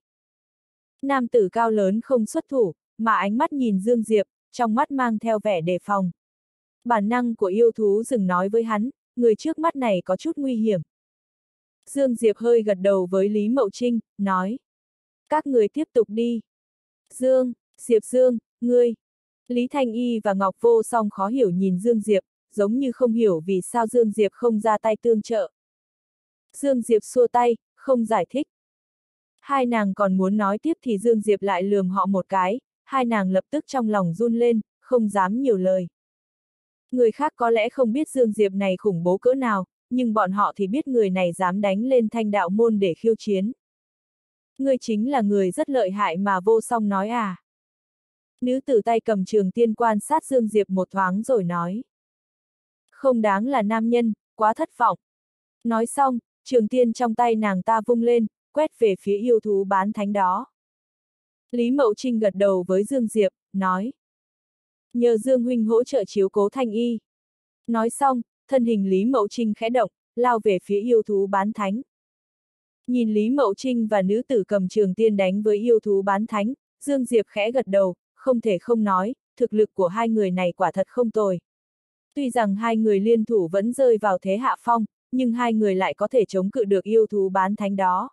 Nam tử cao lớn không xuất thủ, mà ánh mắt nhìn Dương Diệp, trong mắt mang theo vẻ đề phòng. Bản năng của yêu thú rừng nói với hắn, người trước mắt này có chút nguy hiểm. Dương Diệp hơi gật đầu với Lý Mậu Trinh, nói. Các người tiếp tục đi. Diệp Dương, ngươi. Lý Thanh Y và Ngọc Vô Song khó hiểu nhìn Dương Diệp, giống như không hiểu vì sao Dương Diệp không ra tay tương trợ. Dương Diệp xua tay, không giải thích. Hai nàng còn muốn nói tiếp thì Dương Diệp lại lườm họ một cái, hai nàng lập tức trong lòng run lên, không dám nhiều lời. Người khác có lẽ không biết Dương Diệp này khủng bố cỡ nào, nhưng bọn họ thì biết người này dám đánh lên Thanh Đạo Môn để khiêu chiến. Ngươi chính là người rất lợi hại mà Vô Song nói à. Nữ tử tay cầm trường tiên quan sát Dương Diệp một thoáng rồi nói. Không đáng là nam nhân, quá thất vọng. Nói xong, trường tiên trong tay nàng ta vung lên, quét về phía yêu thú bán thánh đó. Lý Mậu Trinh gật đầu với Dương Diệp, nói. Nhờ Dương huynh hỗ trợ chiếu cố Thanh Y. Nói xong, thân hình Lý Mậu Trinh khẽ động, lao về phía yêu thú bán thánh. Nhìn Lý Mậu Trinh và nữ tử cầm trường tiên đánh với yêu thú bán thánh, Dương Diệp khẽ gật đầu, không thể không nói, thực lực của hai người này quả thật không tồi. Tuy rằng hai người liên thủ vẫn rơi vào thế hạ phong, nhưng hai người lại có thể chống cự được yêu thú bán thánh đó.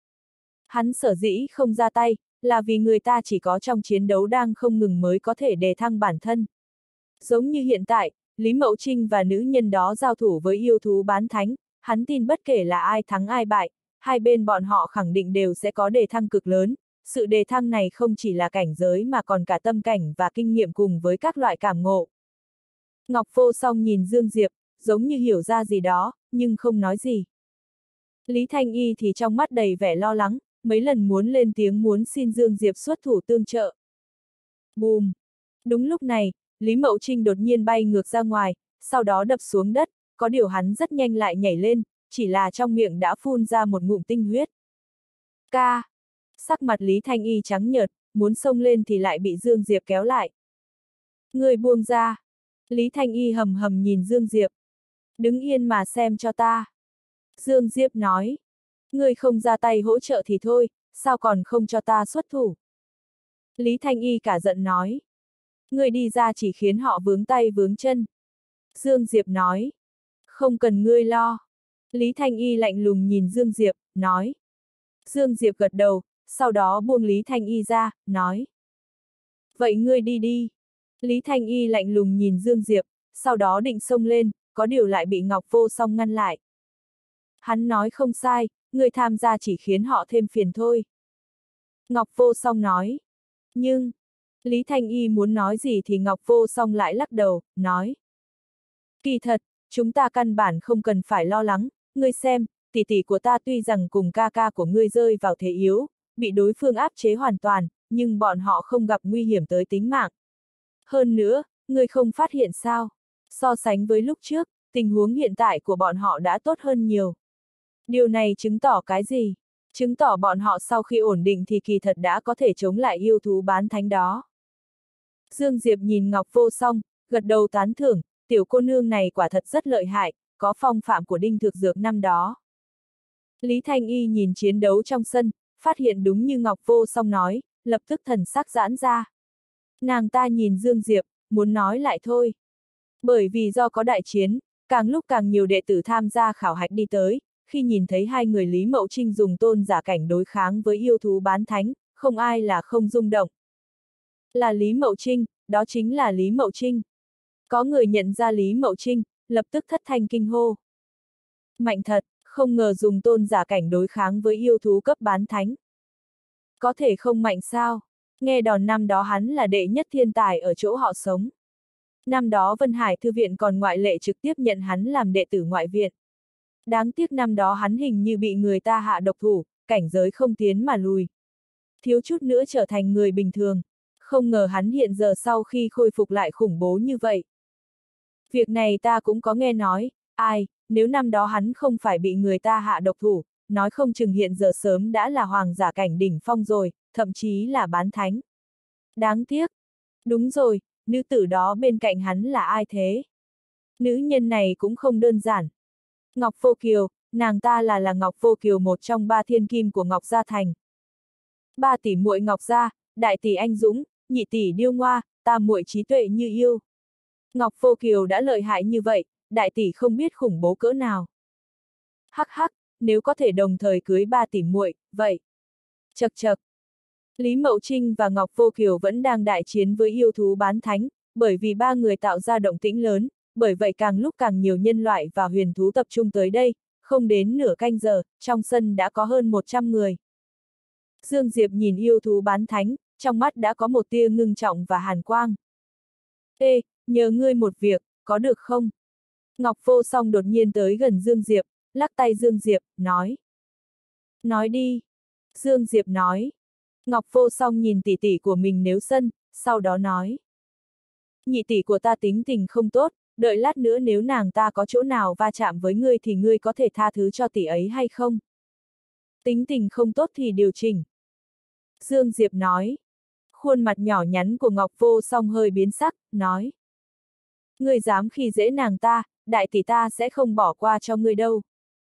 Hắn sở dĩ không ra tay, là vì người ta chỉ có trong chiến đấu đang không ngừng mới có thể đề thăng bản thân. Giống như hiện tại, Lý Mậu Trinh và nữ nhân đó giao thủ với yêu thú bán thánh, hắn tin bất kể là ai thắng ai bại, hai bên bọn họ khẳng định đều sẽ có đề thăng cực lớn. Sự đề thăng này không chỉ là cảnh giới mà còn cả tâm cảnh và kinh nghiệm cùng với các loại cảm ngộ. Ngọc Vô Song nhìn Dương Diệp, giống như hiểu ra gì đó, nhưng không nói gì. Lý Thanh Y thì trong mắt đầy vẻ lo lắng, mấy lần muốn lên tiếng muốn xin Dương Diệp xuất thủ tương trợ. Bùm! Đúng lúc này, Lý Mậu Trinh đột nhiên bay ngược ra ngoài, sau đó đập xuống đất, có điều hắn rất nhanh lại nhảy lên, chỉ là trong miệng đã phun ra một ngụm tinh huyết. Ca! Sắc mặt Lý Thanh Y trắng nhợt, muốn xông lên thì lại bị Dương Diệp kéo lại. Người buông ra! Lý Thanh Y hầm hầm nhìn Dương Diệp. Đứng yên mà xem cho ta. Dương Diệp nói. Người không ra tay hỗ trợ thì thôi, sao còn không cho ta xuất thủ? Lý Thanh Y cả giận nói. Người đi ra chỉ khiến họ vướng tay vướng chân. Dương Diệp nói. Không cần ngươi lo. Lý Thanh Y lạnh lùng nhìn Dương Diệp, nói. Dương Diệp gật đầu, sau đó buông Lý Thanh Y ra, nói. Vậy ngươi đi đi. Lý Thanh Y lạnh lùng nhìn Dương Diệp, sau đó định xông lên, có điều lại bị Ngọc Vô Song ngăn lại. Hắn nói không sai, người tham gia chỉ khiến họ thêm phiền thôi. Ngọc Vô Song nói. Nhưng, Lý Thanh Y muốn nói gì thì Ngọc Vô Song lại lắc đầu, nói. Kỳ thật, chúng ta căn bản không cần phải lo lắng, ngươi xem, tỷ tỷ của ta tuy rằng cùng ca ca của ngươi rơi vào thế yếu, bị đối phương áp chế hoàn toàn, nhưng bọn họ không gặp nguy hiểm tới tính mạng. Hơn nữa, ngươi không phát hiện sao? So sánh với lúc trước, tình huống hiện tại của bọn họ đã tốt hơn nhiều. Điều này chứng tỏ cái gì? Chứng tỏ bọn họ sau khi ổn định thì kỳ thật đã có thể chống lại yêu thú bán thánh đó. Dương Diệp nhìn Ngọc Vô Song, gật đầu tán thưởng, tiểu cô nương này quả thật rất lợi hại, có phong phạm của Đinh Thực Dược năm đó. Lý Thanh Y nhìn chiến đấu trong sân, phát hiện đúng như Ngọc Vô Song nói, lập tức thần sắc giãn ra. Nàng ta nhìn Dương Diệp, muốn nói lại thôi. Bởi vì do có đại chiến, càng lúc càng nhiều đệ tử tham gia khảo hạch đi tới, khi nhìn thấy hai người Lý Mậu Trinh dùng tôn giả cảnh đối kháng với yêu thú bán thánh, không ai là không rung động. Là Lý Mậu Trinh, đó chính là Lý Mậu Trinh. Có người nhận ra Lý Mậu Trinh, lập tức thất thanh kinh hô. Mạnh thật, không ngờ dùng tôn giả cảnh đối kháng với yêu thú cấp bán thánh. Có thể không mạnh sao? Nghe đồn năm đó hắn là đệ nhất thiên tài ở chỗ họ sống. Năm đó Vân Hải Thư viện còn ngoại lệ trực tiếp nhận hắn làm đệ tử ngoại viện. Đáng tiếc năm đó hắn hình như bị người ta hạ độc thủ, cảnh giới không tiến mà lùi. Thiếu chút nữa trở thành người bình thường. Không ngờ hắn hiện giờ sau khi khôi phục lại khủng bố như vậy. Việc này ta cũng có nghe nói, nếu năm đó hắn không phải bị người ta hạ độc thủ, nói không chừng hiện giờ sớm đã là hoàng giả cảnh đỉnh phong rồi, thậm chí là bán thánh. Đáng tiếc. Đúng rồi, nữ tử đó bên cạnh hắn là ai thế? Nữ nhân này cũng không đơn giản. Ngọc Vô Kiều, nàng ta là Ngọc Vô Kiều, một trong 3 thiên kim của Ngọc Gia Thành. 3 tỷ muội Ngọc Gia, đại tỷ anh dũng, nhị tỷ điêu ngoa, tam muội trí tuệ như yêu. Ngọc Vô Kiều đã lợi hại như vậy, đại tỷ không biết khủng bố cỡ nào. Hắc hắc, nếu có thể đồng thời cưới 3 tỷ muội, vậy. Chậc chậc. Lý Mậu Trinh và Ngọc Vô Kiều vẫn đang đại chiến với yêu thú bán thánh, bởi vì 3 người tạo ra động tĩnh lớn, bởi vậy càng lúc càng nhiều nhân loại và huyền thú tập trung tới đây, không đến nửa canh giờ, trong sân đã có hơn 100 người. Dương Diệp nhìn yêu thú bán thánh, trong mắt đã có một tia ngưng trọng và hàn quang. Ê, nhờ ngươi một việc, có được không? Ngọc Vô Song đột nhiên tới gần Dương Diệp, lắc tay Dương Diệp, nói. Nói đi. Dương Diệp nói. Ngọc Vô Song nhìn tỷ tỷ của mình nếu sân, sau đó nói. Nhị tỷ của ta tính tình không tốt, đợi lát nữa nếu nàng ta có chỗ nào va chạm với ngươi thì ngươi có thể tha thứ cho tỷ ấy hay không? Tính tình không tốt thì điều chỉnh. Dương Diệp nói. Khuôn mặt nhỏ nhắn của Ngọc Vô Song hơi biến sắc, nói. Ngươi dám khi dễ nàng ta, đại tỷ ta sẽ không bỏ qua cho ngươi đâu.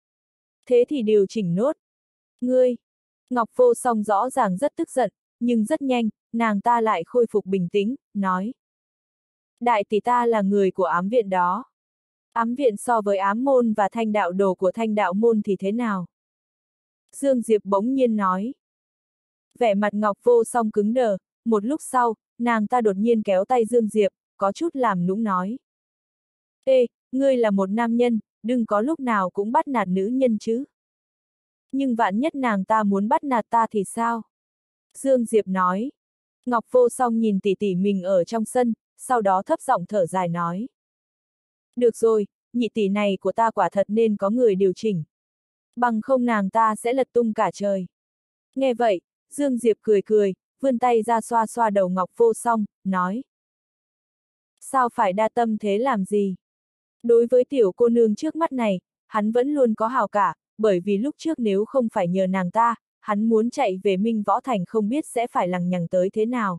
Thế thì điều chỉnh nốt. Ngươi. Ngọc Vô Song rõ ràng rất tức giận, nhưng rất nhanh, nàng ta lại khôi phục bình tĩnh, nói. Đại tỷ ta là người của ám viện đó. Ám viện so với ám môn và thanh đạo đồ của thanh đạo môn thì thế nào? Dương Diệp bỗng nhiên nói. Vẻ mặt Ngọc Vô Song cứng đờ, một lúc sau, nàng ta đột nhiên kéo tay Dương Diệp, có chút làm nũng nói. Ê, ngươi là một nam nhân, đừng có lúc nào cũng bắt nạt nữ nhân chứ. Nhưng vạn nhất nàng ta muốn bắt nạt ta thì sao? Dương Diệp nói. Ngọc Vô Song nhìn tỷ tỷ mình ở trong sân, sau đó thấp giọng thở dài nói. Được rồi, nhị tỷ này của ta quả thật nên có người điều chỉnh. Bằng không nàng ta sẽ lật tung cả trời. Nghe vậy, Dương Diệp cười cười, vươn tay ra xoa xoa đầu Ngọc Vô Song, nói. Sao phải đa tâm thế làm gì? Đối với tiểu cô nương trước mắt này, hắn vẫn luôn có hào cả, bởi vì lúc trước nếu không phải nhờ nàng ta, hắn muốn chạy về Minh Võ Thành không biết sẽ phải lằng nhằng tới thế nào.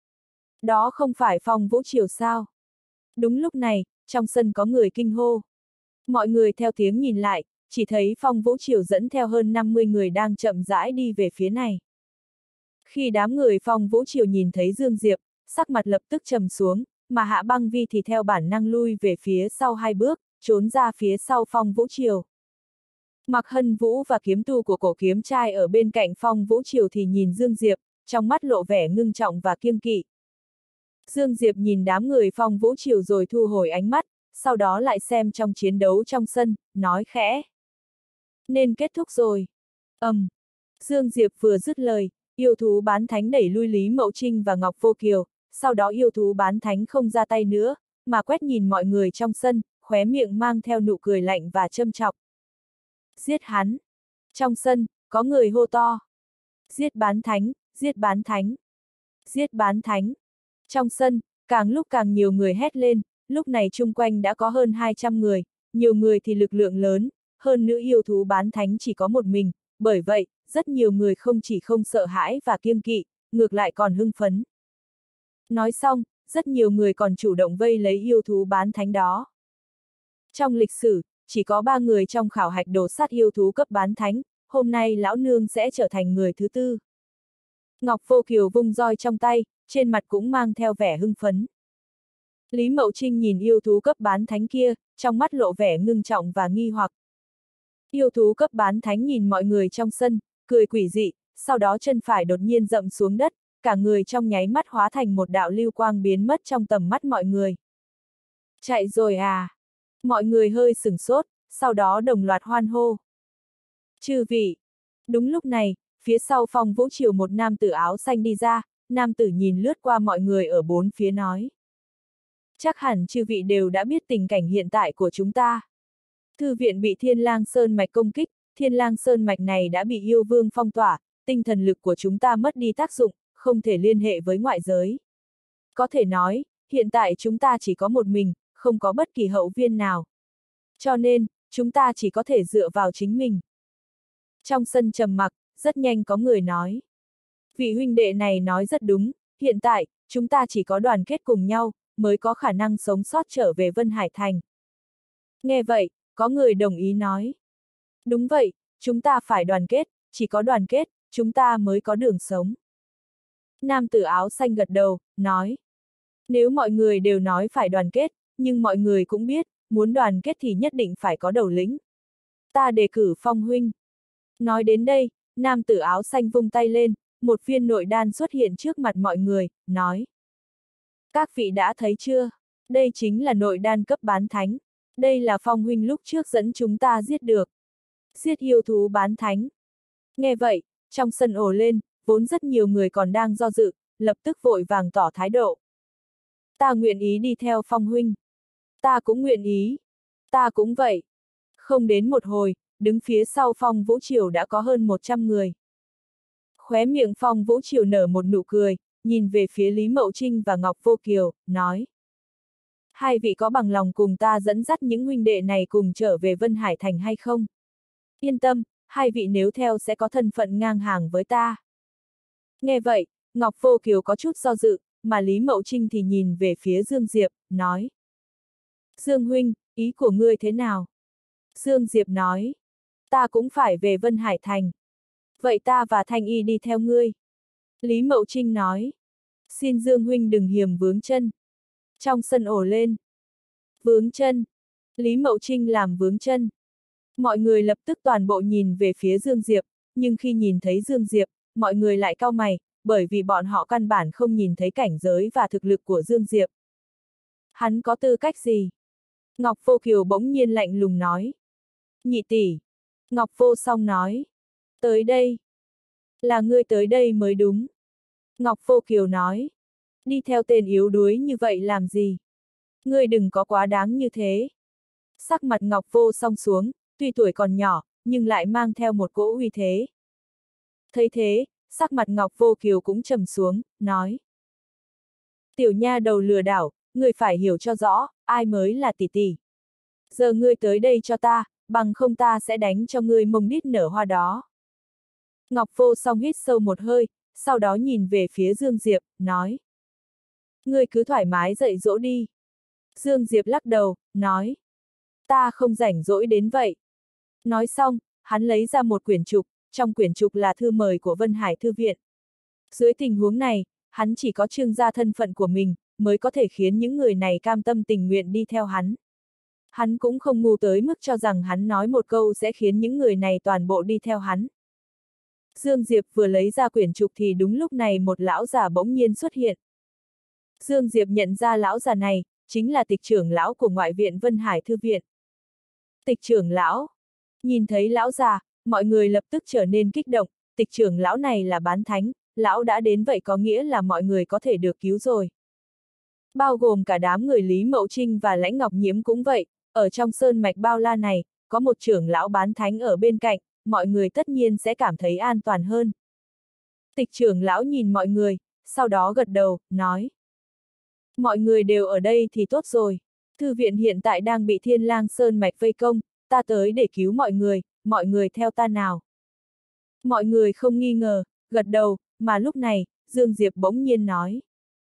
Đó không phải Phong Vũ Triều sao? Đúng lúc này, trong sân có người kinh hô. Mọi người theo tiếng nhìn lại, chỉ thấy Phong Vũ Triều dẫn theo hơn 50 người đang chậm rãi đi về phía này. Khi đám người Phong Vũ Triều nhìn thấy Dương Diệp, sắc mặt lập tức trầm xuống, mà Hạ Băng Vi thì theo bản năng lui về phía sau 2 bước, trốn ra phía sau Phong Vũ Triều. Mạc Hân Vũ và kiếm tu của cổ kiếm trai ở bên cạnh Phong Vũ Triều thì nhìn Dương Diệp, trong mắt lộ vẻ ngưng trọng và kiêng kỵ. Dương Diệp nhìn đám người Phong Vũ Triều rồi thu hồi ánh mắt, sau đó lại xem trong chiến đấu trong sân, nói khẽ. Nên kết thúc rồi. Dương Diệp vừa dứt lời, yêu thú bán thánh đẩy lui Lý Mậu Trinh và Ngọc Vô Kiều, sau đó yêu thú bán thánh không ra tay nữa, mà quét nhìn mọi người trong sân, khóe miệng mang theo nụ cười lạnh và châm chọc. Giết hắn! Trong sân, có người hô to. Giết bán thánh, giết bán thánh, giết bán thánh. Trong sân, càng lúc càng nhiều người hét lên, lúc này chung quanh đã có hơn 200 người, nhiều người thì lực lượng lớn, hơn nữa yêu thú bán thánh chỉ có một mình, bởi vậy, rất nhiều người không chỉ không sợ hãi và kiêng kỵ, ngược lại còn hưng phấn. Nói xong, rất nhiều người còn chủ động vây lấy yêu thú bán thánh đó. Trong lịch sử, chỉ có 3 người trong khảo hạch đồ sát yêu thú cấp bán thánh, hôm nay lão nương sẽ trở thành người thứ 4. Ngọc Vô Kiều vung roi trong tay, trên mặt cũng mang theo vẻ hưng phấn. Lý Mậu Trinh nhìn yêu thú cấp bán thánh kia, trong mắt lộ vẻ ngưng trọng và nghi hoặc. Yêu thú cấp bán thánh nhìn mọi người trong sân, cười quỷ dị, sau đó chân phải đột nhiên dậm xuống đất, cả người trong nháy mắt hóa thành một đạo lưu quang biến mất trong tầm mắt mọi người. Chạy rồi à? Mọi người hơi sửng sốt, sau đó đồng loạt hoan hô. Chư vị! Đúng lúc này, phía sau Phong Vũ Triều một nam tử áo xanh đi ra, nam tử nhìn lướt qua mọi người ở bốn phía nói. Chắc hẳn chư vị đều đã biết tình cảnh hiện tại của chúng ta. Thư viện bị Thiên Lang Sơn Mạch công kích, Thiên Lang Sơn Mạch này đã bị yêu vương phong tỏa, tinh thần lực của chúng ta mất đi tác dụng, không thể liên hệ với ngoại giới. Có thể nói, hiện tại chúng ta chỉ có một mình, không có bất kỳ hậu viên nào. Cho nên, chúng ta chỉ có thể dựa vào chính mình. Trong sân trầm mặc, rất nhanh có người nói. Vị huynh đệ này nói rất đúng, hiện tại, chúng ta chỉ có đoàn kết cùng nhau, mới có khả năng sống sót trở về Vân Hải Thành. Nghe vậy, có người đồng ý nói. Đúng vậy, chúng ta phải đoàn kết, chỉ có đoàn kết, chúng ta mới có đường sống. Nam tử áo xanh gật đầu, nói. Nếu mọi người đều nói phải đoàn kết, nhưng mọi người cũng biết, muốn đoàn kết thì nhất định phải có đầu lĩnh. Ta đề cử Phong huynh. Nói đến đây, nam tử áo xanh vung tay lên, một viên nội đan xuất hiện trước mặt mọi người, nói. Các vị đã thấy chưa? Đây chính là nội đan cấp bán thánh. Đây là Phong huynh lúc trước dẫn chúng ta giết được. Giết yêu thú bán thánh. Nghe vậy, trong sân ồ lên, vốn rất nhiều người còn đang do dự, lập tức vội vàng tỏ thái độ. Ta nguyện ý đi theo Phong huynh. Ta cũng nguyện ý. Ta cũng vậy. Không đến một hồi, đứng phía sau Phong Vũ Triều đã có hơn 100 người. Khóe miệng Phong Vũ Triều nở một nụ cười, nhìn về phía Lý Mậu Trinh và Ngọc Vô Kiều, nói. Hai vị có bằng lòng cùng ta dẫn dắt những huynh đệ này cùng trở về Vân Hải Thành hay không? Yên tâm, hai vị nếu theo sẽ có thân phận ngang hàng với ta. Nghe vậy, Ngọc Vô Kiều có chút do dự, mà Lý Mậu Trinh thì nhìn về phía Dương Diệp, nói. Dương huynh, ý của ngươi thế nào? Dương Diệp nói. Ta cũng phải về Vân Hải Thành. Vậy ta và Thanh Y đi theo ngươi. Lý Mậu Trinh nói. Xin Dương huynh đừng hiềm vướng chân. Trong sân ồ lên. Vướng chân. Lý Mậu Trinh làm vướng chân. Mọi người lập tức toàn bộ nhìn về phía Dương Diệp, nhưng khi nhìn thấy Dương Diệp, mọi người lại cau mày, bởi vì bọn họ căn bản không nhìn thấy cảnh giới và thực lực của Dương Diệp. Hắn có tư cách gì? Ngọc Vô Kiều bỗng nhiên lạnh lùng nói. Nhị tỷ. Ngọc Vô Song nói. Tới đây. Là ngươi tới đây mới đúng. Ngọc Vô Kiều nói. Đi theo tên yếu đuối như vậy làm gì? Ngươi đừng có quá đáng như thế. Sắc mặt Ngọc Vô Song xuống, tuy tuổi còn nhỏ, nhưng lại mang theo một cỗ uy thế. Thấy thế, sắc mặt Ngọc Vô Kiều cũng trầm xuống, nói. Tiểu nha đầu lừa đảo, ngươi phải hiểu cho rõ, ai mới là tỷ tỷ. Giờ ngươi tới đây cho ta, bằng không ta sẽ đánh cho ngươi mông đít nở hoa đó. Ngọc Vô Song hít sâu một hơi, sau đó nhìn về phía Dương Diệp, nói. Ngươi cứ thoải mái dạy dỗ đi. Dương Diệp lắc đầu, nói. Ta không rảnh rỗi đến vậy. Nói xong, hắn lấy ra một quyển trục, trong quyển trục là thư mời của Vân Hải Thư viện. Dưới tình huống này, hắn chỉ có trương gia thân phận của mình, mới có thể khiến những người này cam tâm tình nguyện đi theo hắn. Hắn cũng không ngu tới mức cho rằng hắn nói một câu sẽ khiến những người này toàn bộ đi theo hắn. Dương Diệp vừa lấy ra quyển trục thì đúng lúc này một lão già bỗng nhiên xuất hiện. Dương Diệp nhận ra lão già này, chính là tịch trưởng lão của ngoại viện Vân Hải Thư viện. Tịch trưởng lão. Nhìn thấy lão già, mọi người lập tức trở nên kích động, tịch trưởng lão này là bán thánh, lão đã đến vậy có nghĩa là mọi người có thể được cứu rồi. Bao gồm cả đám người Lý Mậu Trinh và Lãnh Ngọc Nhiễm cũng vậy, ở trong sơn mạch bao la này, có một trưởng lão bán thánh ở bên cạnh, mọi người tất nhiên sẽ cảm thấy an toàn hơn. Tịch trưởng lão nhìn mọi người, sau đó gật đầu, nói. Mọi người đều ở đây thì tốt rồi. Thư viện hiện tại đang bị Thiên Lang Sơn mạch vây công, ta tới để cứu mọi người theo ta nào. Mọi người không nghi ngờ, gật đầu, mà lúc này, Dương Diệp bỗng nhiên nói.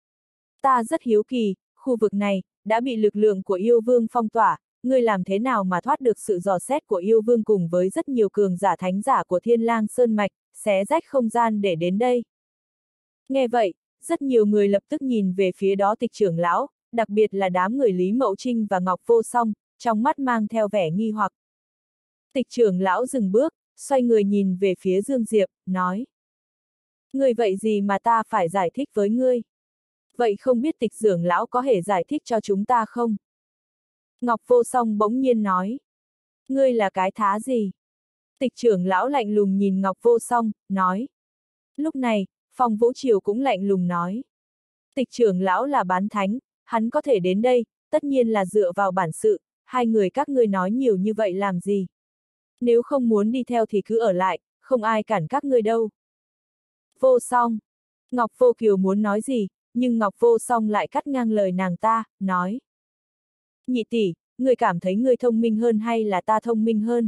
Ta rất hiếu kỳ, khu vực này, đã bị lực lượng của yêu vương phong tỏa, ngươi làm thế nào mà thoát được sự dò xét của yêu vương cùng với rất nhiều cường giả thánh giả của Thiên Lang Sơn mạch, xé rách không gian để đến đây. Nghe vậy, rất nhiều người lập tức nhìn về phía đó tịch trưởng lão, đặc biệt là đám người Lý Mậu Trinh và Ngọc Vô Song, trong mắt mang theo vẻ nghi hoặc. Tịch trưởng lão dừng bước, xoay người nhìn về phía Dương Diệp, nói. Ngươi vậy gì mà ta phải giải thích với ngươi? Vậy không biết tịch trưởng lão có thể giải thích cho chúng ta không? Ngọc Vô Song bỗng nhiên nói. Ngươi là cái thá gì? Tịch trưởng lão lạnh lùng nhìn Ngọc Vô Song, nói. Lúc này, Phong Vũ Triều cũng lạnh lùng nói. Tịch trưởng lão là bán thánh, hắn có thể đến đây, tất nhiên là dựa vào bản sự, hai người các ngươi nói nhiều như vậy làm gì? Nếu không muốn đi theo thì cứ ở lại, không ai cản các ngươi đâu. Vô Song. Ngọc Vô Kiều muốn nói gì, nhưng Ngọc Vô Song lại cắt ngang lời nàng ta, nói. Nhị tỷ, ngươi cảm thấy ngươi thông minh hơn hay là ta thông minh hơn?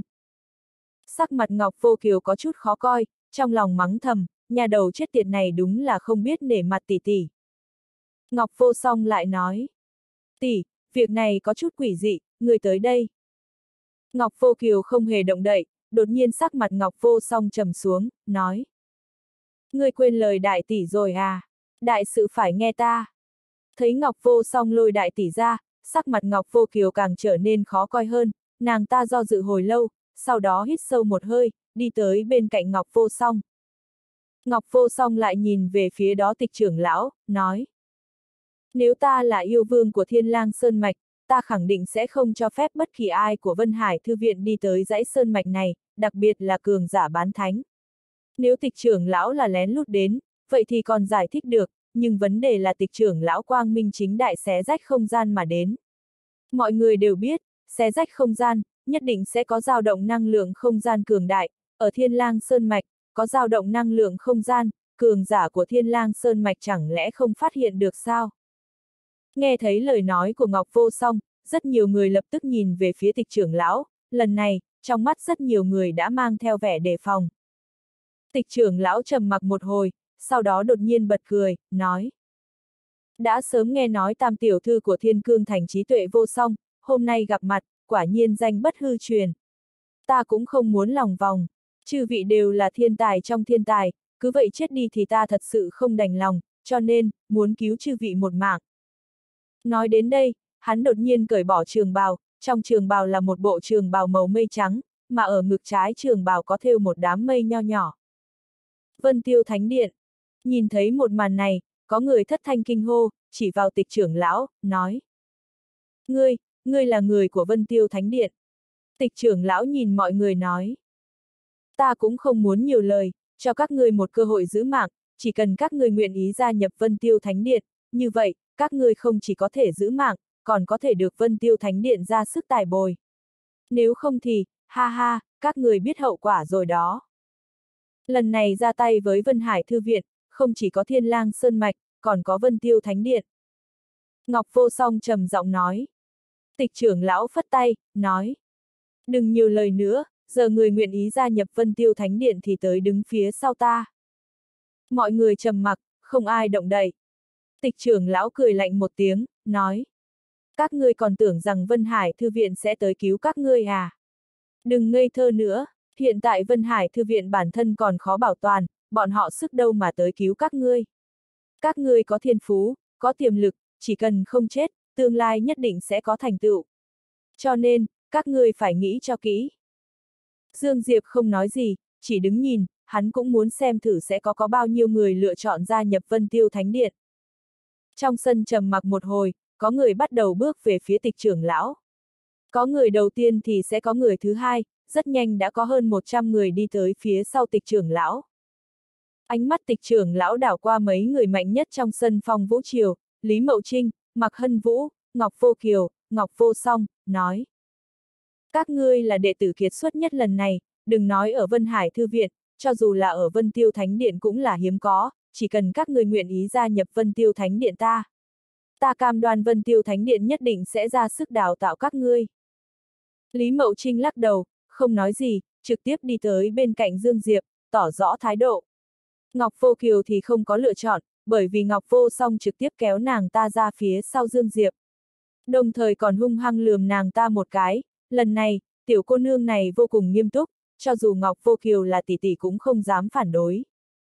Sắc mặt Ngọc Vô Kiều có chút khó coi, trong lòng mắng thầm, nhà đầu chết tiệt này đúng là không biết nể mặt tỷ tỷ. Ngọc Vô Song lại nói. Tỷ, việc này có chút quỷ dị, người tới đây. Ngọc Vô Kiều không hề động đậy, đột nhiên sắc mặt Ngọc Vô Song trầm xuống, nói. Ngươi quên lời đại tỷ rồi à? Đại sự phải nghe ta. Thấy Ngọc Vô Song lôi đại tỷ ra, sắc mặt Ngọc Vô Kiều càng trở nên khó coi hơn, nàng ta do dự hồi lâu, sau đó hít sâu một hơi, đi tới bên cạnh Ngọc Vô Song. Ngọc Vô Song lại nhìn về phía đó Tịch trưởng lão, nói. Nếu ta là yêu vương của Thiên Lang Sơn Mạch, ta khẳng định sẽ không cho phép bất kỳ ai của Vân Hải Thư Viện đi tới dãy Sơn Mạch này, đặc biệt là cường giả bán thánh. Nếu Tịch trưởng lão là lén lút đến, vậy thì còn giải thích được, nhưng vấn đề là Tịch trưởng lão quang minh chính đại xé rách không gian mà đến. Mọi người đều biết, xé rách không gian, nhất định sẽ có dao động năng lượng không gian cường đại, ở Thiên Lang Sơn Mạch, có dao động năng lượng không gian, cường giả của Thiên Lang Sơn Mạch chẳng lẽ không phát hiện được sao? Nghe thấy lời nói của Ngọc Vô Song, rất nhiều người lập tức nhìn về phía Tịch trưởng lão, lần này, trong mắt rất nhiều người đã mang theo vẻ đề phòng. Tịch trưởng lão trầm mặc một hồi, sau đó đột nhiên bật cười, nói. Đã sớm nghe nói tam tiểu thư của Thiên Cương Thành trí tuệ vô song, hôm nay gặp mặt, quả nhiên danh bất hư truyền. Ta cũng không muốn lòng vòng, chư vị đều là thiên tài trong thiên tài, cứ vậy chết đi thì ta thật sự không đành lòng, cho nên, muốn cứu chư vị một mạng. Nói đến đây, hắn đột nhiên cởi bỏ trường bào, trong trường bào là một bộ trường bào màu mây trắng, mà ở ngực trái trường bào có thêu một đám mây nho nhỏ. Vân Tiêu Thánh Điện. Nhìn thấy một màn này, có người thất thanh kinh hô, chỉ vào Tịch trưởng lão, nói. Ngươi là người của Vân Tiêu Thánh Điện. Tịch trưởng lão nhìn mọi người nói. Ta cũng không muốn nhiều lời, cho các ngươi một cơ hội giữ mạng, chỉ cần các ngươi nguyện ý gia nhập Vân Tiêu Thánh Điện, như vậy, các ngươi không chỉ có thể giữ mạng, còn có thể được Vân Tiêu Thánh Điện ra sức tài bồi. Nếu không thì, ha ha, các ngươi biết hậu quả rồi đó. Lần này ra tay với Vân Hải Thư Viện, không chỉ có Thiên Lang Sơn Mạch, còn có Vân Tiêu Thánh Điện. Ngọc Vô Song trầm giọng nói. Tịch trưởng lão phất tay, nói. Đừng nhiều lời nữa, giờ người nguyện ý gia nhập Vân Tiêu Thánh Điện thì tới đứng phía sau ta. Mọi người trầm mặc, không ai động đậy. Tịch trưởng lão cười lạnh một tiếng, nói. Các ngươi còn tưởng rằng Vân Hải Thư Viện sẽ tới cứu các ngươi à? Đừng ngây thơ nữa, hiện tại Vân Hải Thư Viện bản thân còn khó bảo toàn, bọn họ sức đâu mà tới cứu các ngươi. Các ngươi có thiên phú, có tiềm lực, chỉ cần không chết, tương lai nhất định sẽ có thành tựu. Cho nên, các ngươi phải nghĩ cho kỹ. Dương Diệp không nói gì, chỉ đứng nhìn, hắn cũng muốn xem thử sẽ có bao nhiêu người lựa chọn gia nhập Vân Tiêu Thánh Điện. Trong sân trầm mặc một hồi, có người bắt đầu bước về phía Tịch trưởng lão. Có người đầu tiên thì sẽ có người thứ hai, rất nhanh đã có hơn 100 người đi tới phía sau Tịch trưởng lão. Ánh mắt Tịch trưởng lão đảo qua mấy người mạnh nhất trong sân Phong Vũ Triều, Lý Mậu Trinh, Mạc Hân Vũ, Ngọc Vô Kiều, Ngọc Vô Song, nói. Các ngươi là đệ tử kiệt xuất nhất lần này, đừng nói ở Vân Hải Thư Viện, cho dù là ở Vân Tiêu Thánh Điện cũng là hiếm có, chỉ cần các ngươi nguyện ý gia nhập Vân Tiêu Thánh Điện ta. Ta cam đoan Vân Tiêu Thánh Điện nhất định sẽ ra sức đào tạo các ngươi. Lý Mậu Trinh lắc đầu, không nói gì, trực tiếp đi tới bên cạnh Dương Diệp, tỏ rõ thái độ. Ngọc Vô Kiều thì không có lựa chọn, bởi vì Ngọc Vô Song trực tiếp kéo nàng ta ra phía sau Dương Diệp. Đồng thời còn hung hăng lườm nàng ta một cái, lần này, tiểu cô nương này vô cùng nghiêm túc, cho dù Ngọc Vô Kiều là tỷ tỷ cũng không dám phản đối.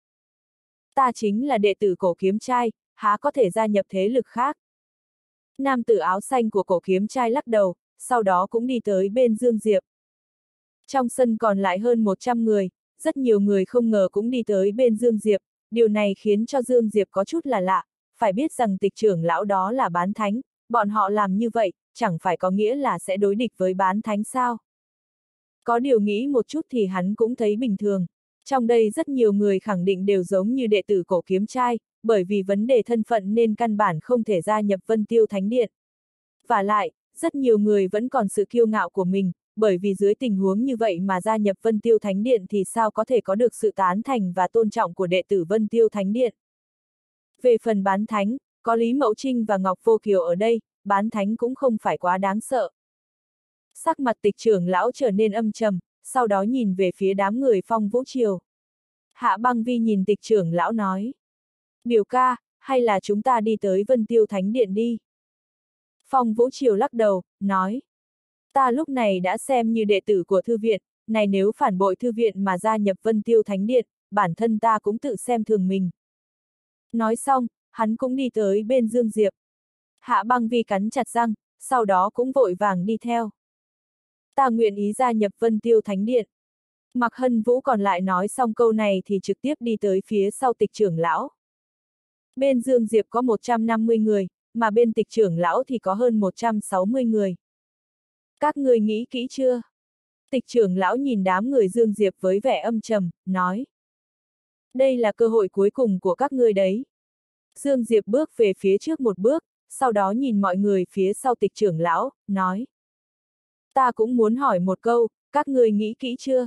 Ta chính là đệ tử Cổ Kiếm Trai, há có thể gia nhập thế lực khác. Nam tử áo xanh của Cổ Kiếm Trai lắc đầu, sau đó cũng đi tới bên Dương Diệp. Trong sân còn lại hơn 100 người, rất nhiều người không ngờ cũng đi tới bên Dương Diệp, điều này khiến cho Dương Diệp có chút là lạ, phải biết rằng Tịch trưởng lão đó là bán thánh, bọn họ làm như vậy, chẳng phải có nghĩa là sẽ đối địch với bán thánh sao? Có điều nghĩ một chút thì hắn cũng thấy bình thường. Trong đây rất nhiều người khẳng định đều giống như đệ tử Cổ Kiếm Trai, bởi vì vấn đề thân phận nên căn bản không thể gia nhập Vân Tiêu Thánh Điện. Và lại, rất nhiều người vẫn còn sự kiêu ngạo của mình, bởi vì dưới tình huống như vậy mà gia nhập Vân Tiêu Thánh Điện thì sao có thể có được sự tán thành và tôn trọng của đệ tử Vân Tiêu Thánh Điện. Về phần bán thánh, có Lý Mậu Trinh và Ngọc Vô Kiều ở đây, bán thánh cũng không phải quá đáng sợ. Sắc mặt Tịch trưởng lão trở nên âm trầm, sau đó nhìn về phía đám người Phong Vũ Triều. Hạ Băng Vi nhìn Tịch trưởng lão nói. Biểu ca, hay là chúng ta đi tới Vân Tiêu Thánh Điện đi. Phong Vũ Triều lắc đầu, nói. Ta lúc này đã xem như đệ tử của thư viện, này nếu phản bội thư viện mà gia nhập Vân Tiêu Thánh Điện, bản thân ta cũng tự xem thường mình. Nói xong, hắn cũng đi tới bên Dương Diệp. Hạ Băng Vi cắn chặt răng, sau đó cũng vội vàng đi theo. Ta nguyện ý gia nhập Vân Tiêu Thánh Điện. Mạc Hân Vũ còn lại nói xong câu này thì trực tiếp đi tới phía sau Tịch trưởng lão. Bên Dương Diệp có 150 người, mà bên Tịch trưởng lão thì có hơn 160 người. Các ngươi nghĩ kỹ chưa? Tịch trưởng lão nhìn đám người Dương Diệp với vẻ âm trầm, nói. Đây là cơ hội cuối cùng của các ngươi đấy. Dương Diệp bước về phía trước một bước, sau đó nhìn mọi người phía sau Tịch trưởng lão, nói. Ta cũng muốn hỏi một câu, các ngươi nghĩ kỹ chưa?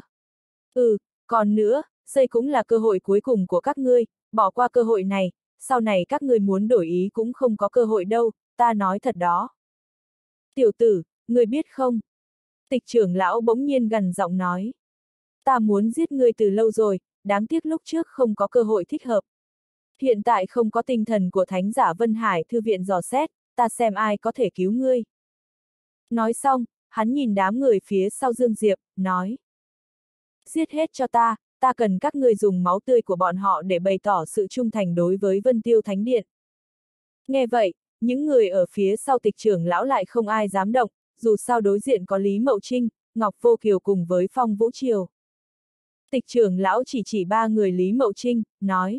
Còn nữa, đây cũng là cơ hội cuối cùng của các ngươi, bỏ qua cơ hội này, sau này các ngươi muốn đổi ý cũng không có cơ hội đâu, ta nói thật đó. Tiểu tử, ngươi biết không? Tịch trưởng lão bỗng nhiên gằn giọng nói. Ta muốn giết ngươi từ lâu rồi, đáng tiếc lúc trước không có cơ hội thích hợp. Hiện tại không có tinh thần của thánh giả Vân Hải thư viện dò xét, ta xem ai có thể cứu ngươi. Nói xong, hắn nhìn đám người phía sau Dương Diệp, nói. Giết hết cho ta cần các ngươi dùng máu tươi của bọn họ để bày tỏ sự trung thành đối với Vân Tiêu Thánh Điện. Nghe vậy, những người ở phía sau Tịch trưởng lão lại không ai dám động, dù sao đối diện có Lý Mậu Trinh, Ngọc Vô Kiều cùng với Phong Vũ Triều. Tịch trưởng lão chỉ 3 người Lý Mậu Trinh, nói.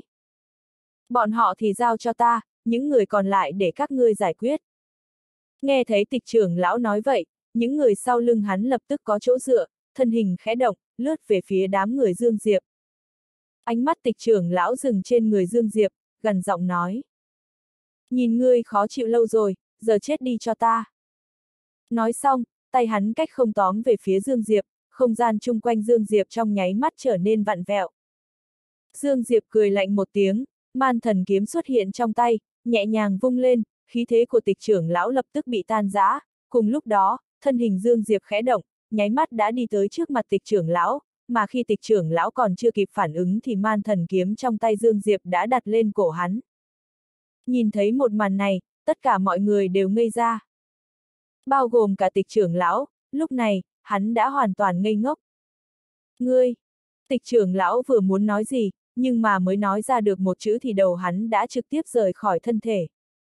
Bọn họ thì giao cho ta, những người còn lại để các ngươi giải quyết. Nghe thấy Tịch trưởng lão nói vậy, những người sau lưng hắn lập tức có chỗ dựa, thân hình khẽ động, lướt về phía đám người Dương Diệp. Ánh mắt Tịch trưởng lão dừng trên người Dương Diệp, gằn giọng nói. Nhìn ngươi khó chịu lâu rồi, giờ chết đi cho ta. Nói xong, tay hắn cách không tóm về phía Dương Diệp, không gian chung quanh Dương Diệp trong nháy mắt trở nên vặn vẹo. Dương Diệp cười lạnh một tiếng, man thần kiếm xuất hiện trong tay, nhẹ nhàng vung lên, khí thế của Tịch trưởng lão lập tức bị tan rã, cùng lúc đó, thân hình Dương Diệp khẽ động, nháy mắt đã đi tới trước mặt Tịch trưởng lão, mà khi Tịch trưởng lão còn chưa kịp phản ứng thì man thần kiếm trong tay Dương Diệp đã đặt lên cổ hắn. Nhìn thấy một màn này, tất cả mọi người đều ngây ra. Bao gồm cả Tịch trưởng lão, lúc này, hắn đã hoàn toàn ngây ngốc. Ngươi! Tịch trưởng lão vừa muốn nói gì, nhưng mà mới nói ra được một chữ thì đầu hắn đã trực tiếp rời khỏi thân thể.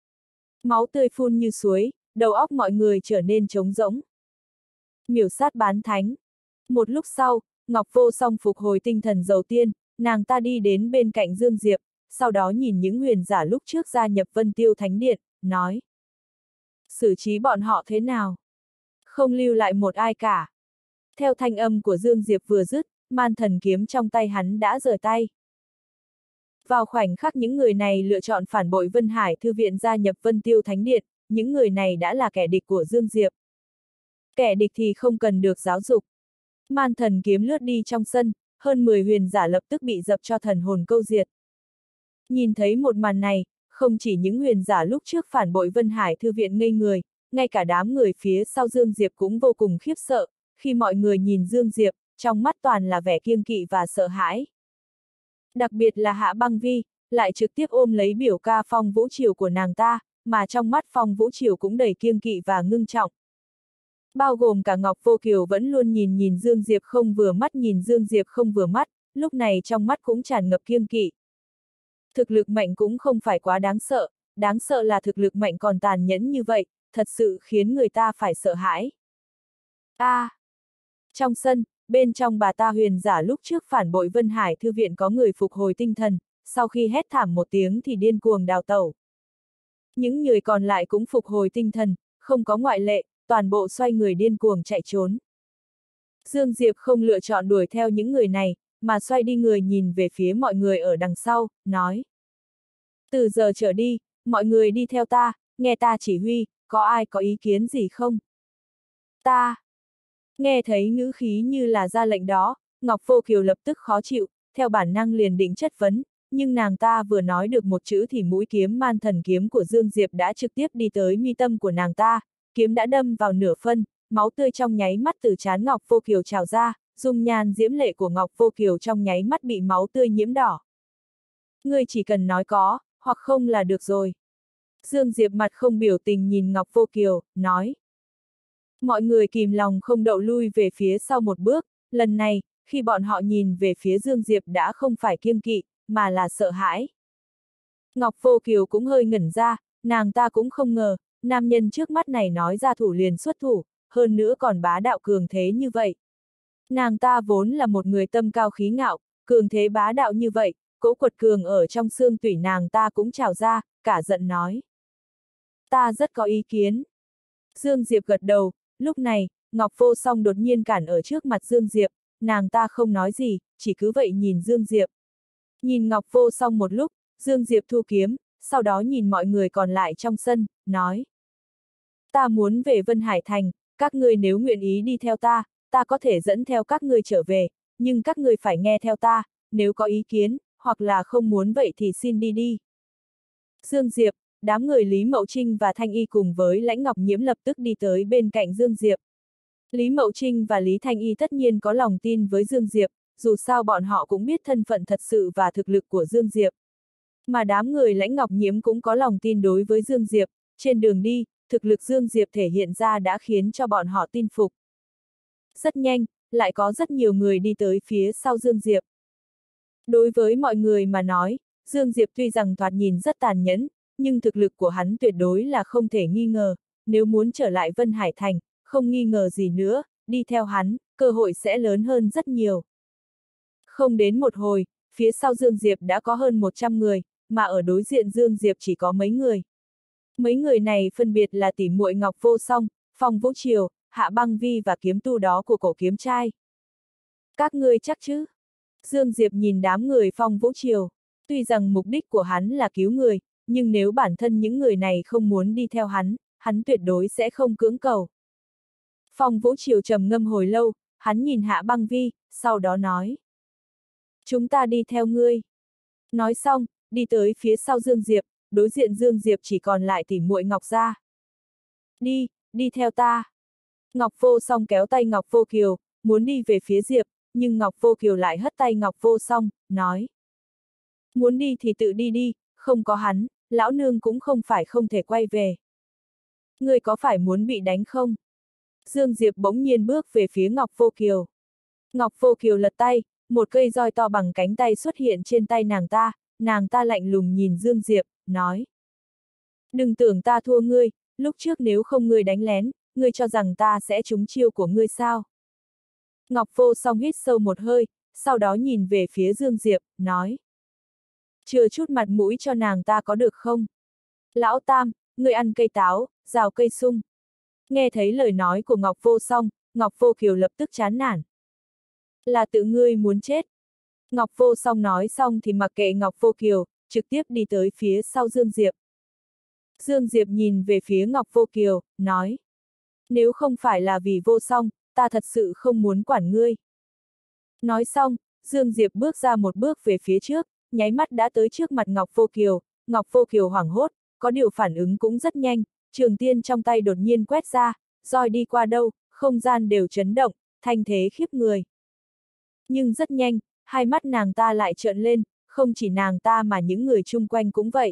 Máu tươi phun như suối, đầu óc mọi người trở nên trống rỗng. Miểu sát bán thánh. Một lúc sau, Ngọc Vô Song phục hồi tinh thần đầu tiên, nàng ta đi đến bên cạnh Dương Diệp, sau đó nhìn những huyền giả lúc trước gia nhập Vân Tiêu Thánh Điện, nói. Xử trí bọn họ thế nào? Không lưu lại một ai cả. Theo thanh âm của Dương Diệp vừa dứt, man thần kiếm trong tay hắn đã rời tay. Vào khoảnh khắc những người này lựa chọn phản bội Vân Hải thư viện gia nhập Vân Tiêu Thánh Điện, những người này đã là kẻ địch của Dương Diệp. Kẻ địch thì không cần được giáo dục. Man thần kiếm lướt đi trong sân, hơn 10 huyền giả lập tức bị dập cho thần hồn câu diệt. Nhìn thấy một màn này, không chỉ những huyền giả lúc trước phản bội Vân Hải thư viện ngây người, ngay cả đám người phía sau Dương Diệp cũng vô cùng khiếp sợ, khi mọi người nhìn Dương Diệp, trong mắt toàn là vẻ kiêng kỵ và sợ hãi. Đặc biệt là Hạ Băng Vi, lại trực tiếp ôm lấy biểu ca Phong Vũ Triều của nàng ta, mà trong mắt Phong Vũ Triều cũng đầy kiêng kỵ và ngưng trọng. Bao gồm cả Ngọc Vô Kiều vẫn luôn nhìn Dương Diệp không vừa mắt lúc này trong mắt cũng tràn ngập kiêng kỵ. Thực lực mạnh cũng không phải quá đáng sợ là thực lực mạnh còn tàn nhẫn như vậy, thật sự khiến người ta phải sợ hãi. Trong sân, bên trong bà ta huyền giả lúc trước phản bội Vân Hải thư viện có người phục hồi tinh thần, sau khi hét thảm một tiếng thì điên cuồng đào tẩu. Những người còn lại cũng phục hồi tinh thần, không có ngoại lệ, toàn bộ xoay người điên cuồng chạy trốn. Dương Diệp không lựa chọn đuổi theo những người này, mà xoay đi người nhìn về phía mọi người ở đằng sau, nói. Từ giờ trở đi, mọi người đi theo ta, nghe ta chỉ huy, có ai có ý kiến gì không? Ta! Nghe thấy ngữ khí như là ra lệnh đó, Ngọc Vô Kiều lập tức khó chịu, theo bản năng liền định chất vấn, nhưng nàng ta vừa nói được một chữ thì mũi kiếm man thần kiếm của Dương Diệp đã trực tiếp đi tới mi tâm của nàng ta, kiếm đã đâm vào nửa phân, máu tươi trong nháy mắt từ trán Ngọc Vô Kiều trào ra, dung nhan diễm lệ của Ngọc Vô Kiều trong nháy mắt bị máu tươi nhiễm đỏ. Ngươi chỉ cần nói có, hoặc không là được rồi. Dương Diệp mặt không biểu tình nhìn Ngọc Vô Kiều, nói. Mọi người kìm lòng không đậu lui về phía sau một bước, lần này, khi bọn họ nhìn về phía Dương Diệp đã không phải kiêng kỵ, mà là sợ hãi. Ngọc Vô Kiều cũng hơi ngẩn ra, nàng ta cũng không ngờ, nam nhân trước mắt này nói ra thủ liền xuất thủ, hơn nữa còn bá đạo cường thế như vậy. Nàng ta vốn là một người tâm cao khí ngạo, cường thế bá đạo như vậy, cỗ quật cường ở trong xương tủy nàng ta cũng trào ra, cả giận nói. Ta rất có ý kiến. Dương Diệp gật đầu, lúc này, Ngọc Vô Song đột nhiên cản ở trước mặt Dương Diệp, nàng ta không nói gì, chỉ cứ vậy nhìn Dương Diệp. Nhìn Ngọc Vô Song một lúc, Dương Diệp thu kiếm, sau đó nhìn mọi người còn lại trong sân, nói. Ta muốn về Vân Hải Thành, các ngươi nếu nguyện ý đi theo ta, ta có thể dẫn theo các ngươi trở về, nhưng các ngươi phải nghe theo ta, nếu có ý kiến, hoặc là không muốn vậy thì xin đi đi. Dương Diệp, đám người Lý Mậu Trinh và Thanh Y cùng với Lãnh Ngọc Nhiễm lập tức đi tới bên cạnh Dương Diệp. Lý Mậu Trinh và Lý Thanh Y tất nhiên có lòng tin với Dương Diệp, dù sao bọn họ cũng biết thân phận thật sự và thực lực của Dương Diệp. Mà đám người Lãnh Ngọc Nhiễm cũng có lòng tin đối với Dương Diệp, trên đường đi, thực lực Dương Diệp thể hiện ra đã khiến cho bọn họ tin phục. Rất nhanh, lại có rất nhiều người đi tới phía sau Dương Diệp. Đối với mọi người mà nói, Dương Diệp tuy rằng thoạt nhìn rất tàn nhẫn, nhưng thực lực của hắn tuyệt đối là không thể nghi ngờ, nếu muốn trở lại Vân Hải Thành, không nghi ngờ gì nữa, đi theo hắn, cơ hội sẽ lớn hơn rất nhiều. Không đến một hồi, phía sau Dương Diệp đã có hơn 100 người, mà ở đối diện Dương Diệp chỉ có mấy người. Mấy người này phân biệt là tỷ muội Ngọc Vô Song, Phong Vũ Triều, Hạ Băng Vi và kiếm tu đó của cổ kiếm trai. Các ngươi chắc chứ? Dương Diệp nhìn đám người Phong Vũ Triều, tuy rằng mục đích của hắn là cứu người, nhưng nếu bản thân những người này không muốn đi theo hắn tuyệt đối sẽ không cưỡng cầu. Phong Vũ Triều trầm ngâm hồi lâu, hắn nhìn Hạ Băng Vi, sau đó nói. Chúng ta đi theo ngươi. Nói xong, đi tới phía sau Dương Diệp, đối diện Dương Diệp chỉ còn lại tỷ muội Ngọc gia. Đi theo ta. Ngọc Vô Song kéo tay Ngọc Vô Kiều, muốn đi về phía Diệp, nhưng Ngọc Vô Kiều lại hất tay Ngọc Vô Song, nói. Muốn đi thì tự đi đi, không có hắn, lão nương cũng không phải không thể quay về. Ngươi có phải muốn bị đánh không? Dương Diệp bỗng nhiên bước về phía Ngọc Vô Kiều. Ngọc Vô Kiều lật tay, một cây roi to bằng cánh tay xuất hiện trên tay nàng ta lạnh lùng nhìn Dương Diệp, nói. Đừng tưởng ta thua ngươi, lúc trước nếu không ngươi đánh lén, ngươi cho rằng ta sẽ trúng chiêu của ngươi sao? Ngọc Vô Song hít sâu một hơi, sau đó nhìn về phía Dương Diệp, nói. Chừa chút mặt mũi cho nàng ta có được không? Lão Tam, ngươi ăn cây táo, rào cây sung. Nghe thấy lời nói của Ngọc Vô Song, Ngọc Vô Kiều lập tức chán nản. Là tự ngươi muốn chết. Ngọc Vô Song nói xong thì mặc kệ Ngọc Vô Kiều, trực tiếp đi tới phía sau Dương Diệp. Dương Diệp nhìn về phía Ngọc Vô Kiều, nói. Nếu không phải là vì Vô Song, ta thật sự không muốn quản ngươi. Nói xong, Dương Diệp bước ra một bước về phía trước, nháy mắt đã tới trước mặt Ngọc Vô Kiều. Ngọc Vô Kiều hoảng hốt, có điều phản ứng cũng rất nhanh, trường tiên trong tay đột nhiên quét ra, roi đi qua đâu, không gian đều chấn động, thanh thế khiếp người. Nhưng rất nhanh, hai mắt nàng ta lại trợn lên, không chỉ nàng ta mà những người chung quanh cũng vậy.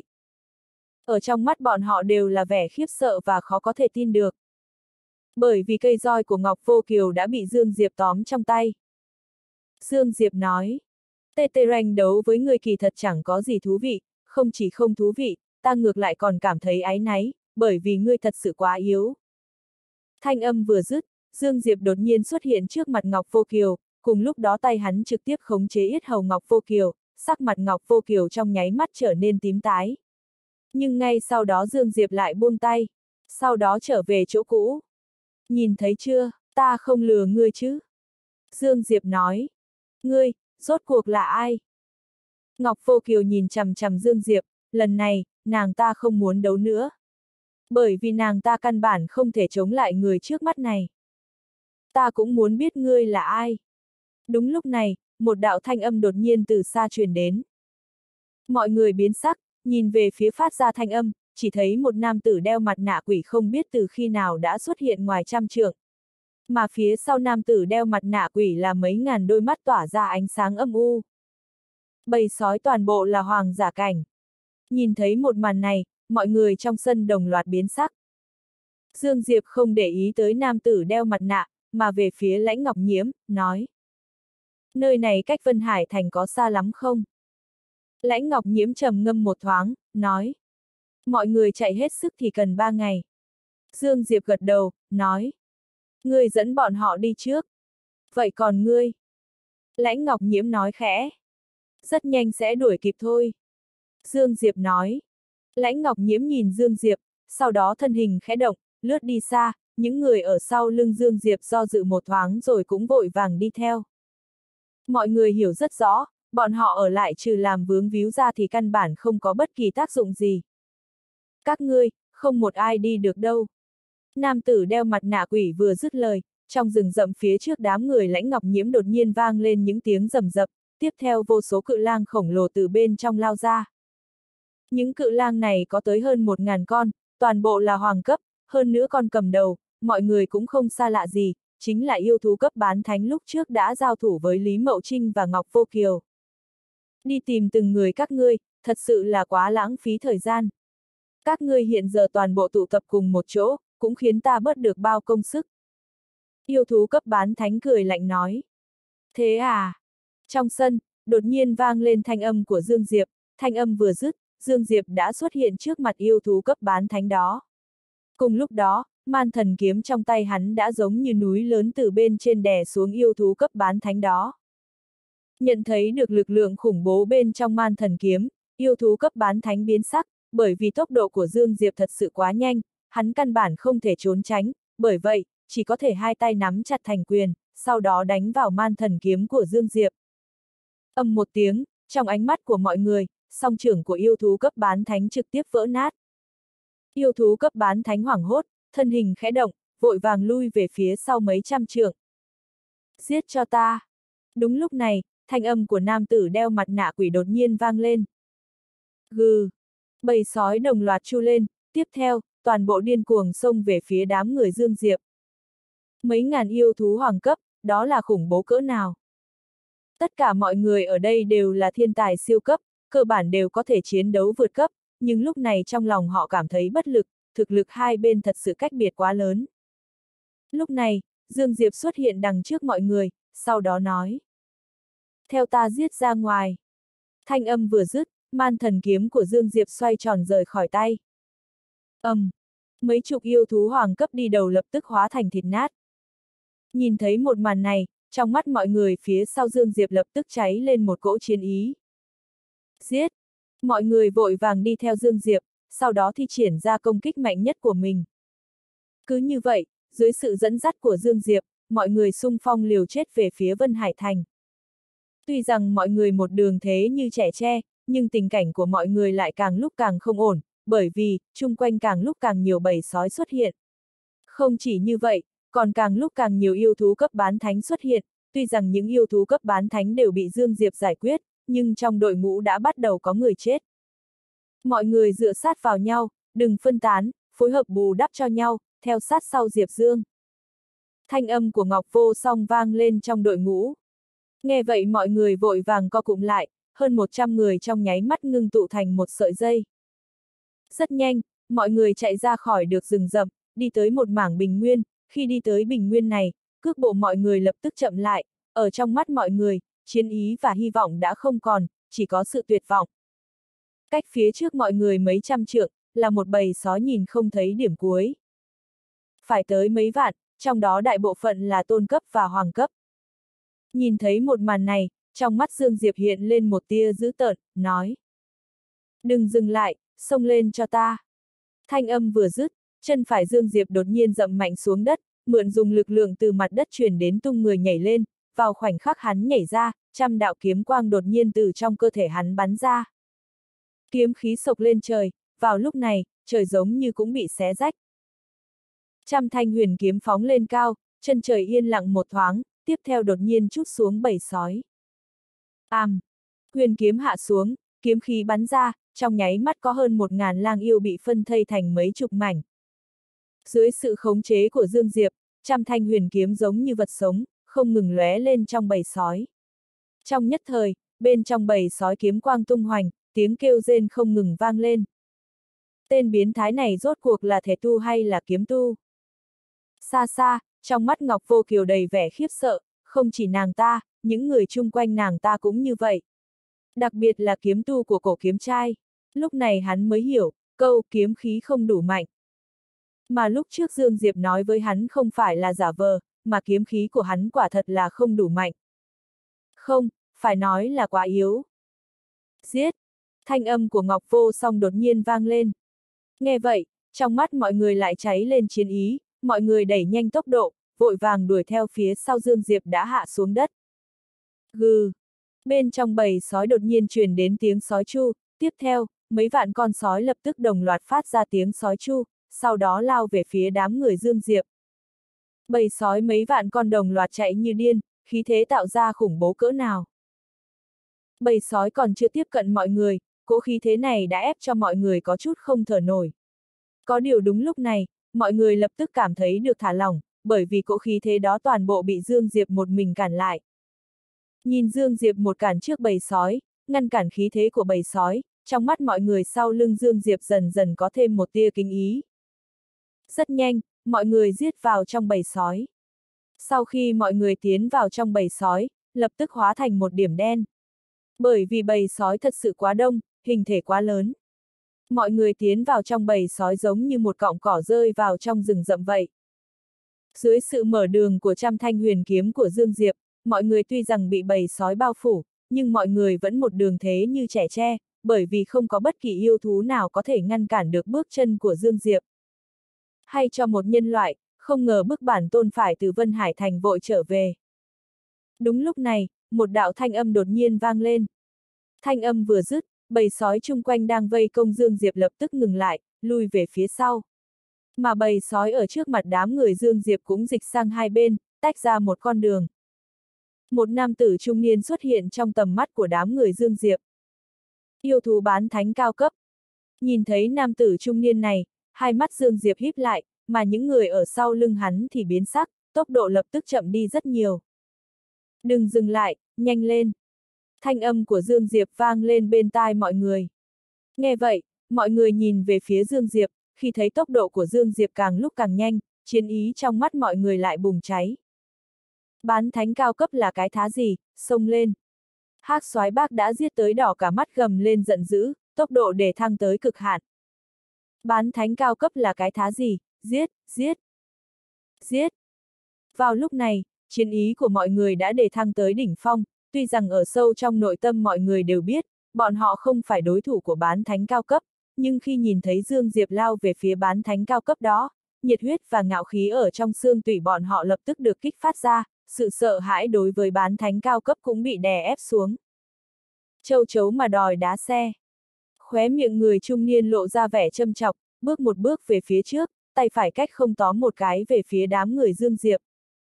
Ở trong mắt bọn họ đều là vẻ khiếp sợ và khó có thể tin được. Bởi vì cây roi của Ngọc Vô Kiều đã bị Dương Diệp tóm trong tay. Dương Diệp nói, tê tê ranh đấu với người kỳ thật chẳng có gì thú vị, không chỉ không thú vị, ta ngược lại còn cảm thấy áy náy, bởi vì ngươi thật sự quá yếu. Thanh âm vừa dứt, Dương Diệp đột nhiên xuất hiện trước mặt Ngọc Vô Kiều, cùng lúc đó tay hắn trực tiếp khống chế yết hầu Ngọc Vô Kiều, sắc mặt Ngọc Vô Kiều trong nháy mắt trở nên tím tái. Nhưng ngay sau đó Dương Diệp lại buông tay, sau đó trở về chỗ cũ. Nhìn thấy chưa, ta không lừa ngươi chứ? Dương Diệp nói. Ngươi, rốt cuộc là ai? Ngọc Vô Kiều nhìn chằm chằm Dương Diệp, lần này, nàng ta không muốn đấu nữa. Bởi vì nàng ta căn bản không thể chống lại người trước mắt này. Ta cũng muốn biết ngươi là ai. Đúng lúc này, một đạo thanh âm đột nhiên từ xa truyền đến. Mọi người biến sắc, nhìn về phía phát ra thanh âm, chỉ thấy một nam tử đeo mặt nạ quỷ không biết từ khi nào đã xuất hiện ngoài trăm trượng. Mà phía sau nam tử đeo mặt nạ quỷ là mấy ngàn đôi mắt tỏa ra ánh sáng âm u. Bầy sói toàn bộ là hoàng giả cảnh. Nhìn thấy một màn này, mọi người trong sân đồng loạt biến sắc. Dương Diệp không để ý tới nam tử đeo mặt nạ, mà về phía Lãnh Ngọc Nhiễm, nói. Nơi này cách Vân Hải Thành có xa lắm không? Lãnh Ngọc Nhiễm trầm ngâm một thoáng, nói. Mọi người chạy hết sức thì cần 3 ngày. Dương Diệp gật đầu, nói. Ngươi dẫn bọn họ đi trước. Vậy còn ngươi? Lãnh Ngọc Nhiễm nói khẽ. Rất nhanh sẽ đuổi kịp thôi. Dương Diệp nói. Lãnh Ngọc Nhiễm nhìn Dương Diệp, sau đó thân hình khẽ động, lướt đi xa, những người ở sau lưng Dương Diệp do dự một thoáng rồi cũng vội vàng đi theo. Mọi người hiểu rất rõ, bọn họ ở lại trừ làm vướng víu ra thì căn bản không có bất kỳ tác dụng gì. Các ngươi, không một ai đi được đâu. Nam tử đeo mặt nạ quỷ vừa dứt lời, trong rừng rậm phía trước đám người Lãnh Ngọc Nhiễm đột nhiên vang lên những tiếng rầm rập, tiếp theo vô số cự lang khổng lồ từ bên trong lao ra. Những cự lang này có tới hơn 1000 con, toàn bộ là hoàng cấp, hơn nữa con cầm đầu, mọi người cũng không xa lạ gì, chính là yêu thú cấp bán thánh lúc trước đã giao thủ với Lý Mậu Trinh và Ngọc Vô Kiều. Đi tìm từng người các ngươi, thật sự là quá lãng phí thời gian. Các ngươi hiện giờ toàn bộ tụ tập cùng một chỗ, cũng khiến ta bớt được bao công sức. Yêu thú cấp bán thánh cười lạnh nói. Thế à? Trong sân, đột nhiên vang lên thanh âm của Dương Diệp, thanh âm vừa dứt, Dương Diệp đã xuất hiện trước mặt yêu thú cấp bán thánh đó. Cùng lúc đó, man thần kiếm trong tay hắn đã giống như núi lớn từ bên trên đè xuống yêu thú cấp bán thánh đó. Nhận thấy được lực lượng khủng bố bên trong man thần kiếm, yêu thú cấp bán thánh biến sắc, bởi vì tốc độ của Dương Diệp thật sự quá nhanh, hắn căn bản không thể trốn tránh, bởi vậy, chỉ có thể hai tay nắm chặt thành quyền, sau đó đánh vào man thần kiếm của Dương Diệp. Ầm một tiếng, trong ánh mắt của mọi người, song trưởng của yêu thú cấp bán thánh trực tiếp vỡ nát. Yêu thú cấp bán thánh hoảng hốt, thân hình khẽ động, vội vàng lui về phía sau mấy trăm trượng. Giết cho ta! Đúng lúc này, thanh âm của nam tử đeo mặt nạ quỷ đột nhiên vang lên. Gừ! Bầy sói đồng loạt chu lên, tiếp theo, toàn bộ điên cuồng xông về phía đám người Dương Diệp. Mấy ngàn yêu thú hoàng cấp, đó là khủng bố cỡ nào? Tất cả mọi người ở đây đều là thiên tài siêu cấp, cơ bản đều có thể chiến đấu vượt cấp, nhưng lúc này trong lòng họ cảm thấy bất lực, thực lực hai bên thật sự cách biệt quá lớn. Lúc này, Dương Diệp xuất hiện đằng trước mọi người, sau đó nói. Theo ta giết ra ngoài. Thanh âm vừa dứt, man thần kiếm của Dương Diệp xoay tròn rời khỏi tay. Mấy chục yêu thú hoàng cấp đi đầu lập tức hóa thành thịt nát. Nhìn thấy một màn này, trong mắt mọi người phía sau Dương Diệp lập tức cháy lên một cỗ chiến ý. Giết! Mọi người vội vàng đi theo Dương Diệp, sau đó thi triển ra công kích mạnh nhất của mình. Cứ như vậy, dưới sự dẫn dắt của Dương Diệp, mọi người xung phong liều chết về phía Vân Hải Thành. Tuy rằng mọi người một đường thế như trẻ tre, nhưng tình cảnh của mọi người lại càng lúc càng không ổn, bởi vì, chung quanh càng lúc càng nhiều bầy sói xuất hiện. Không chỉ như vậy, còn càng lúc càng nhiều yêu thú cấp bán thánh xuất hiện, tuy rằng những yêu thú cấp bán thánh đều bị Dương Diệp giải quyết, nhưng trong đội ngũ đã bắt đầu có người chết. Mọi người dựa sát vào nhau, đừng phân tán, phối hợp bù đắp cho nhau, theo sát sau Diệp Dương. Thanh âm của Ngọc Vô Song vang lên trong đội ngũ. Nghe vậy mọi người vội vàng co cụm lại, hơn 100 người trong nháy mắt ngưng tụ thành một sợi dây. Rất nhanh, mọi người chạy ra khỏi được rừng rậm, đi tới một mảng bình nguyên, khi đi tới bình nguyên này, cước bộ mọi người lập tức chậm lại, ở trong mắt mọi người, chiến ý và hy vọng đã không còn, chỉ có sự tuyệt vọng. Cách phía trước mọi người mấy trăm trượng, là một bầy sói nhìn không thấy điểm cuối. Phải tới mấy vạn, trong đó đại bộ phận là tôn cấp và hoàng cấp. Nhìn thấy một màn này, trong mắt Dương Diệp hiện lên một tia dữ tợn, nói. Đừng dừng lại, xông lên cho ta. Thanh âm vừa dứt, chân phải Dương Diệp đột nhiên dậm mạnh xuống đất, mượn dùng lực lượng từ mặt đất truyền đến tung người nhảy lên, vào khoảnh khắc hắn nhảy ra, trăm đạo kiếm quang đột nhiên từ trong cơ thể hắn bắn ra. Kiếm khí sộc lên trời, vào lúc này, trời giống như cũng bị xé rách. Trăm thanh huyền kiếm phóng lên cao, chân trời yên lặng một thoáng, tiếp theo đột nhiên trút xuống bầy sói. Huyền kiếm hạ xuống, kiếm khí bắn ra, trong nháy mắt có hơn 1000 lang yêu bị phân thây thành mấy chục mảnh. Dưới sự khống chế của Dương Diệp, trăm thanh huyền kiếm giống như vật sống, không ngừng lóe lên trong bầy sói. Trong nhất thời, bên trong bầy sói kiếm quang tung hoành, tiếng kêu rên không ngừng vang lên. Tên biến thái này rốt cuộc là thể tu hay là kiếm tu? Xa xa, trong mắt Ngọc Vô Kiều đầy vẻ khiếp sợ, không chỉ nàng ta, những người chung quanh nàng ta cũng như vậy. Đặc biệt là kiếm tu của cổ kiếm trai. Lúc này hắn mới hiểu, câu kiếm khí không đủ mạnh. Mà lúc trước Dương Diệp nói với hắn không phải là giả vờ, mà kiếm khí của hắn quả thật là không đủ mạnh. Không, phải nói là quá yếu. Giết! Thanh âm của Ngọc Vô Song đột nhiên vang lên. Nghe vậy, trong mắt mọi người lại cháy lên chiến ý, mọi người đẩy nhanh tốc độ, vội vàng đuổi theo phía sau Dương Diệp đã hạ xuống đất. Gừ! Bên trong bầy sói đột nhiên truyền đến tiếng sói chu, tiếp theo, mấy vạn con sói lập tức đồng loạt phát ra tiếng sói chu, sau đó lao về phía đám người Dương Diệp. Bầy sói mấy vạn con đồng loạt chạy như điên, khí thế tạo ra khủng bố cỡ nào. Bầy sói còn chưa tiếp cận mọi người, cỗ khí thế này đã ép cho mọi người có chút không thở nổi. Có điều đúng lúc này, mọi người lập tức cảm thấy được thả lỏng, bởi vì cỗ khí thế đó toàn bộ bị Dương Diệp một mình cản lại. Nhìn Dương Diệp một cản trước bầy sói, ngăn cản khí thế của bầy sói, trong mắt mọi người sau lưng Dương Diệp dần dần có thêm một tia kính ý. Rất nhanh, mọi người giết vào trong bầy sói. Sau khi mọi người tiến vào trong bầy sói, lập tức hóa thành một điểm đen. Bởi vì bầy sói thật sự quá đông, hình thể quá lớn. Mọi người tiến vào trong bầy sói giống như một cọng cỏ rơi vào trong rừng rậm vậy. Dưới sự mở đường của trăm thanh huyền kiếm của Dương Diệp, mọi người tuy rằng bị bầy sói bao phủ, nhưng mọi người vẫn một đường thế như trẻ tre, bởi vì không có bất kỳ yêu thú nào có thể ngăn cản được bước chân của Dương Diệp. Hay cho một nhân loại, không ngờ bức bản tôn phải từ Vân Hải Thành vội trở về. Đúng lúc này, một đạo thanh âm đột nhiên vang lên. Thanh âm vừa dứt, bầy sói chung quanh đang vây công Dương Diệp lập tức ngừng lại, lui về phía sau. Mà bầy sói ở trước mặt đám người Dương Diệp cũng dịch sang hai bên, tách ra một con đường. Một nam tử trung niên xuất hiện trong tầm mắt của đám người Dương Diệp. Yêu thú bán thánh cao cấp. Nhìn thấy nam tử trung niên này, hai mắt Dương Diệp híp lại, mà những người ở sau lưng hắn thì biến sắc, tốc độ lập tức chậm đi rất nhiều. Đừng dừng lại, nhanh lên. Thanh âm của Dương Diệp vang lên bên tai mọi người. Nghe vậy, mọi người nhìn về phía Dương Diệp, khi thấy tốc độ của Dương Diệp càng lúc càng nhanh, chiến ý trong mắt mọi người lại bùng cháy. Bán thánh cao cấp là cái thá gì, xông lên. Hắc soái bác đã giết tới đỏ cả mắt gầm lên giận dữ, tốc độ để thăng tới cực hạn. Bán thánh cao cấp là cái thá gì, giết, giết, giết. Vào lúc này, chiến ý của mọi người đã để thăng tới đỉnh phong, tuy rằng ở sâu trong nội tâm mọi người đều biết, bọn họ không phải đối thủ của bán thánh cao cấp, nhưng khi nhìn thấy Dương Diệp lao về phía bán thánh cao cấp đó, nhiệt huyết và ngạo khí ở trong xương tủy bọn họ lập tức được kích phát ra, sự sợ hãi đối với bán thánh cao cấp cũng bị đè ép xuống. Châu chấu mà đòi đá xe. Khóe miệng người trung niên lộ ra vẻ châm chọc, bước một bước về phía trước, tay phải cách không tóm một cái về phía đám người Dương Diệp.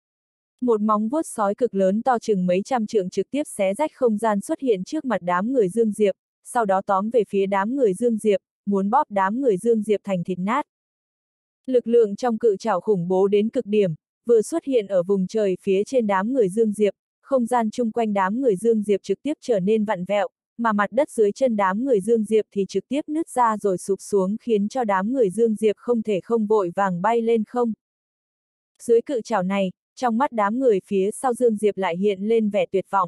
Một móng vuốt sói cực lớn to chừng mấy trăm trượng trực tiếp xé rách không gian xuất hiện trước mặt đám người Dương Diệp, sau đó tóm về phía đám người Dương Diệp, muốn bóp đám người Dương Diệp thành thịt nát. Lực lượng trong cự trảo khủng bố đến cực điểm, vừa xuất hiện ở vùng trời phía trên đám người Dương Diệp, không gian chung quanh đám người Dương Diệp trực tiếp trở nên vặn vẹo, mà mặt đất dưới chân đám người Dương Diệp thì trực tiếp nứt ra rồi sụp xuống khiến cho đám người Dương Diệp không thể không vội vàng bay lên không. Dưới cự trảo này, trong mắt đám người phía sau Dương Diệp lại hiện lên vẻ tuyệt vọng.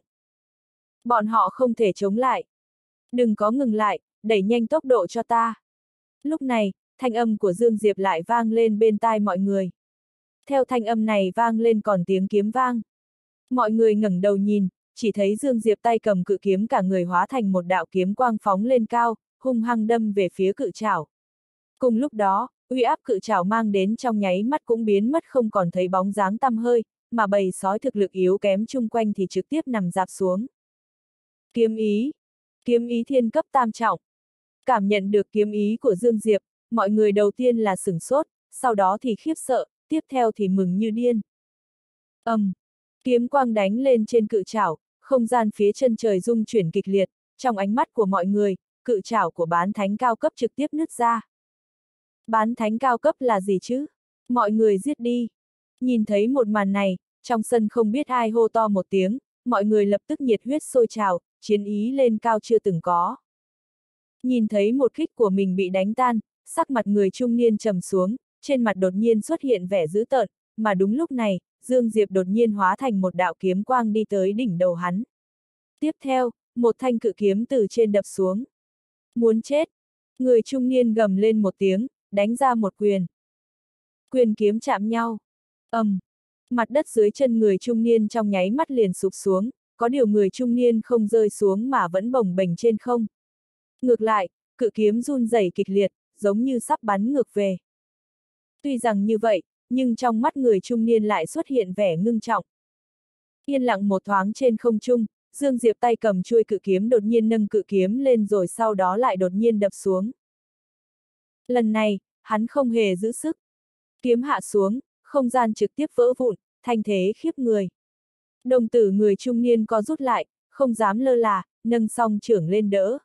Bọn họ không thể chống lại. Đừng có ngừng lại, đẩy nhanh tốc độ cho ta. Lúc này, thanh âm của Dương Diệp lại vang lên bên tai mọi người. Theo thanh âm này vang lên còn tiếng kiếm vang. Mọi người ngẩng đầu nhìn, chỉ thấy Dương Diệp tay cầm cự kiếm cả người hóa thành một đạo kiếm quang phóng lên cao, hung hăng đâm về phía cự trảo. Cùng lúc đó, uy áp cự trảo mang đến trong nháy mắt cũng biến mất không còn thấy bóng dáng tăm hơi, mà bầy sói thực lực yếu kém chung quanh thì trực tiếp nằm rạp xuống. Kiếm ý thiên cấp tam trọng. Cảm nhận được kiếm ý của Dương Diệp, mọi người đầu tiên là sửng sốt, sau đó thì khiếp sợ, tiếp theo thì mừng như điên. Kiếm quang đánh lên trên cự trảo, không gian phía chân trời rung chuyển kịch liệt, trong ánh mắt của mọi người, cự trảo của bán thánh cao cấp trực tiếp nứt ra. Bán thánh cao cấp là gì chứ? Mọi người giết đi. Nhìn thấy một màn này, trong sân không biết ai hô to một tiếng, mọi người lập tức nhiệt huyết sôi trào, chiến ý lên cao chưa từng có. Nhìn thấy một kích của mình bị đánh tan, sắc mặt người trung niên trầm xuống, trên mặt đột nhiên xuất hiện vẻ dữ tợn, mà đúng lúc này, Dương Diệp đột nhiên hóa thành một đạo kiếm quang đi tới đỉnh đầu hắn. Tiếp theo, một thanh cự kiếm từ trên đập xuống. Muốn chết! Người trung niên gầm lên một tiếng, đánh ra một quyền. Quyền kiếm chạm nhau. Mặt đất dưới chân người trung niên trong nháy mắt liền sụp xuống, có điều người trung niên không rơi xuống mà vẫn bồng bềnh trên không. Ngược lại, cự kiếm run rẩy kịch liệt, giống như sắp bắn ngược về. Tuy rằng như vậy, nhưng trong mắt người trung niên lại xuất hiện vẻ ngưng trọng. Yên lặng một thoáng trên không trung, Dương Diệp tay cầm chuôi cự kiếm đột nhiên nâng cự kiếm lên rồi sau đó lại đột nhiên đập xuống. Lần này, hắn không hề giữ sức. Kiếm hạ xuống, không gian trực tiếp vỡ vụn, thanh thế khiếp người. Đồng tử người trung niên co rút lại, không dám lơ là, nâng song chưởng lên đỡ.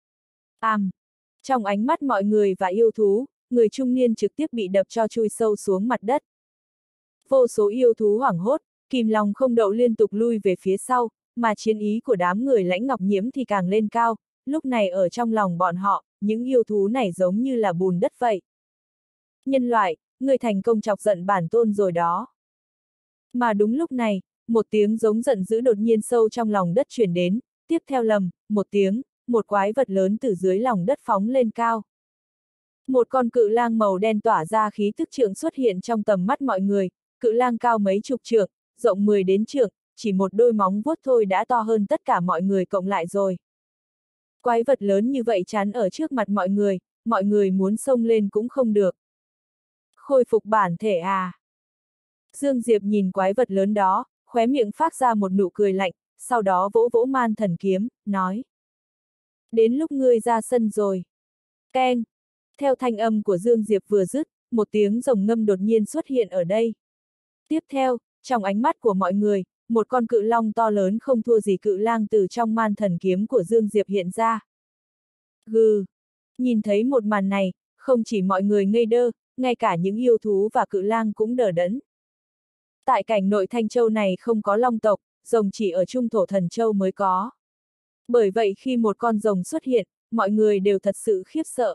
Trong ánh mắt mọi người và yêu thú, người trung niên trực tiếp bị đập cho chui sâu xuống mặt đất. Vô số yêu thú hoảng hốt, kìm lòng không đậu liên tục lui về phía sau, mà chiến ý của đám người Lãnh Ngọc Nhiễm thì càng lên cao, lúc này ở trong lòng bọn họ, những yêu thú này giống như là bùn đất vậy. Nhân loại, người thành công chọc giận bản tôn rồi đó. Mà đúng lúc này, một tiếng giống giận dữ đột nhiên sâu trong lòng đất truyền đến, tiếp theo một tiếng, một quái vật lớn từ dưới lòng đất phóng lên cao. Một con cự lang màu đen tỏa ra khí tức trượng xuất hiện trong tầm mắt mọi người, cự lang cao mấy chục trượng, rộng 10 đến trượng, chỉ một đôi móng vuốt thôi đã to hơn tất cả mọi người cộng lại rồi. Quái vật lớn như vậy chắn ở trước mặt mọi người muốn xông lên cũng không được. Khôi phục bản thể à? Dương Diệp nhìn quái vật lớn đó, khóe miệng phát ra một nụ cười lạnh, sau đó vỗ vỗ man thần kiếm, nói. Đến lúc ngươi ra sân rồi. Keng! Theo thanh âm của Dương Diệp vừa dứt, một tiếng rồng ngâm đột nhiên xuất hiện ở đây. Tiếp theo, trong ánh mắt của mọi người, một con cự long to lớn không thua gì cự lang từ trong man thần kiếm của Dương Diệp hiện ra. Gừ! Nhìn thấy một màn này, không chỉ mọi người ngây đơ, ngay cả những yêu thú và cự lang cũng đờ đẫn. Tại cảnh nội Thanh Châu này không có long tộc, rồng chỉ ở Trung Thổ Thần Châu mới có. Bởi vậy khi một con rồng xuất hiện, mọi người đều thật sự khiếp sợ.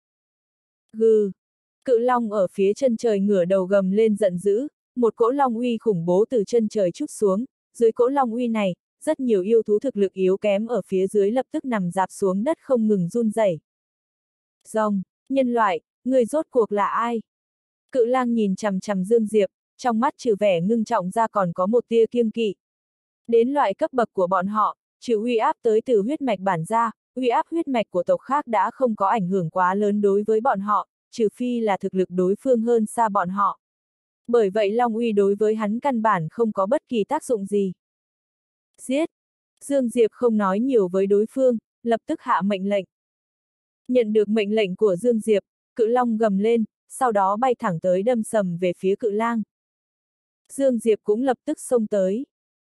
Gừ! Cự long ở phía chân trời ngửa đầu gầm lên giận dữ, một cỗ long uy khủng bố từ chân trời trút xuống, dưới cỗ long uy này, rất nhiều yêu thú thực lực yếu kém ở phía dưới lập tức nằm rạp xuống đất không ngừng run rẩy. Rồng, nhân loại, người rốt cuộc là ai? Cự lang nhìn chằm chằm Dương Diệp, trong mắt trừ vẻ ngưng trọng ra còn có một tia kiêng kỵ. Đến loại cấp bậc của bọn họ, trừ uy áp tới từ huyết mạch bản ra, uy áp huyết mạch của tộc khác đã không có ảnh hưởng quá lớn đối với bọn họ, trừ phi là thực lực đối phương hơn xa bọn họ. Bởi vậy long uy đối với hắn căn bản không có bất kỳ tác dụng gì. Giết! Dương Diệp không nói nhiều với đối phương, lập tức hạ mệnh lệnh. Nhận được mệnh lệnh của Dương Diệp, cự long gầm lên, sau đó bay thẳng tới đâm sầm về phía cự lang. Dương Diệp cũng lập tức xông tới.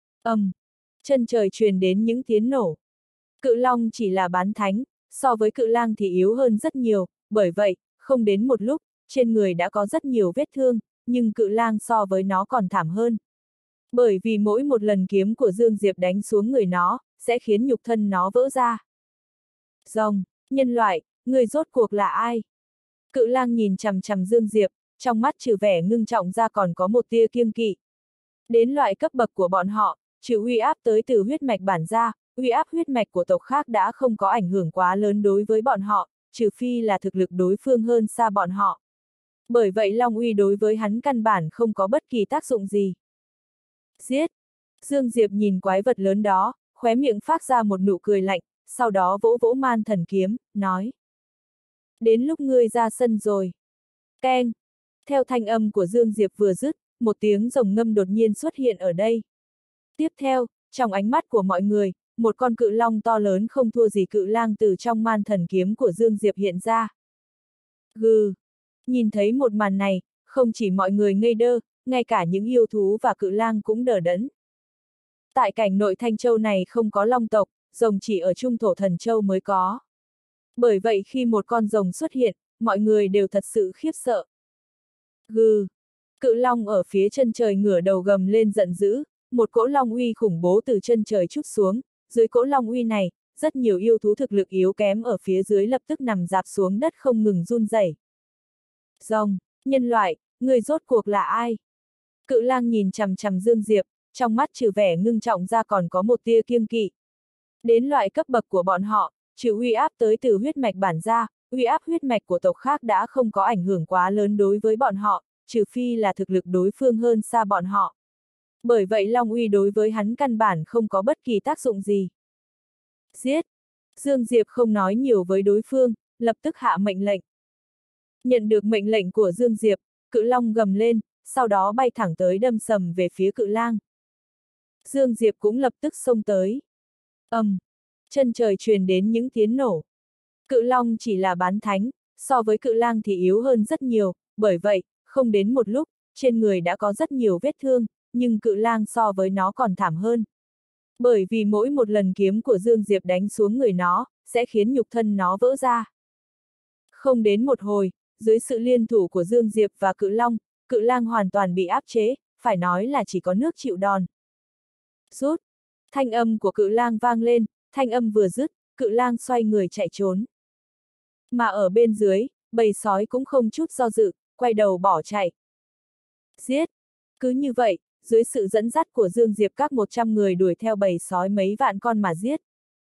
Chân trời truyền đến những tiếng nổ. Cự long chỉ là bán thánh, so với cự lang thì yếu hơn rất nhiều, bởi vậy, không đến một lúc, trên người đã có rất nhiều vết thương, nhưng cự lang so với nó còn thảm hơn. Bởi vì mỗi một lần kiếm của Dương Diệp đánh xuống người nó, sẽ khiến nhục thân nó vỡ ra. Rồng, nhân loại, người rốt cuộc là ai? Cự lang nhìn chằm chằm Dương Diệp, trong mắt trừ vẻ ngưng trọng ra còn có một tia kiêng kỵ. Đến loại cấp bậc của bọn họ, trừ uy áp tới từ huyết mạch bản ra, uy áp huyết mạch của tộc khác đã không có ảnh hưởng quá lớn đối với bọn họ, trừ phi là thực lực đối phương hơn xa bọn họ. Bởi vậy long uy đối với hắn căn bản không có bất kỳ tác dụng gì. Giết! Dương Diệp nhìn quái vật lớn đó, khóe miệng phát ra một nụ cười lạnh, sau đó vỗ vỗ man thần kiếm, nói. Đến lúc ngươi ra sân rồi. Keng! Theo thanh âm của Dương Diệp vừa dứt, một tiếng rồng ngâm đột nhiên xuất hiện ở đây. Tiếp theo, trong ánh mắt của mọi người, một con cự long to lớn không thua gì cự lang từ trong man thần kiếm của Dương Diệp hiện ra. Gừ! Nhìn thấy một màn này, không chỉ mọi người ngây đơ, ngay cả những yêu thú và cự lang cũng đờ đẫn. Tại cảnh nội Thanh Châu này không có long tộc, rồng chỉ ở Trung Thổ Thần Châu mới có. Bởi vậy khi một con rồng xuất hiện, mọi người đều thật sự khiếp sợ. Gừ! Cự long ở phía chân trời ngửa đầu gầm lên giận dữ, một cỗ long uy khủng bố từ chân trời trút xuống, dưới cỗ long uy này, rất nhiều yêu thú thực lực yếu kém ở phía dưới lập tức nằm rạp xuống đất không ngừng run rẩy. Rồng, nhân loại, người rốt cuộc là ai? Cự lang nhìn chằm chằm Dương Diệp, trong mắt trừ vẻ ngưng trọng ra còn có một tia kiêng kỵ. Đến loại cấp bậc của bọn họ, trừ uy áp tới từ huyết mạch bản ra, uy áp huyết mạch của tộc khác đã không có ảnh hưởng quá lớn đối với bọn họ, trừ phi là thực lực đối phương hơn xa bọn họ. Bởi vậy Long uy đối với hắn căn bản không có bất kỳ tác dụng gì. Giết! Dương Diệp không nói nhiều với đối phương, lập tức hạ mệnh lệnh. Nhận được mệnh lệnh của Dương Diệp, cự long gầm lên, sau đó bay thẳng tới đâm sầm về phía cự lang. Dương Diệp cũng lập tức xông tới. Chân trời truyền đến những tiếng nổ. Cự long chỉ là bán thánh, so với cự lang thì yếu hơn rất nhiều, bởi vậy, không đến một lúc, trên người đã có rất nhiều vết thương, nhưng cự lang so với nó còn thảm hơn. Bởi vì mỗi một lần kiếm của Dương Diệp đánh xuống người nó, sẽ khiến nhục thân nó vỡ ra. Không đến một hồi, dưới sự liên thủ của Dương Diệp và cự lang hoàn toàn bị áp chế, phải nói là chỉ có nước chịu đòn. Rút! Thanh âm của cự lang vang lên, thanh âm vừa dứt, cự lang xoay người chạy trốn. Mà ở bên dưới, bầy sói cũng không chút do dự, quay đầu bỏ chạy. Giết! Cứ như vậy, dưới sự dẫn dắt của Dương Diệp các 100 người đuổi theo bầy sói mấy vạn con mà giết.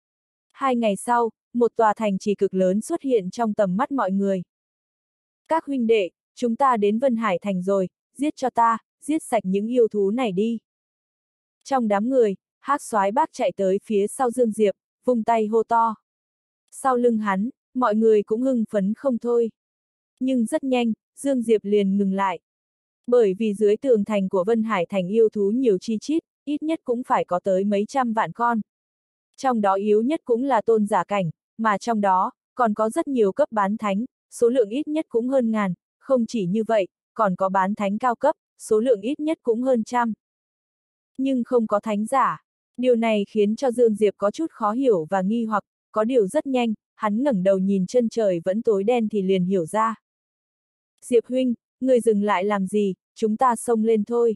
2 ngày sau, một tòa thành trì cực lớn xuất hiện trong tầm mắt mọi người. Các huynh đệ, chúng ta đến Vân Hải Thành rồi, giết cho ta, giết sạch những yêu thú này đi. Trong đám người, Hắc Soái Bác chạy tới phía sau Dương Diệp, vung tay hô to. Sau lưng hắn, mọi người cũng hưng phấn không thôi. Nhưng rất nhanh, Dương Diệp liền ngừng lại. Bởi vì dưới tường thành của Vân Hải Thành yêu thú nhiều chi chít, ít nhất cũng phải có tới mấy trăm vạn con. Trong đó yếu nhất cũng là tôn giả cảnh, mà trong đó, còn có rất nhiều cấp bán thánh, số lượng ít nhất cũng hơn ngàn, không chỉ như vậy, còn có bán thánh cao cấp, số lượng ít nhất cũng hơn trăm. Nhưng không có thánh giả. Điều này khiến cho Dương Diệp có chút khó hiểu và nghi hoặc, có điều rất nhanh, hắn ngẩng đầu nhìn chân trời vẫn tối đen thì liền hiểu ra. Diệp huynh, người dừng lại làm gì, chúng ta xông lên thôi.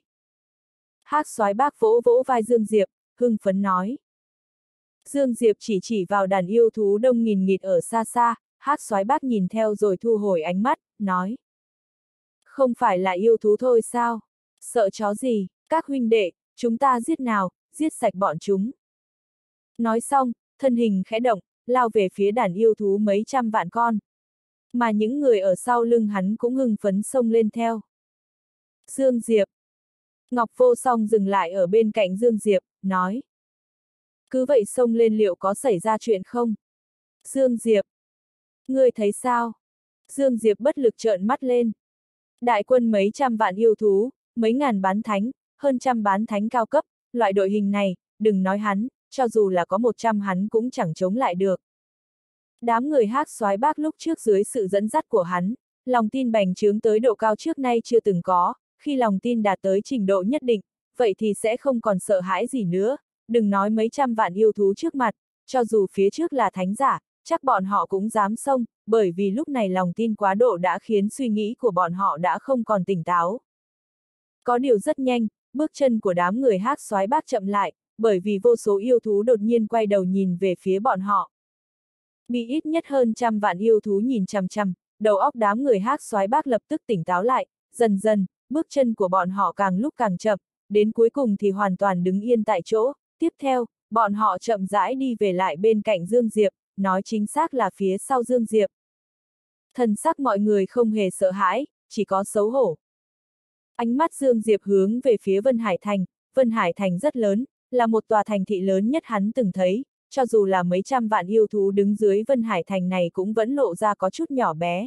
Hắc Soái Bác vỗ vỗ vai Dương Diệp, hưng phấn nói. Dương Diệp chỉ vào đàn yêu thú đông nghìn nghịt ở xa xa, Hắc Soái Bác nhìn theo rồi thu hồi ánh mắt, nói. Không phải là yêu thú thôi sao? Sợ chó gì, các huynh đệ, chúng ta giết nào, giết sạch bọn chúng. Nói xong, thân hình khẽ động, lao về phía đàn yêu thú mấy trăm vạn con. Mà những người ở sau lưng hắn cũng hưng phấn xông lên theo. Dương Diệp. Ngọc Vô Song dừng lại ở bên cạnh Dương Diệp, nói. Cứ vậy xông lên liệu có xảy ra chuyện không? Dương Diệp. Ngươi thấy sao? Dương Diệp bất lực trợn mắt lên. Đại quân mấy trăm vạn yêu thú, mấy ngàn bán thánh, hơn trăm bán thánh cao cấp, loại đội hình này, đừng nói hắn, cho dù là có 100 hắn cũng chẳng chống lại được. Đám người Hắc Soái Bác lúc trước dưới sự dẫn dắt của hắn, lòng tin bành trướng tới độ cao trước nay chưa từng có, khi lòng tin đạt tới trình độ nhất định, vậy thì sẽ không còn sợ hãi gì nữa, đừng nói mấy trăm vạn yêu thú trước mặt, cho dù phía trước là thánh giả, chắc bọn họ cũng dám xông, bởi vì lúc này lòng tin quá độ đã khiến suy nghĩ của bọn họ đã không còn tỉnh táo. Có điều rất nhanh, bước chân của đám người Hắc Soái Bác chậm lại, bởi vì vô số yêu thú đột nhiên quay đầu nhìn về phía bọn họ. Bị ít nhất hơn trăm vạn yêu thú nhìn chằm chằm, đầu óc đám người Hắc Soái Bác lập tức tỉnh táo lại, dần dần, bước chân của bọn họ càng lúc càng chậm, đến cuối cùng thì hoàn toàn đứng yên tại chỗ. Tiếp theo, bọn họ chậm rãi đi về lại bên cạnh Dương Diệp, nói chính xác là phía sau Dương Diệp. Thần sắc mọi người không hề sợ hãi, chỉ có xấu hổ. Ánh mắt Dương Diệp hướng về phía Vân Hải Thành. Vân Hải Thành rất lớn, là một tòa thành thị lớn nhất hắn từng thấy, cho dù là mấy trăm vạn yêu thú đứng dưới Vân Hải Thành này cũng vẫn lộ ra có chút nhỏ bé.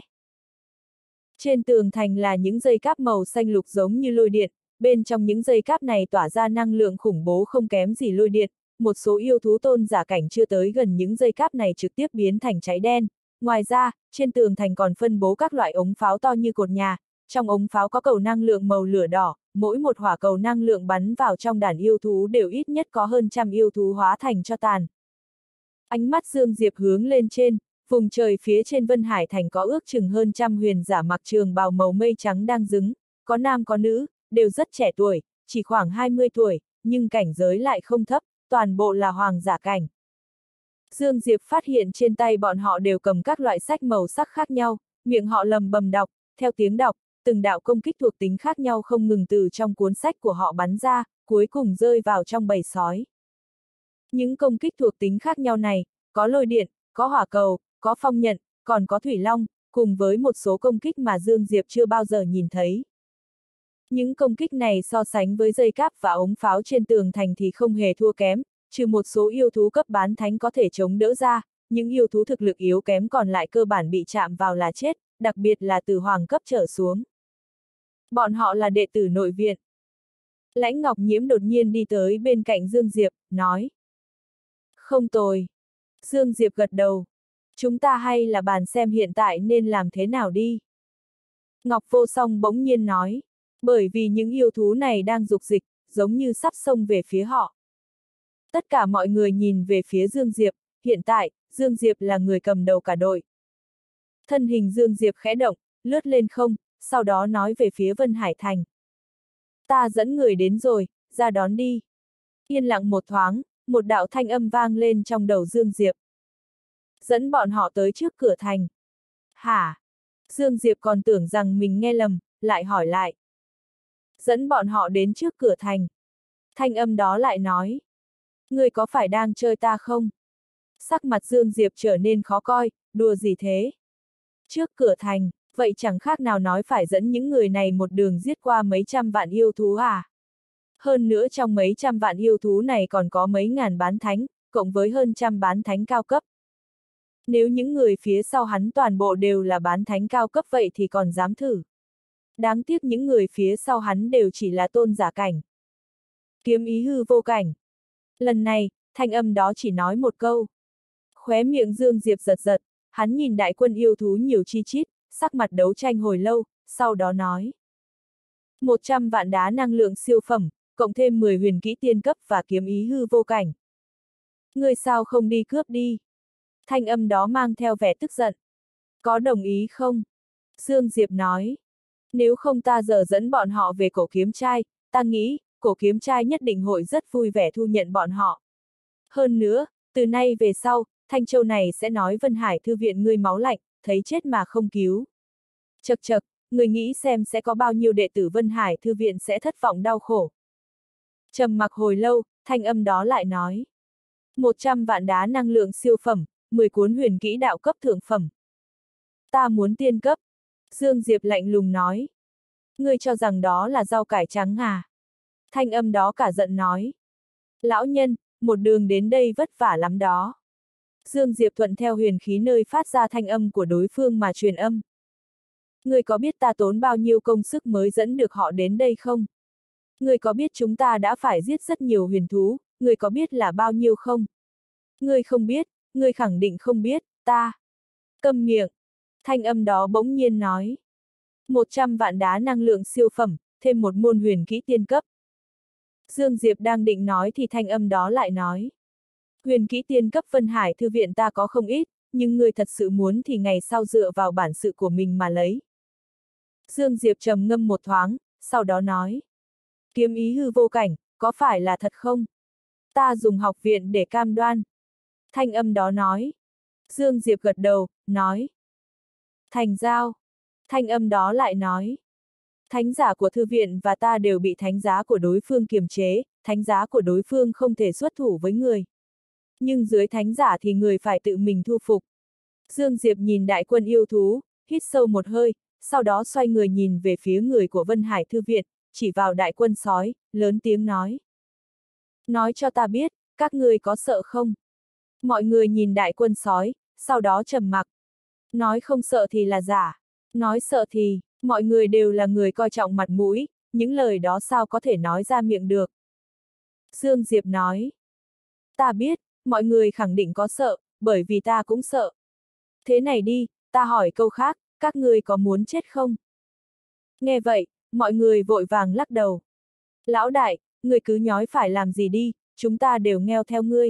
Trên tường thành là những dây cáp màu xanh lục giống như lôi điện, bên trong những dây cáp này tỏa ra năng lượng khủng bố không kém gì lôi điện, một số yêu thú tôn giả cảnh chưa tới gần những dây cáp này trực tiếp biến thành cháy đen. Ngoài ra, trên tường thành còn phân bố các loại ống pháo to như cột nhà, trong ống pháo có cầu năng lượng màu lửa đỏ, mỗi một hỏa cầu năng lượng bắn vào trong đàn yêu thú đều ít nhất có hơn trăm yêu thú hóa thành tro tàn. Ánh mắt Dương Diệp hướng lên trên, vùng trời phía trên Vân Hải Thành có ước chừng hơn trăm huyền giả mặc trường bào màu mây trắng đang đứng, có nam có nữ, đều rất trẻ tuổi, chỉ khoảng 20 tuổi, nhưng cảnh giới lại không thấp, toàn bộ là hoàng giả cảnh. Dương Diệp phát hiện trên tay bọn họ đều cầm các loại sách màu sắc khác nhau, miệng họ lầm bầm đọc, theo tiếng đọc, từng đạo công kích thuộc tính khác nhau không ngừng từ trong cuốn sách của họ bắn ra, cuối cùng rơi vào trong bầy sói. Những công kích thuộc tính khác nhau này, có lôi điện, có hỏa cầu, có phong nhận, còn có thủy long, cùng với một số công kích mà Dương Diệp chưa bao giờ nhìn thấy. Những công kích này so sánh với dây cáp và ống pháo trên tường thành thì không hề thua kém, trừ một số yêu thú cấp bán thánh có thể chống đỡ ra, những yêu thú thực lực yếu kém còn lại cơ bản bị chạm vào là chết, đặc biệt là từ hoàng cấp trở xuống. Bọn họ là đệ tử nội viện. Lãnh Ngọc Nhiễm đột nhiên đi tới bên cạnh Dương Diệp, nói. Không tồi. Dương Diệp gật đầu. Chúng ta hay là bàn xem hiện tại nên làm thế nào đi. Ngọc Vô Song bỗng nhiên nói. Bởi vì những yêu thú này đang dục dịch, giống như sắp xông về phía họ. Tất cả mọi người nhìn về phía Dương Diệp, hiện tại, Dương Diệp là người cầm đầu cả đội. Thân hình Dương Diệp khẽ động, lướt lên không, sau đó nói về phía Vân Hải Thành. Ta dẫn người đến rồi, ra đón đi. Yên lặng một thoáng, một đạo thanh âm vang lên trong đầu Dương Diệp. Dẫn bọn họ tới trước cửa thành. Hả? Dương Diệp còn tưởng rằng mình nghe lầm, lại hỏi lại. Dẫn bọn họ đến trước cửa thành. Thanh âm đó lại nói. Ngươi có phải đang chơi ta không? Sắc mặt Dương Diệp trở nên khó coi, đùa gì thế? Trước cửa thành, vậy chẳng khác nào nói phải dẫn những người này một đường giết qua mấy trăm vạn yêu thú à? Hơn nữa trong mấy trăm vạn yêu thú này còn có mấy ngàn bán thánh, cộng với hơn trăm bán thánh cao cấp. Nếu những người phía sau hắn toàn bộ đều là bán thánh cao cấp vậy thì còn dám thử. Đáng tiếc những người phía sau hắn đều chỉ là tôn giả cảnh. Kiếm ý hư vô cảnh. Lần này, thanh âm đó chỉ nói một câu. Khóe miệng Dương Diệp giật giật, hắn nhìn đại quân yêu thú nhiều chi chít, sắc mặt đấu tranh hồi lâu, sau đó nói. 100 vạn đá năng lượng siêu phẩm, cộng thêm 10 huyền kỹ tiên cấp và kiếm ý hư vô cảnh. Ngươi sao không đi cướp đi? Thanh âm đó mang theo vẻ tức giận. Có đồng ý không? Dương Diệp nói. Nếu không ta giờ dẫn bọn họ về cổ kiếm trai, ta nghĩ, cổ kiếm trai nhất định hội rất vui vẻ thu nhận bọn họ. Hơn nữa, từ nay về sau, Thanh Châu này sẽ nói Vân Hải Thư viện ngươi máu lạnh, thấy chết mà không cứu. Chậc chậc, người nghĩ xem sẽ có bao nhiêu đệ tử Vân Hải Thư viện sẽ thất vọng đau khổ. Trầm mặc hồi lâu, thanh âm đó lại nói. 100 vạn đá năng lượng siêu phẩm, 10 cuốn huyền kỹ đạo cấp thượng phẩm. Ta muốn tiên cấp. Dương Diệp lạnh lùng nói. Ngươi cho rằng đó là rau cải trắng à? Thanh âm đó cả giận nói. Lão nhân, một đường đến đây vất vả lắm đó. Dương Diệp thuận theo huyền khí nơi phát ra thanh âm của đối phương mà truyền âm. Ngươi có biết ta tốn bao nhiêu công sức mới dẫn được họ đến đây không? Ngươi có biết chúng ta đã phải giết rất nhiều huyền thú, ngươi có biết là bao nhiêu không? Ngươi không biết, ngươi khẳng định không biết, ta. Câm miệng. Thanh âm đó bỗng nhiên nói. 100 vạn đá năng lượng siêu phẩm, thêm một môn huyền kỹ tiên cấp. Dương Diệp đang định nói thì thanh âm đó lại nói. Huyền kỹ tiên cấp Vân Hải Thư viện ta có không ít, nhưng ngươi thật sự muốn thì ngày sau dựa vào bản sự của mình mà lấy. Dương Diệp trầm ngâm một thoáng, sau đó nói. Kiếm ý hư vô cảnh, có phải là thật không? Ta dùng học viện để cam đoan. Thanh âm đó nói. Dương Diệp gật đầu, nói. Thành giao. Thanh âm đó lại nói. Thánh giả của thư viện và ta đều bị thánh giá của đối phương kiềm chế, thánh giá của đối phương không thể xuất thủ với người. Nhưng dưới thánh giả thì người phải tự mình thu phục. Dương Diệp nhìn đại quân yêu thú, hít sâu một hơi, sau đó xoay người nhìn về phía người của Vân Hải Thư viện, chỉ vào đại quân sói, lớn tiếng nói. Nói cho ta biết, các ngươi có sợ không? Mọi người nhìn đại quân sói, sau đó trầm mặc. Nói không sợ thì là giả. Nói sợ thì, mọi người đều là người coi trọng mặt mũi, những lời đó sao có thể nói ra miệng được. Dương Diệp nói. Ta biết, mọi người khẳng định có sợ, bởi vì ta cũng sợ. Thế này đi, ta hỏi câu khác, các ngươi có muốn chết không? Nghe vậy, mọi người vội vàng lắc đầu. Lão đại, ngươi cứ nhói phải làm gì đi, chúng ta đều ngheo theo ngươi.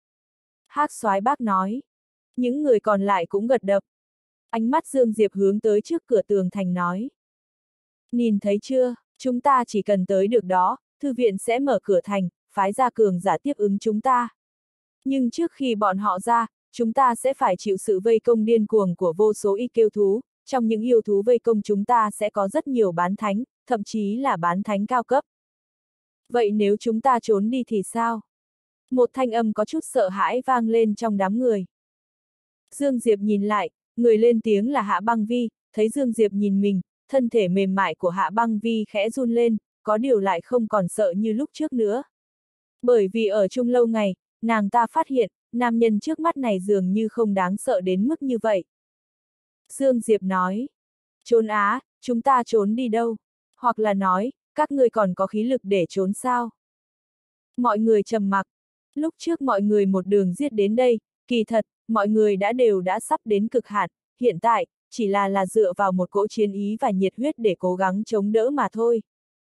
Hắc Soái bác nói. Những người còn lại cũng gật đập. Ánh mắt Dương Diệp hướng tới trước cửa tường thành nói. Nhìn thấy chưa, chúng ta chỉ cần tới được đó, thư viện sẽ mở cửa thành, phái ra cường giả tiếp ứng chúng ta. Nhưng trước khi bọn họ ra, chúng ta sẽ phải chịu sự vây công điên cuồng của vô số yêu thú, trong những yêu thú vây công chúng ta sẽ có rất nhiều bán thánh, thậm chí là bán thánh cao cấp. Vậy nếu chúng ta trốn đi thì sao? Một thanh âm có chút sợ hãi vang lên trong đám người. Dương Diệp nhìn lại, người lên tiếng là Hạ Băng Vi, thấy Dương Diệp nhìn mình, thân thể mềm mại của Hạ Băng Vi khẽ run lên, có điều lại không còn sợ như lúc trước nữa. Bởi vì ở chung lâu ngày, nàng ta phát hiện, nam nhân trước mắt này dường như không đáng sợ đến mức như vậy. Dương Diệp nói, trốn á, chúng ta trốn đi đâu? Hoặc là nói, các ngươi còn có khí lực để trốn sao? Mọi người trầm mặc. Lúc trước mọi người một đường giết đến đây, kỳ thật, mọi người đã sắp đến cực hạn, hiện tại, chỉ là dựa vào một cỗ chiến ý và nhiệt huyết để cố gắng chống đỡ mà thôi.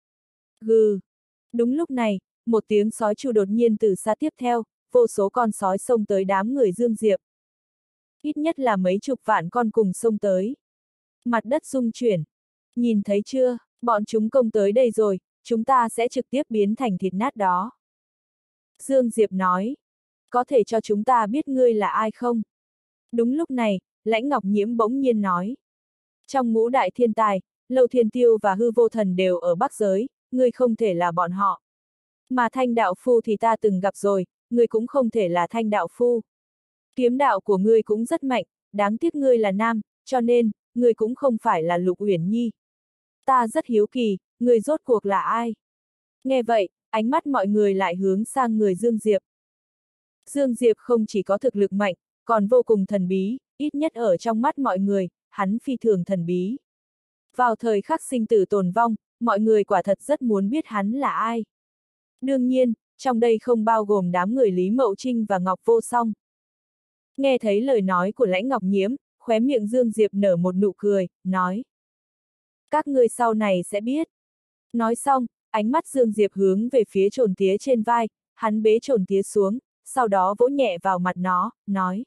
Gừ. Đúng lúc này, một tiếng sói chu đột nhiên từ xa tiếp theo, vô số con sói xông tới đám người Dương Diệp. Ít nhất là mấy chục vạn con cùng xông tới. Mặt đất rung chuyển. Nhìn thấy chưa, bọn chúng công tới đây rồi, chúng ta sẽ trực tiếp biến thành thịt nát đó. Dương Diệp nói, có thể cho chúng ta biết ngươi là ai không? Đúng lúc này, Lãnh Ngọc Nhiễm bỗng nhiên nói. Trong ngũ đại thiên tài, Lâu Thiên Tiêu và Hư Vô Thần đều ở Bắc Giới, ngươi không thể là bọn họ. Mà Thanh Đạo Phu thì ta từng gặp rồi, ngươi cũng không thể là Thanh Đạo Phu. Kiếm đạo của ngươi cũng rất mạnh, đáng tiếc ngươi là nam, cho nên, ngươi cũng không phải là Lục Uyển Nhi. Ta rất hiếu kỳ, ngươi rốt cuộc là ai? Nghe vậy, ánh mắt mọi người lại hướng sang người Dương Diệp. Dương Diệp không chỉ có thực lực mạnh, còn vô cùng thần bí, ít nhất ở trong mắt mọi người, hắn phi thường thần bí. Vào thời khắc sinh tử tồn vong, mọi người quả thật rất muốn biết hắn là ai. Đương nhiên, trong đây không bao gồm đám người Lý Mậu Trinh và Ngọc Vô Song. Nghe thấy lời nói của Lãnh Ngọc Nhiễm, khóe miệng Dương Diệp nở một nụ cười, nói. Các ngươi sau này sẽ biết. Nói xong, ánh mắt Dương Diệp hướng về phía Trồn Tía trên vai, hắn bế Trồn Tía xuống, sau đó vỗ nhẹ vào mặt nó, nói.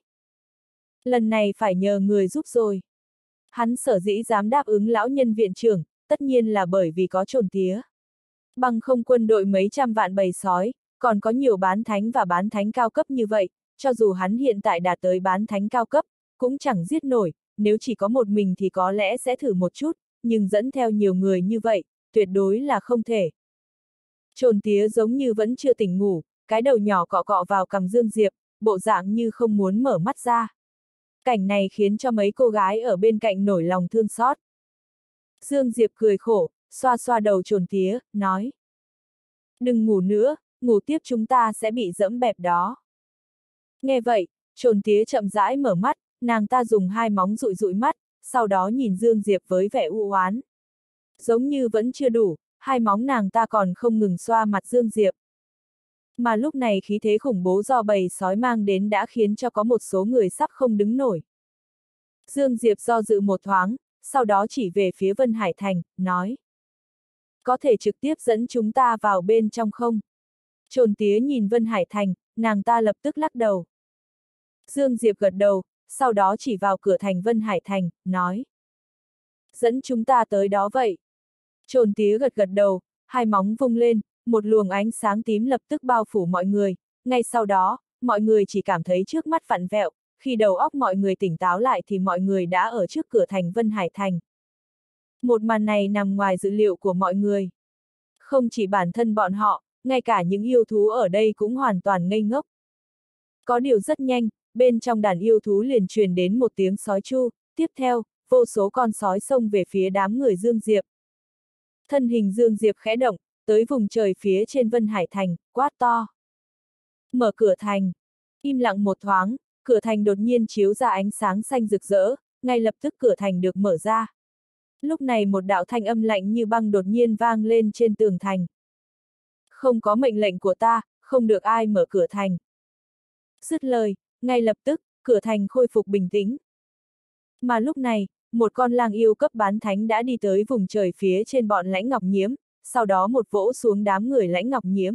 Lần này phải nhờ người giúp rồi. Hắn sở dĩ dám đáp ứng lão nhân viện trưởng, tất nhiên là bởi vì có Trồn Tía. Bằng không quân đội mấy trăm vạn bầy sói, còn có nhiều bán thánh và bán thánh cao cấp như vậy, cho dù hắn hiện tại đạt tới bán thánh cao cấp, cũng chẳng giết nổi, nếu chỉ có một mình thì có lẽ sẽ thử một chút, nhưng dẫn theo nhiều người như vậy, tuyệt đối là không thể. Trồn Tía giống như vẫn chưa tỉnh ngủ, cái đầu nhỏ cọ cọ vào cằm Dương Diệp, bộ dạng như không muốn mở mắt ra. Cảnh này khiến cho mấy cô gái ở bên cạnh nổi lòng thương xót. Dương Diệp cười khổ, xoa xoa đầu Trồn Tía, nói. Đừng ngủ nữa, ngủ tiếp chúng ta sẽ bị dẫm bẹp đó. Nghe vậy, Trồn Tía chậm rãi mở mắt, nàng ta dùng hai móng dụi dụi mắt, sau đó nhìn Dương Diệp với vẻ u oán. Giống như vẫn chưa đủ, hai móng nàng ta còn không ngừng xoa mặt Dương Diệp. Mà lúc này khí thế khủng bố do bầy sói mang đến đã khiến cho có một số người sắp không đứng nổi. Dương Diệp do dự một thoáng, sau đó chỉ về phía Vân Hải Thành, nói. Có thể trực tiếp dẫn chúng ta vào bên trong không? Trồn Tía nhìn Vân Hải Thành, nàng ta lập tức lắc đầu. Dương Diệp gật đầu, sau đó chỉ vào cửa thành Vân Hải Thành, nói. Dẫn chúng ta tới đó vậy. Trồn Tía gật gật đầu, hai móng vung lên, một luồng ánh sáng tím lập tức bao phủ mọi người, ngay sau đó, mọi người chỉ cảm thấy trước mắt vặn vẹo, khi đầu óc mọi người tỉnh táo lại thì mọi người đã ở trước cửa thành Vân Hải Thành. Một màn này nằm ngoài dự liệu của mọi người. Không chỉ bản thân bọn họ, ngay cả những yêu thú ở đây cũng hoàn toàn ngây ngốc. Có điều rất nhanh, bên trong đàn yêu thú liền truyền đến một tiếng sói chu, tiếp theo, vô số con sói xông về phía đám người Dương Diệp. Thân hình Dương Diệp khẽ động, tới vùng trời phía trên Vân Hải Thành, quát to. Mở cửa thành. Im lặng một thoáng, cửa thành đột nhiên chiếu ra ánh sáng xanh rực rỡ, ngay lập tức cửa thành được mở ra. Lúc này một đạo thanh âm lạnh như băng đột nhiên vang lên trên tường thành. Không có mệnh lệnh của ta, không được ai mở cửa thành. Dứt lời, ngay lập tức, cửa thành khôi phục bình tĩnh. Mà lúc này, một con lang yêu cấp bán thánh đã đi tới vùng trời phía trên bọn Lãnh Ngọc Nhiễm, sau đó một vỗ xuống đám người Lãnh Ngọc Nhiễm.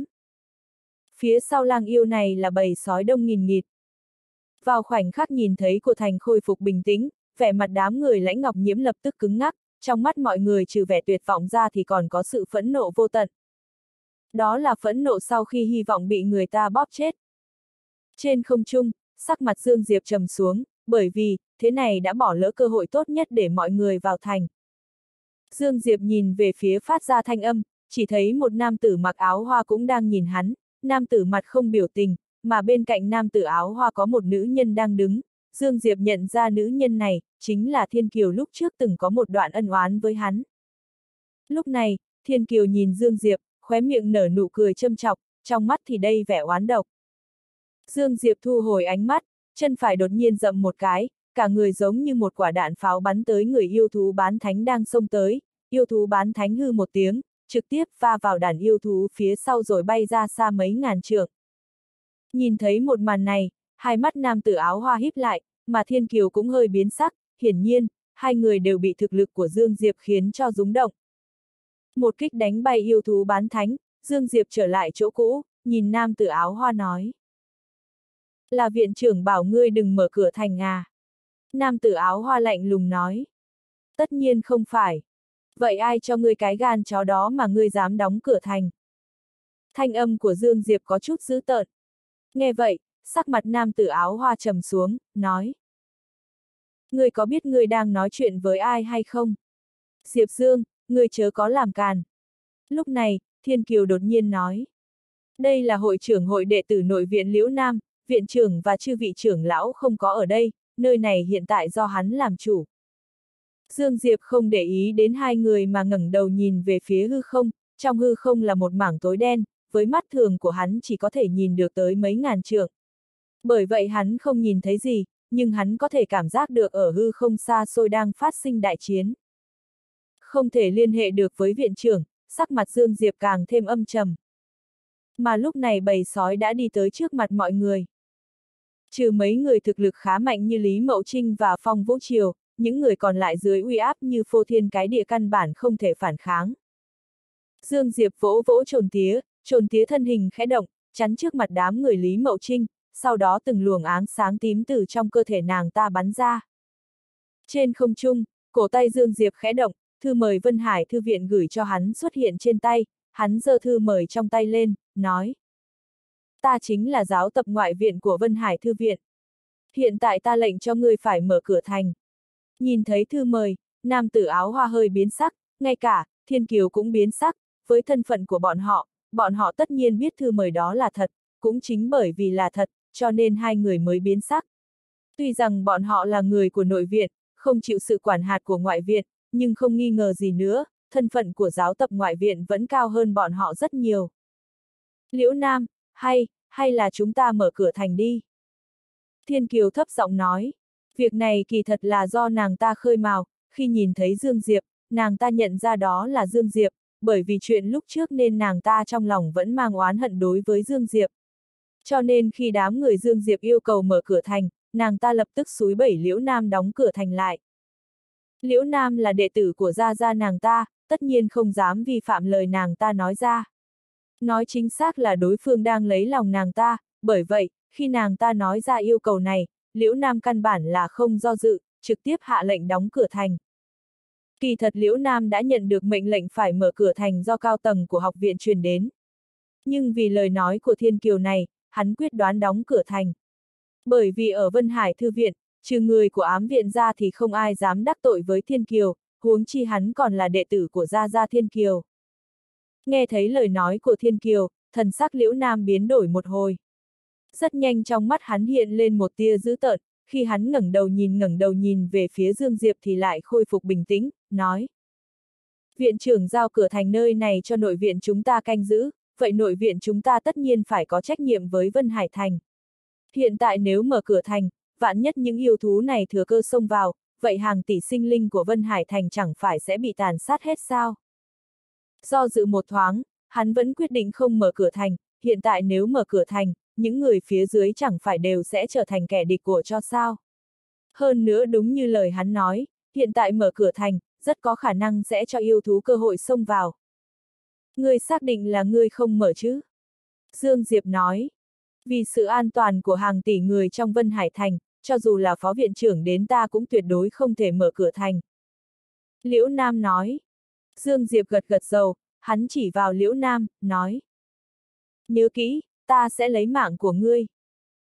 Phía sau lang yêu này là bầy sói đông nghìn nghịt. Vào khoảnh khắc nhìn thấy cửa thành khôi phục bình tĩnh, vẻ mặt đám người Lãnh Ngọc Nhiễm lập tức cứng ngắc, trong mắt mọi người trừ vẻ tuyệt vọng ra thì còn có sự phẫn nộ vô tận. Đó là phẫn nộ sau khi hy vọng bị người ta bóp chết. Trên không trung, sắc mặt Dương Diệp trầm xuống, bởi vì, thế này đã bỏ lỡ cơ hội tốt nhất để mọi người vào thành. Dương Diệp nhìn về phía phát ra thanh âm, chỉ thấy một nam tử mặc áo hoa cũng đang nhìn hắn, nam tử mặt không biểu tình, mà bên cạnh nam tử áo hoa có một nữ nhân đang đứng. Dương Diệp nhận ra nữ nhân này, chính là Thiên Kiều lúc trước từng có một đoạn ân oán với hắn. Lúc này, Thiên Kiều nhìn Dương Diệp, khóe miệng nở nụ cười châm chọc, trong mắt thì đầy vẻ oán độc. Dương Diệp thu hồi ánh mắt, chân phải đột nhiên dậm một cái, cả người giống như một quả đạn pháo bắn tới người yêu thú bán thánh đang xông tới, yêu thú bán thánh hư một tiếng, trực tiếp va vào đàn yêu thú phía sau rồi bay ra xa mấy ngàn trượng. Nhìn thấy một màn này, hai mắt nam tử áo hoa híp lại, mà Thiên Kiều cũng hơi biến sắc, hiển nhiên, hai người đều bị thực lực của Dương Diệp khiến cho rúng động. Một kích đánh bay yêu thú bán thánh, Dương Diệp trở lại chỗ cũ, nhìn nam tử áo hoa nói. Là viện trưởng bảo ngươi đừng mở cửa thành à? Nam tử áo hoa lạnh lùng nói. Tất nhiên không phải. Vậy ai cho ngươi cái gan chó đó mà ngươi dám đóng cửa thành? Thanh âm của Dương Diệp có chút dữ tợn. Nghe vậy, sắc mặt nam tử áo hoa trầm xuống, nói. Ngươi có biết ngươi đang nói chuyện với ai hay không? Diệp Dương, ngươi chớ có làm càn. Lúc này, Thiên Kiều đột nhiên nói. Đây là hội trưởng hội đệ tử nội viện Liễu Nam, viện trưởng và chư vị trưởng lão không có ở đây, nơi này hiện tại do hắn làm chủ. Dương Diệp không để ý đến hai người mà ngẩng đầu nhìn về phía hư không, trong hư không là một mảng tối đen, với mắt thường của hắn chỉ có thể nhìn được tới mấy ngàn trượng. Bởi vậy hắn không nhìn thấy gì, nhưng hắn có thể cảm giác được ở hư không xa xôi đang phát sinh đại chiến. Không thể liên hệ được với viện trưởng, sắc mặt Dương Diệp càng thêm âm trầm. Mà lúc này bầy sói đã đi tới trước mặt mọi người. Trừ mấy người thực lực khá mạnh như Lý Mậu Trinh và Phong Vũ Triều, những người còn lại dưới uy áp như phô thiên cái địa căn bản không thể phản kháng. Dương Diệp vỗ vỗ trồn tía thân hình khẽ động, chắn trước mặt đám người Lý Mậu Trinh, sau đó từng luồng áng sáng tím từ trong cơ thể nàng ta bắn ra. Trên không trung, cổ tay Dương Diệp khẽ động, thư mời Vân Hải Thư viện gửi cho hắn xuất hiện trên tay, hắn giơ thư mời trong tay lên, nói. Ta chính là giáo tập ngoại viện của Vân Hải Thư viện. Hiện tại ta lệnh cho ngươi phải mở cửa thành. Nhìn thấy thư mời, nam tử áo hoa hơi biến sắc, ngay cả, Thiên Kiều cũng biến sắc, với thân phận của bọn họ tất nhiên biết thư mời đó là thật, cũng chính bởi vì là thật, cho nên hai người mới biến sắc. Tuy rằng bọn họ là người của nội viện, không chịu sự quản hạt của ngoại viện, nhưng không nghi ngờ gì nữa, thân phận của giáo tập ngoại viện vẫn cao hơn bọn họ rất nhiều. Liễu Nam, hay là chúng ta mở cửa thành đi. Thiên Kiều thấp giọng nói, việc này kỳ thật là do nàng ta khơi mào, khi nhìn thấy Dương Diệp, nàng ta nhận ra đó là Dương Diệp, bởi vì chuyện lúc trước nên nàng ta trong lòng vẫn mang oán hận đối với Dương Diệp. Cho nên khi đám người Dương Diệp yêu cầu mở cửa thành, nàng ta lập tức xúi bẩy Liễu Nam đóng cửa thành lại. Liễu Nam là đệ tử của gia gia nàng ta, tất nhiên không dám vi phạm lời nàng ta nói ra. Nói chính xác là đối phương đang lấy lòng nàng ta, bởi vậy, khi nàng ta nói ra yêu cầu này, Liễu Nam căn bản là không do dự, trực tiếp hạ lệnh đóng cửa thành. Kỳ thật Liễu Nam đã nhận được mệnh lệnh phải mở cửa thành do cao tầng của học viện truyền đến. Nhưng vì lời nói của Thiên Kiều này, hắn quyết đoán đóng cửa thành. Bởi vì ở Vân Hải Thư viện, trừ người của ám viện ra thì không ai dám đắc tội với Thiên Kiều, huống chi hắn còn là đệ tử của gia gia Thiên Kiều. Nghe thấy lời nói của Thiên Kiều, thần sắc Liễu Nam biến đổi một hồi. Rất nhanh trong mắt hắn hiện lên một tia dữ tợn, khi hắn ngẩng đầu nhìn về phía Dương Diệp thì lại khôi phục bình tĩnh, nói. Viện trưởng giao cửa thành nơi này cho nội viện chúng ta canh giữ, vậy nội viện chúng ta tất nhiên phải có trách nhiệm với Vân Hải Thành. Hiện tại nếu mở cửa thành, vạn nhất những yêu thú này thừa cơ xông vào, vậy hàng tỷ sinh linh của Vân Hải Thành chẳng phải sẽ bị tàn sát hết sao? Do dự một thoáng, hắn vẫn quyết định không mở cửa thành, hiện tại nếu mở cửa thành, những người phía dưới chẳng phải đều sẽ trở thành kẻ địch của cho sao. Hơn nữa đúng như lời hắn nói, hiện tại mở cửa thành, rất có khả năng sẽ cho yêu thú cơ hội xông vào. Ngươi xác định là ngươi không mở chứ? Dương Diệp nói, vì sự an toàn của hàng tỷ người trong Vân Hải Thành, cho dù là phó viện trưởng đến ta cũng tuyệt đối không thể mở cửa thành. Liễu Nam nói, Dương Diệp gật gật đầu, hắn chỉ vào Liễu Nam, nói. Nhớ kỹ, ta sẽ lấy mạng của ngươi.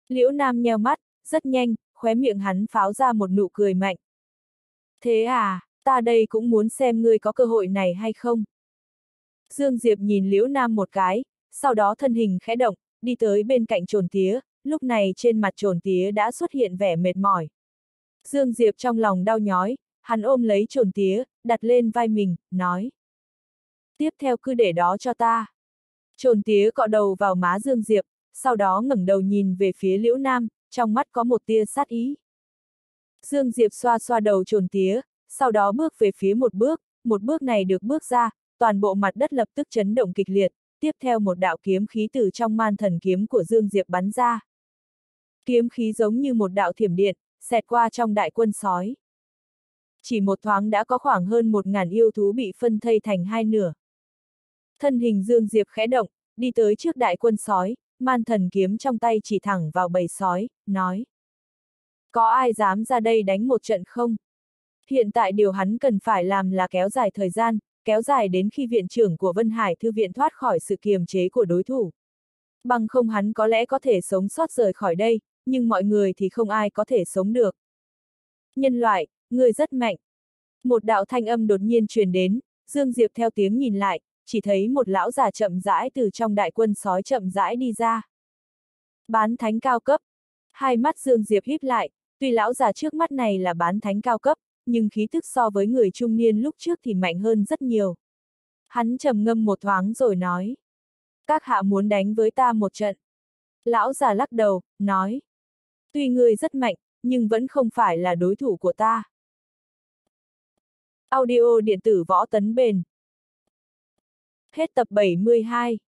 Liễu Nam nheo mắt, rất nhanh, khóe miệng hắn pháo ra một nụ cười mạnh. Thế à, ta đây cũng muốn xem ngươi có cơ hội này hay không. Dương Diệp nhìn Liễu Nam một cái, sau đó thân hình khẽ động, đi tới bên cạnh Trồn Tía, lúc này trên mặt Trồn Tía đã xuất hiện vẻ mệt mỏi. Dương Diệp trong lòng đau nhói, hắn ôm lấy Trồn Tía, đặt lên vai mình, nói. Tiếp theo cứ để đó cho ta. Trồn Tía cọ đầu vào má Dương Diệp, sau đó ngẩng đầu nhìn về phía Liễu Nam, trong mắt có một tia sát ý. Dương Diệp xoa xoa đầu Trồn Tía, sau đó bước về phía một bước này được bước ra, toàn bộ mặt đất lập tức chấn động kịch liệt, tiếp theo một đạo kiếm khí từ trong man thần kiếm của Dương Diệp bắn ra. Kiếm khí giống như một đạo thiểm điện, xẹt qua trong đại quân sói. Chỉ một thoáng đã có khoảng hơn 1000 yêu thú bị phân thây thành hai nửa. Thân hình Dương Diệp khẽ động, đi tới trước đại quân sói, man thần kiếm trong tay chỉ thẳng vào bầy sói, nói. Có ai dám ra đây đánh một trận không? Hiện tại điều hắn cần phải làm là kéo dài thời gian, kéo dài đến khi viện trưởng của Vân Hải Thư viện thoát khỏi sự kiềm chế của đối thủ. Bằng không hắn có lẽ có thể sống sót rời khỏi đây, nhưng mọi người thì không ai có thể sống được. Nhân loại, người rất mạnh. Một đạo thanh âm đột nhiên truyền đến, Dương Diệp theo tiếng nhìn lại, chỉ thấy một lão già chậm rãi từ trong đại quân sói chậm rãi đi ra. Bán thánh cao cấp. Hai mắt Dương Diệp híp lại, tuy lão già trước mắt này là bán thánh cao cấp, nhưng khí tức so với người trung niên lúc trước thì mạnh hơn rất nhiều. Hắn trầm ngâm một thoáng rồi nói. Các hạ muốn đánh với ta một trận. Lão già lắc đầu, nói. Tuy ngươi rất mạnh, nhưng vẫn không phải là đối thủ của ta. Audio điện tử Võ Tấn Bền. Hết tập 72.